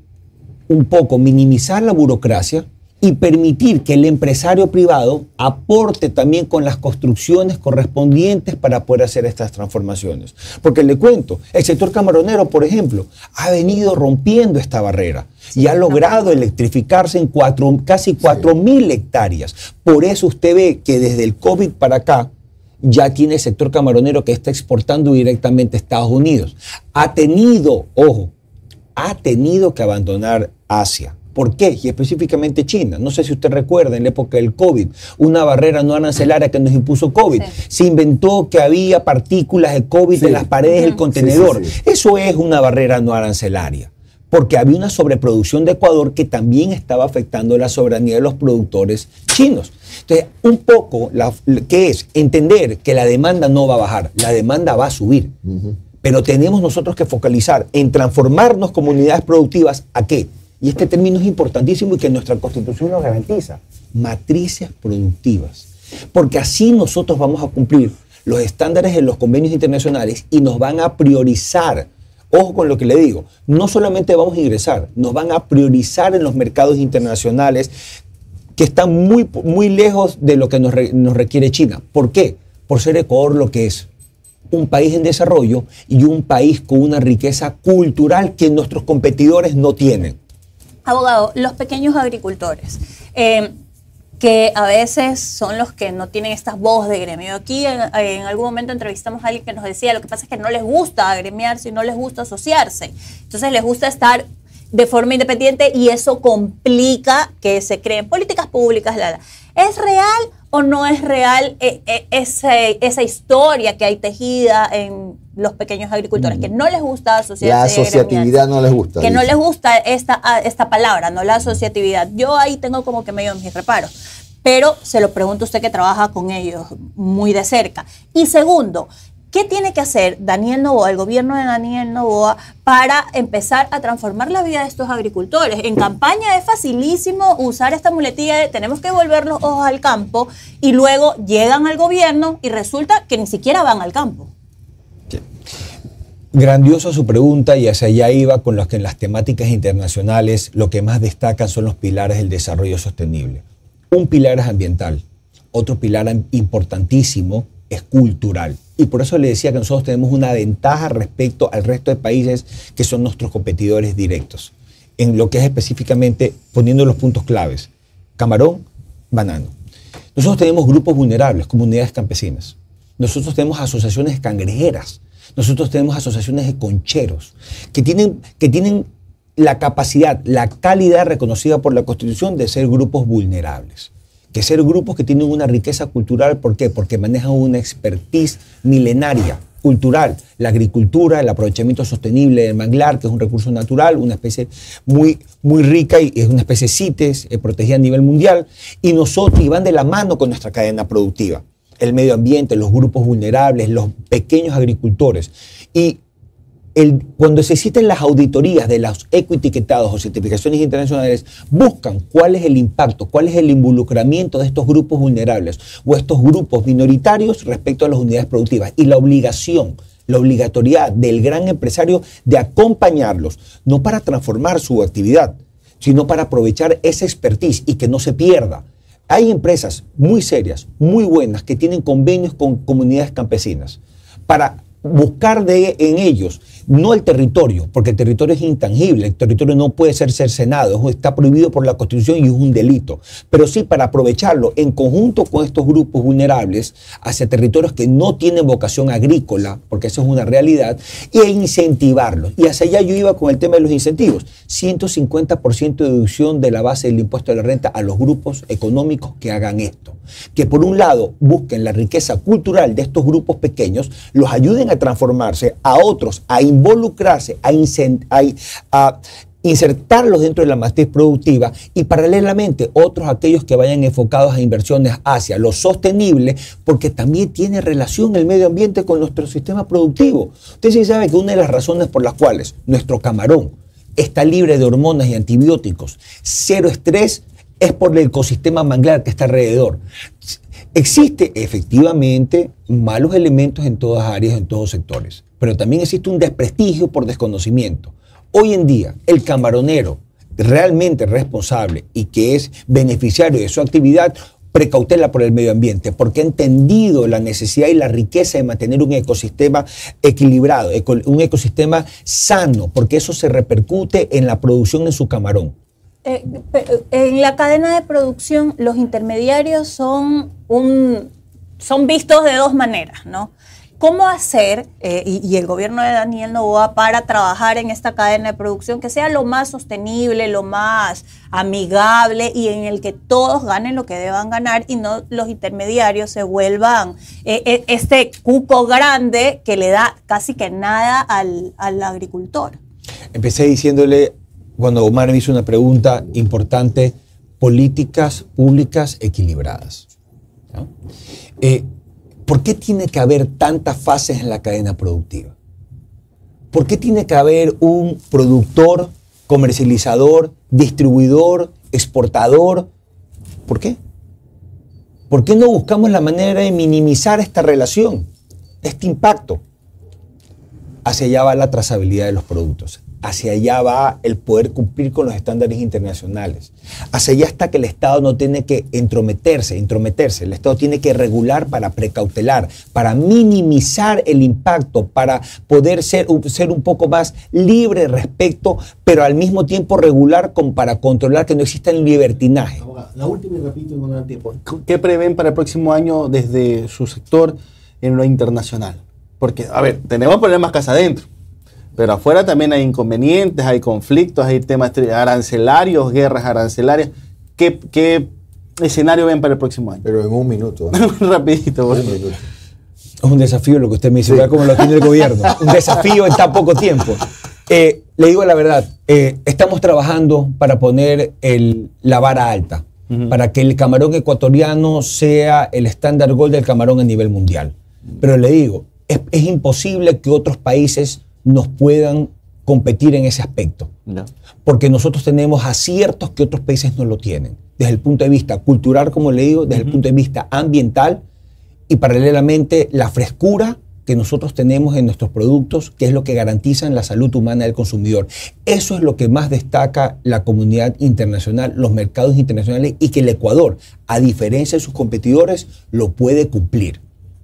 un poco minimizar la burocracia y permitir que el empresario privado aporte también con las construcciones correspondientes para poder hacer estas transformaciones? Porque le cuento, el sector camaronero, por ejemplo, ha venido rompiendo esta barrera y ha logrado electrificarse en cuatro, casi cuatro mil hectáreas. Por eso usted ve que desde el COVID para acá ya tiene el sector camaronero que está exportando directamente a Estados Unidos. Ha tenido, ojo, ha tenido que abandonar Asia. ¿Por qué? Y específicamente China. No sé si usted recuerda, en la época del COVID, una barrera no arancelaria que nos impuso COVID. Sí. Se inventó que había partículas de COVID sí. en las paredes del contenedor. Sí, sí, sí. Eso es una barrera no arancelaria, porque había una sobreproducción de Ecuador que también estaba afectando la soberanía de los productores chinos. Entonces, un poco, la, ¿qué es? Entender que la demanda no va a bajar, la demanda va a subir. Uh-huh. Pero tenemos nosotros que focalizar en transformarnos como unidades productivas, ¿a qué? Y este término es importantísimo y que nuestra Constitución lo garantiza. Matrices productivas. Porque así nosotros vamos a cumplir los estándares de los convenios internacionales y nos van a priorizar. Ojo con lo que le digo. No solamente vamos a ingresar, nos van a priorizar en los mercados internacionales que están muy, muy lejos de lo que nos, re, nos requiere China. ¿Por qué? Por ser Ecuador lo que es. Un país en desarrollo y un país con una riqueza cultural que nuestros competidores no tienen. Abogado, los pequeños agricultores, eh, que a veces son los que no tienen estas voces de gremio. Aquí en, en algún momento entrevistamos a alguien que nos decía, lo que pasa es que no les gusta agremiarse y no les gusta asociarse. Entonces les gusta estar de forma independiente y eso complica que se creen políticas públicas. ¿Es real o no es real eh, eh, ese, esa historia que hay tejida en los pequeños agricultores, mm. que no les gusta asociarse? La asociatividad no les gusta. Que dice. no les gusta esta, esta palabra, no la asociatividad. Yo ahí tengo como que medio mis reparos. Pero se lo pregunto a usted que trabaja con ellos muy de cerca. Y segundo, ¿qué tiene que hacer Daniel Noboa, el gobierno de Daniel Noboa, para empezar a transformar la vida de estos agricultores? En campaña es facilísimo usar esta muletilla de tenemos que volver los ojos al campo y luego llegan al gobierno y resulta que ni siquiera van al campo. Sí. Grandiosa su pregunta y hacia allá iba con los que en las temáticas internacionales lo que más destacan son los pilares del desarrollo sostenible. Un pilar es ambiental, otro pilar importantísimo es cultural. Y por eso le decía que nosotros tenemos una ventaja respecto al resto de países que son nuestros competidores directos. En lo que es específicamente, poniendo los puntos claves, camarón, banano. Nosotros tenemos grupos vulnerables, comunidades campesinas. Nosotros tenemos asociaciones cangrejeras. Nosotros tenemos asociaciones de concheros que tienen, que tienen la capacidad, la calidad reconocida por la Constitución de ser grupos vulnerables. Que ser grupos que tienen una riqueza cultural, ¿por qué? Porque manejan una expertise milenaria, cultural, la agricultura, el aprovechamiento sostenible del manglar, que es un recurso natural, una especie muy, muy rica y es una especie CITES, eh, protegida a nivel mundial, y nosotros, y van de la mano con nuestra cadena productiva, el medio ambiente, los grupos vulnerables, los pequeños agricultores. Y El, cuando se existen las auditorías de los ecoetiquetados o certificaciones internacionales, buscan cuál es el impacto, cuál es el involucramiento de estos grupos vulnerables o estos grupos minoritarios respecto a las unidades productivas y la obligación, la obligatoriedad del gran empresario de acompañarlos, no para transformar su actividad, sino para aprovechar esa expertise y que no se pierda. Hay empresas muy serias, muy buenas, que tienen convenios con comunidades campesinas para buscar de, en ellos no el territorio, porque el territorio es intangible, el territorio no puede ser cercenado, está prohibido por la Constitución y es un delito, pero sí para aprovecharlo en conjunto con estos grupos vulnerables hacia territorios que no tienen vocación agrícola, porque eso es una realidad, e incentivarlos. Y hacia allá yo iba con el tema de los incentivos, ciento cincuenta por ciento de deducción de la base del impuesto de la renta a los grupos económicos que hagan esto, que por un lado busquen la riqueza cultural de estos grupos pequeños, los ayuden a transformarse, a otros a involucrarse, a, a, a insertarlos dentro de la matriz productiva y paralelamente otros aquellos que vayan enfocados a inversiones hacia lo sostenible, porque también tiene relación el medio ambiente con nuestro sistema productivo. Usted sí sabe que una de las razones por las cuales nuestro camarón está libre de hormonas y antibióticos, cero estrés, es por el ecosistema manglar que está alrededor. Existe efectivamente malos elementos en todas áreas, en todos sectores, pero también existe un desprestigio por desconocimiento. Hoy en día, el camaronero realmente responsable y que es beneficiario de su actividad, precautela por el medio ambiente, porque ha entendido la necesidad y la riqueza de mantener un ecosistema equilibrado, un ecosistema sano, porque eso se repercute en la producción en su camarón. Eh, en la cadena de producción, los intermediarios son, un, son vistos de dos maneras, ¿no? ¿Cómo hacer, eh, y, y el gobierno de Daniel Noboa, para trabajar en esta cadena de producción que sea lo más sostenible, lo más amigable y en el que todos ganen lo que deban ganar y no los intermediarios se vuelvan eh, eh, este cuco grande que le da casi que nada al, al agricultor? Empecé diciéndole, cuando Omar me hizo una pregunta importante, políticas públicas equilibradas, ¿no? Eh, ¿Por qué tiene que haber tantas fases en la cadena productiva? ¿Por qué tiene que haber un productor, comercializador, distribuidor, exportador? ¿Por qué? ¿Por qué no buscamos la manera de minimizar esta relación, este impacto? Hacia allá va la trazabilidad de los productos. Hacia allá va el poder cumplir con los estándares internacionales. Hacia allá está que el Estado no tiene que entrometerse, intrometerse. El Estado tiene que regular para precautelar, para minimizar el impacto, para poder ser, ser un poco más libre respecto, pero al mismo tiempo regular con, para controlar que no exista el libertinaje. La última y repito en un tiempo. ¿Qué prevén para el próximo año desde su sector en lo internacional? Porque, a ver, tenemos problemas casa adentro. Pero afuera también hay inconvenientes, hay conflictos, hay temas arancelarios, guerras arancelarias. ¿Qué, qué escenario ven para el próximo año? Pero en un minuto. Rapidito. Un minuto. Es un desafío lo que usted me dice, sí. Como lo tiene el gobierno. Un desafío en tan poco tiempo. Eh, le digo la verdad, eh, estamos trabajando para poner el, la vara alta, uh-huh. para que el camarón ecuatoriano sea el estándar gold del camarón a nivel mundial. Pero le digo, es, es imposible que otros países nos puedan competir en ese aspecto. No. Porque nosotros tenemos aciertos que otros países no lo tienen. Desde el punto de vista cultural, como le digo, desde uh-huh. el punto de vista ambiental y paralelamente la frescura que nosotros tenemos en nuestros productos, que es lo que garantizan la salud humana del consumidor. Eso es lo que más destaca la comunidad internacional, los mercados internacionales y que el Ecuador, a diferencia de sus competidores, lo puede cumplir.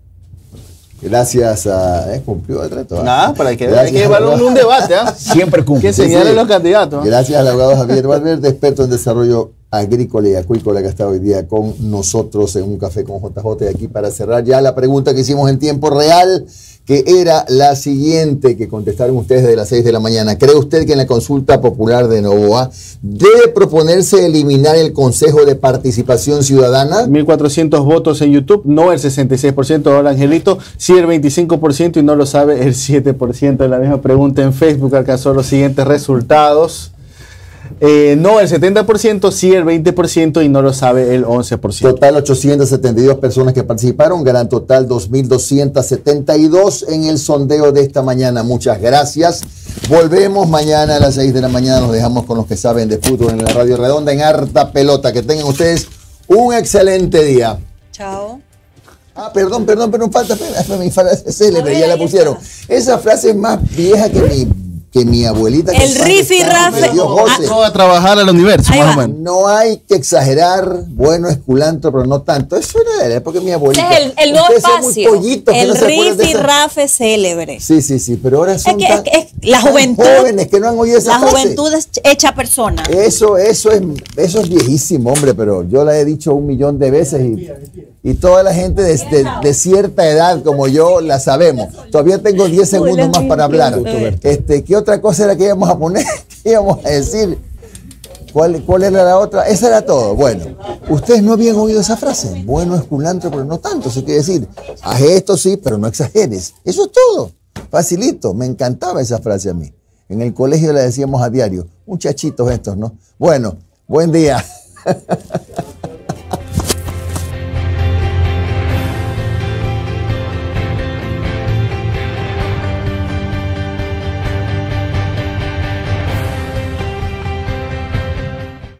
Gracias a... ¿eh? Cumplió el reto. ¿eh? Nada, para que hay que llevar un, un debate. ¿eh? Siempre cumple. Que señalen los candidatos. ¿eh? Gracias al abogado Javier Valverde, experto en desarrollo agrícola y acuícola, que está hoy día con nosotros en un café con J J. Y aquí para cerrar ya la pregunta que hicimos en tiempo real, que era la siguiente, que contestaron ustedes desde las seis de la mañana. ¿Cree usted que en la consulta popular de Noboa debe proponerse eliminar el Consejo de Participación Ciudadana? mil cuatrocientos votos en YouTube, no el sesenta y seis por ciento, ahora Angelito, sí el veinticinco por ciento y no lo sabe el siete por ciento. La misma pregunta en Facebook alcanzó los siguientes resultados. Eh, no el setenta por ciento, sí el veinte por ciento y no lo sabe el once por ciento. Total ochocientas setenta y dos personas que participaron, gran total dos mil doscientas setenta y dos en el sondeo de esta mañana. Muchas gracias. Volvemos mañana a las seis de la mañana, nos dejamos con los que saben de fútbol en la Radio Redonda en Harta Pelota. Que tengan ustedes un excelente día. Chao. Ah, perdón, perdón, pero falta mi frase célebre, ya la pusieron. Esa frase es más vieja que mi... que mi abuelita... El rifirrafe. No va a trabajar al universo, más o menos. No hay que exagerar, bueno es culantro, pero no tanto. Eso era de la época de mi abuelita. Es el, el nuevo Ustedes son espacio. muy pollitos, que El no se acuerdan de esa- rifirrafe célebre. Sí, sí, sí, pero ahora son Es que- tan, es que- es- la tan juventud- jóvenes que no han oído esa La frase. juventud es hecha persona. Eso, eso es, eso es viejísimo, hombre, pero yo la he dicho un millón de veces y, y toda la gente de, de- de cierta edad como yo la sabemos. Todavía tengo diez segundos más para hablar. Este, ¿qué otra cosa era que íbamos a poner? ¿Qué íbamos a decir? ¿Cuál, ¿Cuál era la otra? Esa era todo. Bueno, ustedes no habían oído esa frase. Bueno es culantro, pero no tanto. Eso quiere decir, haz esto sí, pero no exageres. Eso es todo. Facilito. Me encantaba esa frase a mí. En el colegio la decíamos a diario. Muchachitos estos, ¿no? Bueno, buen día.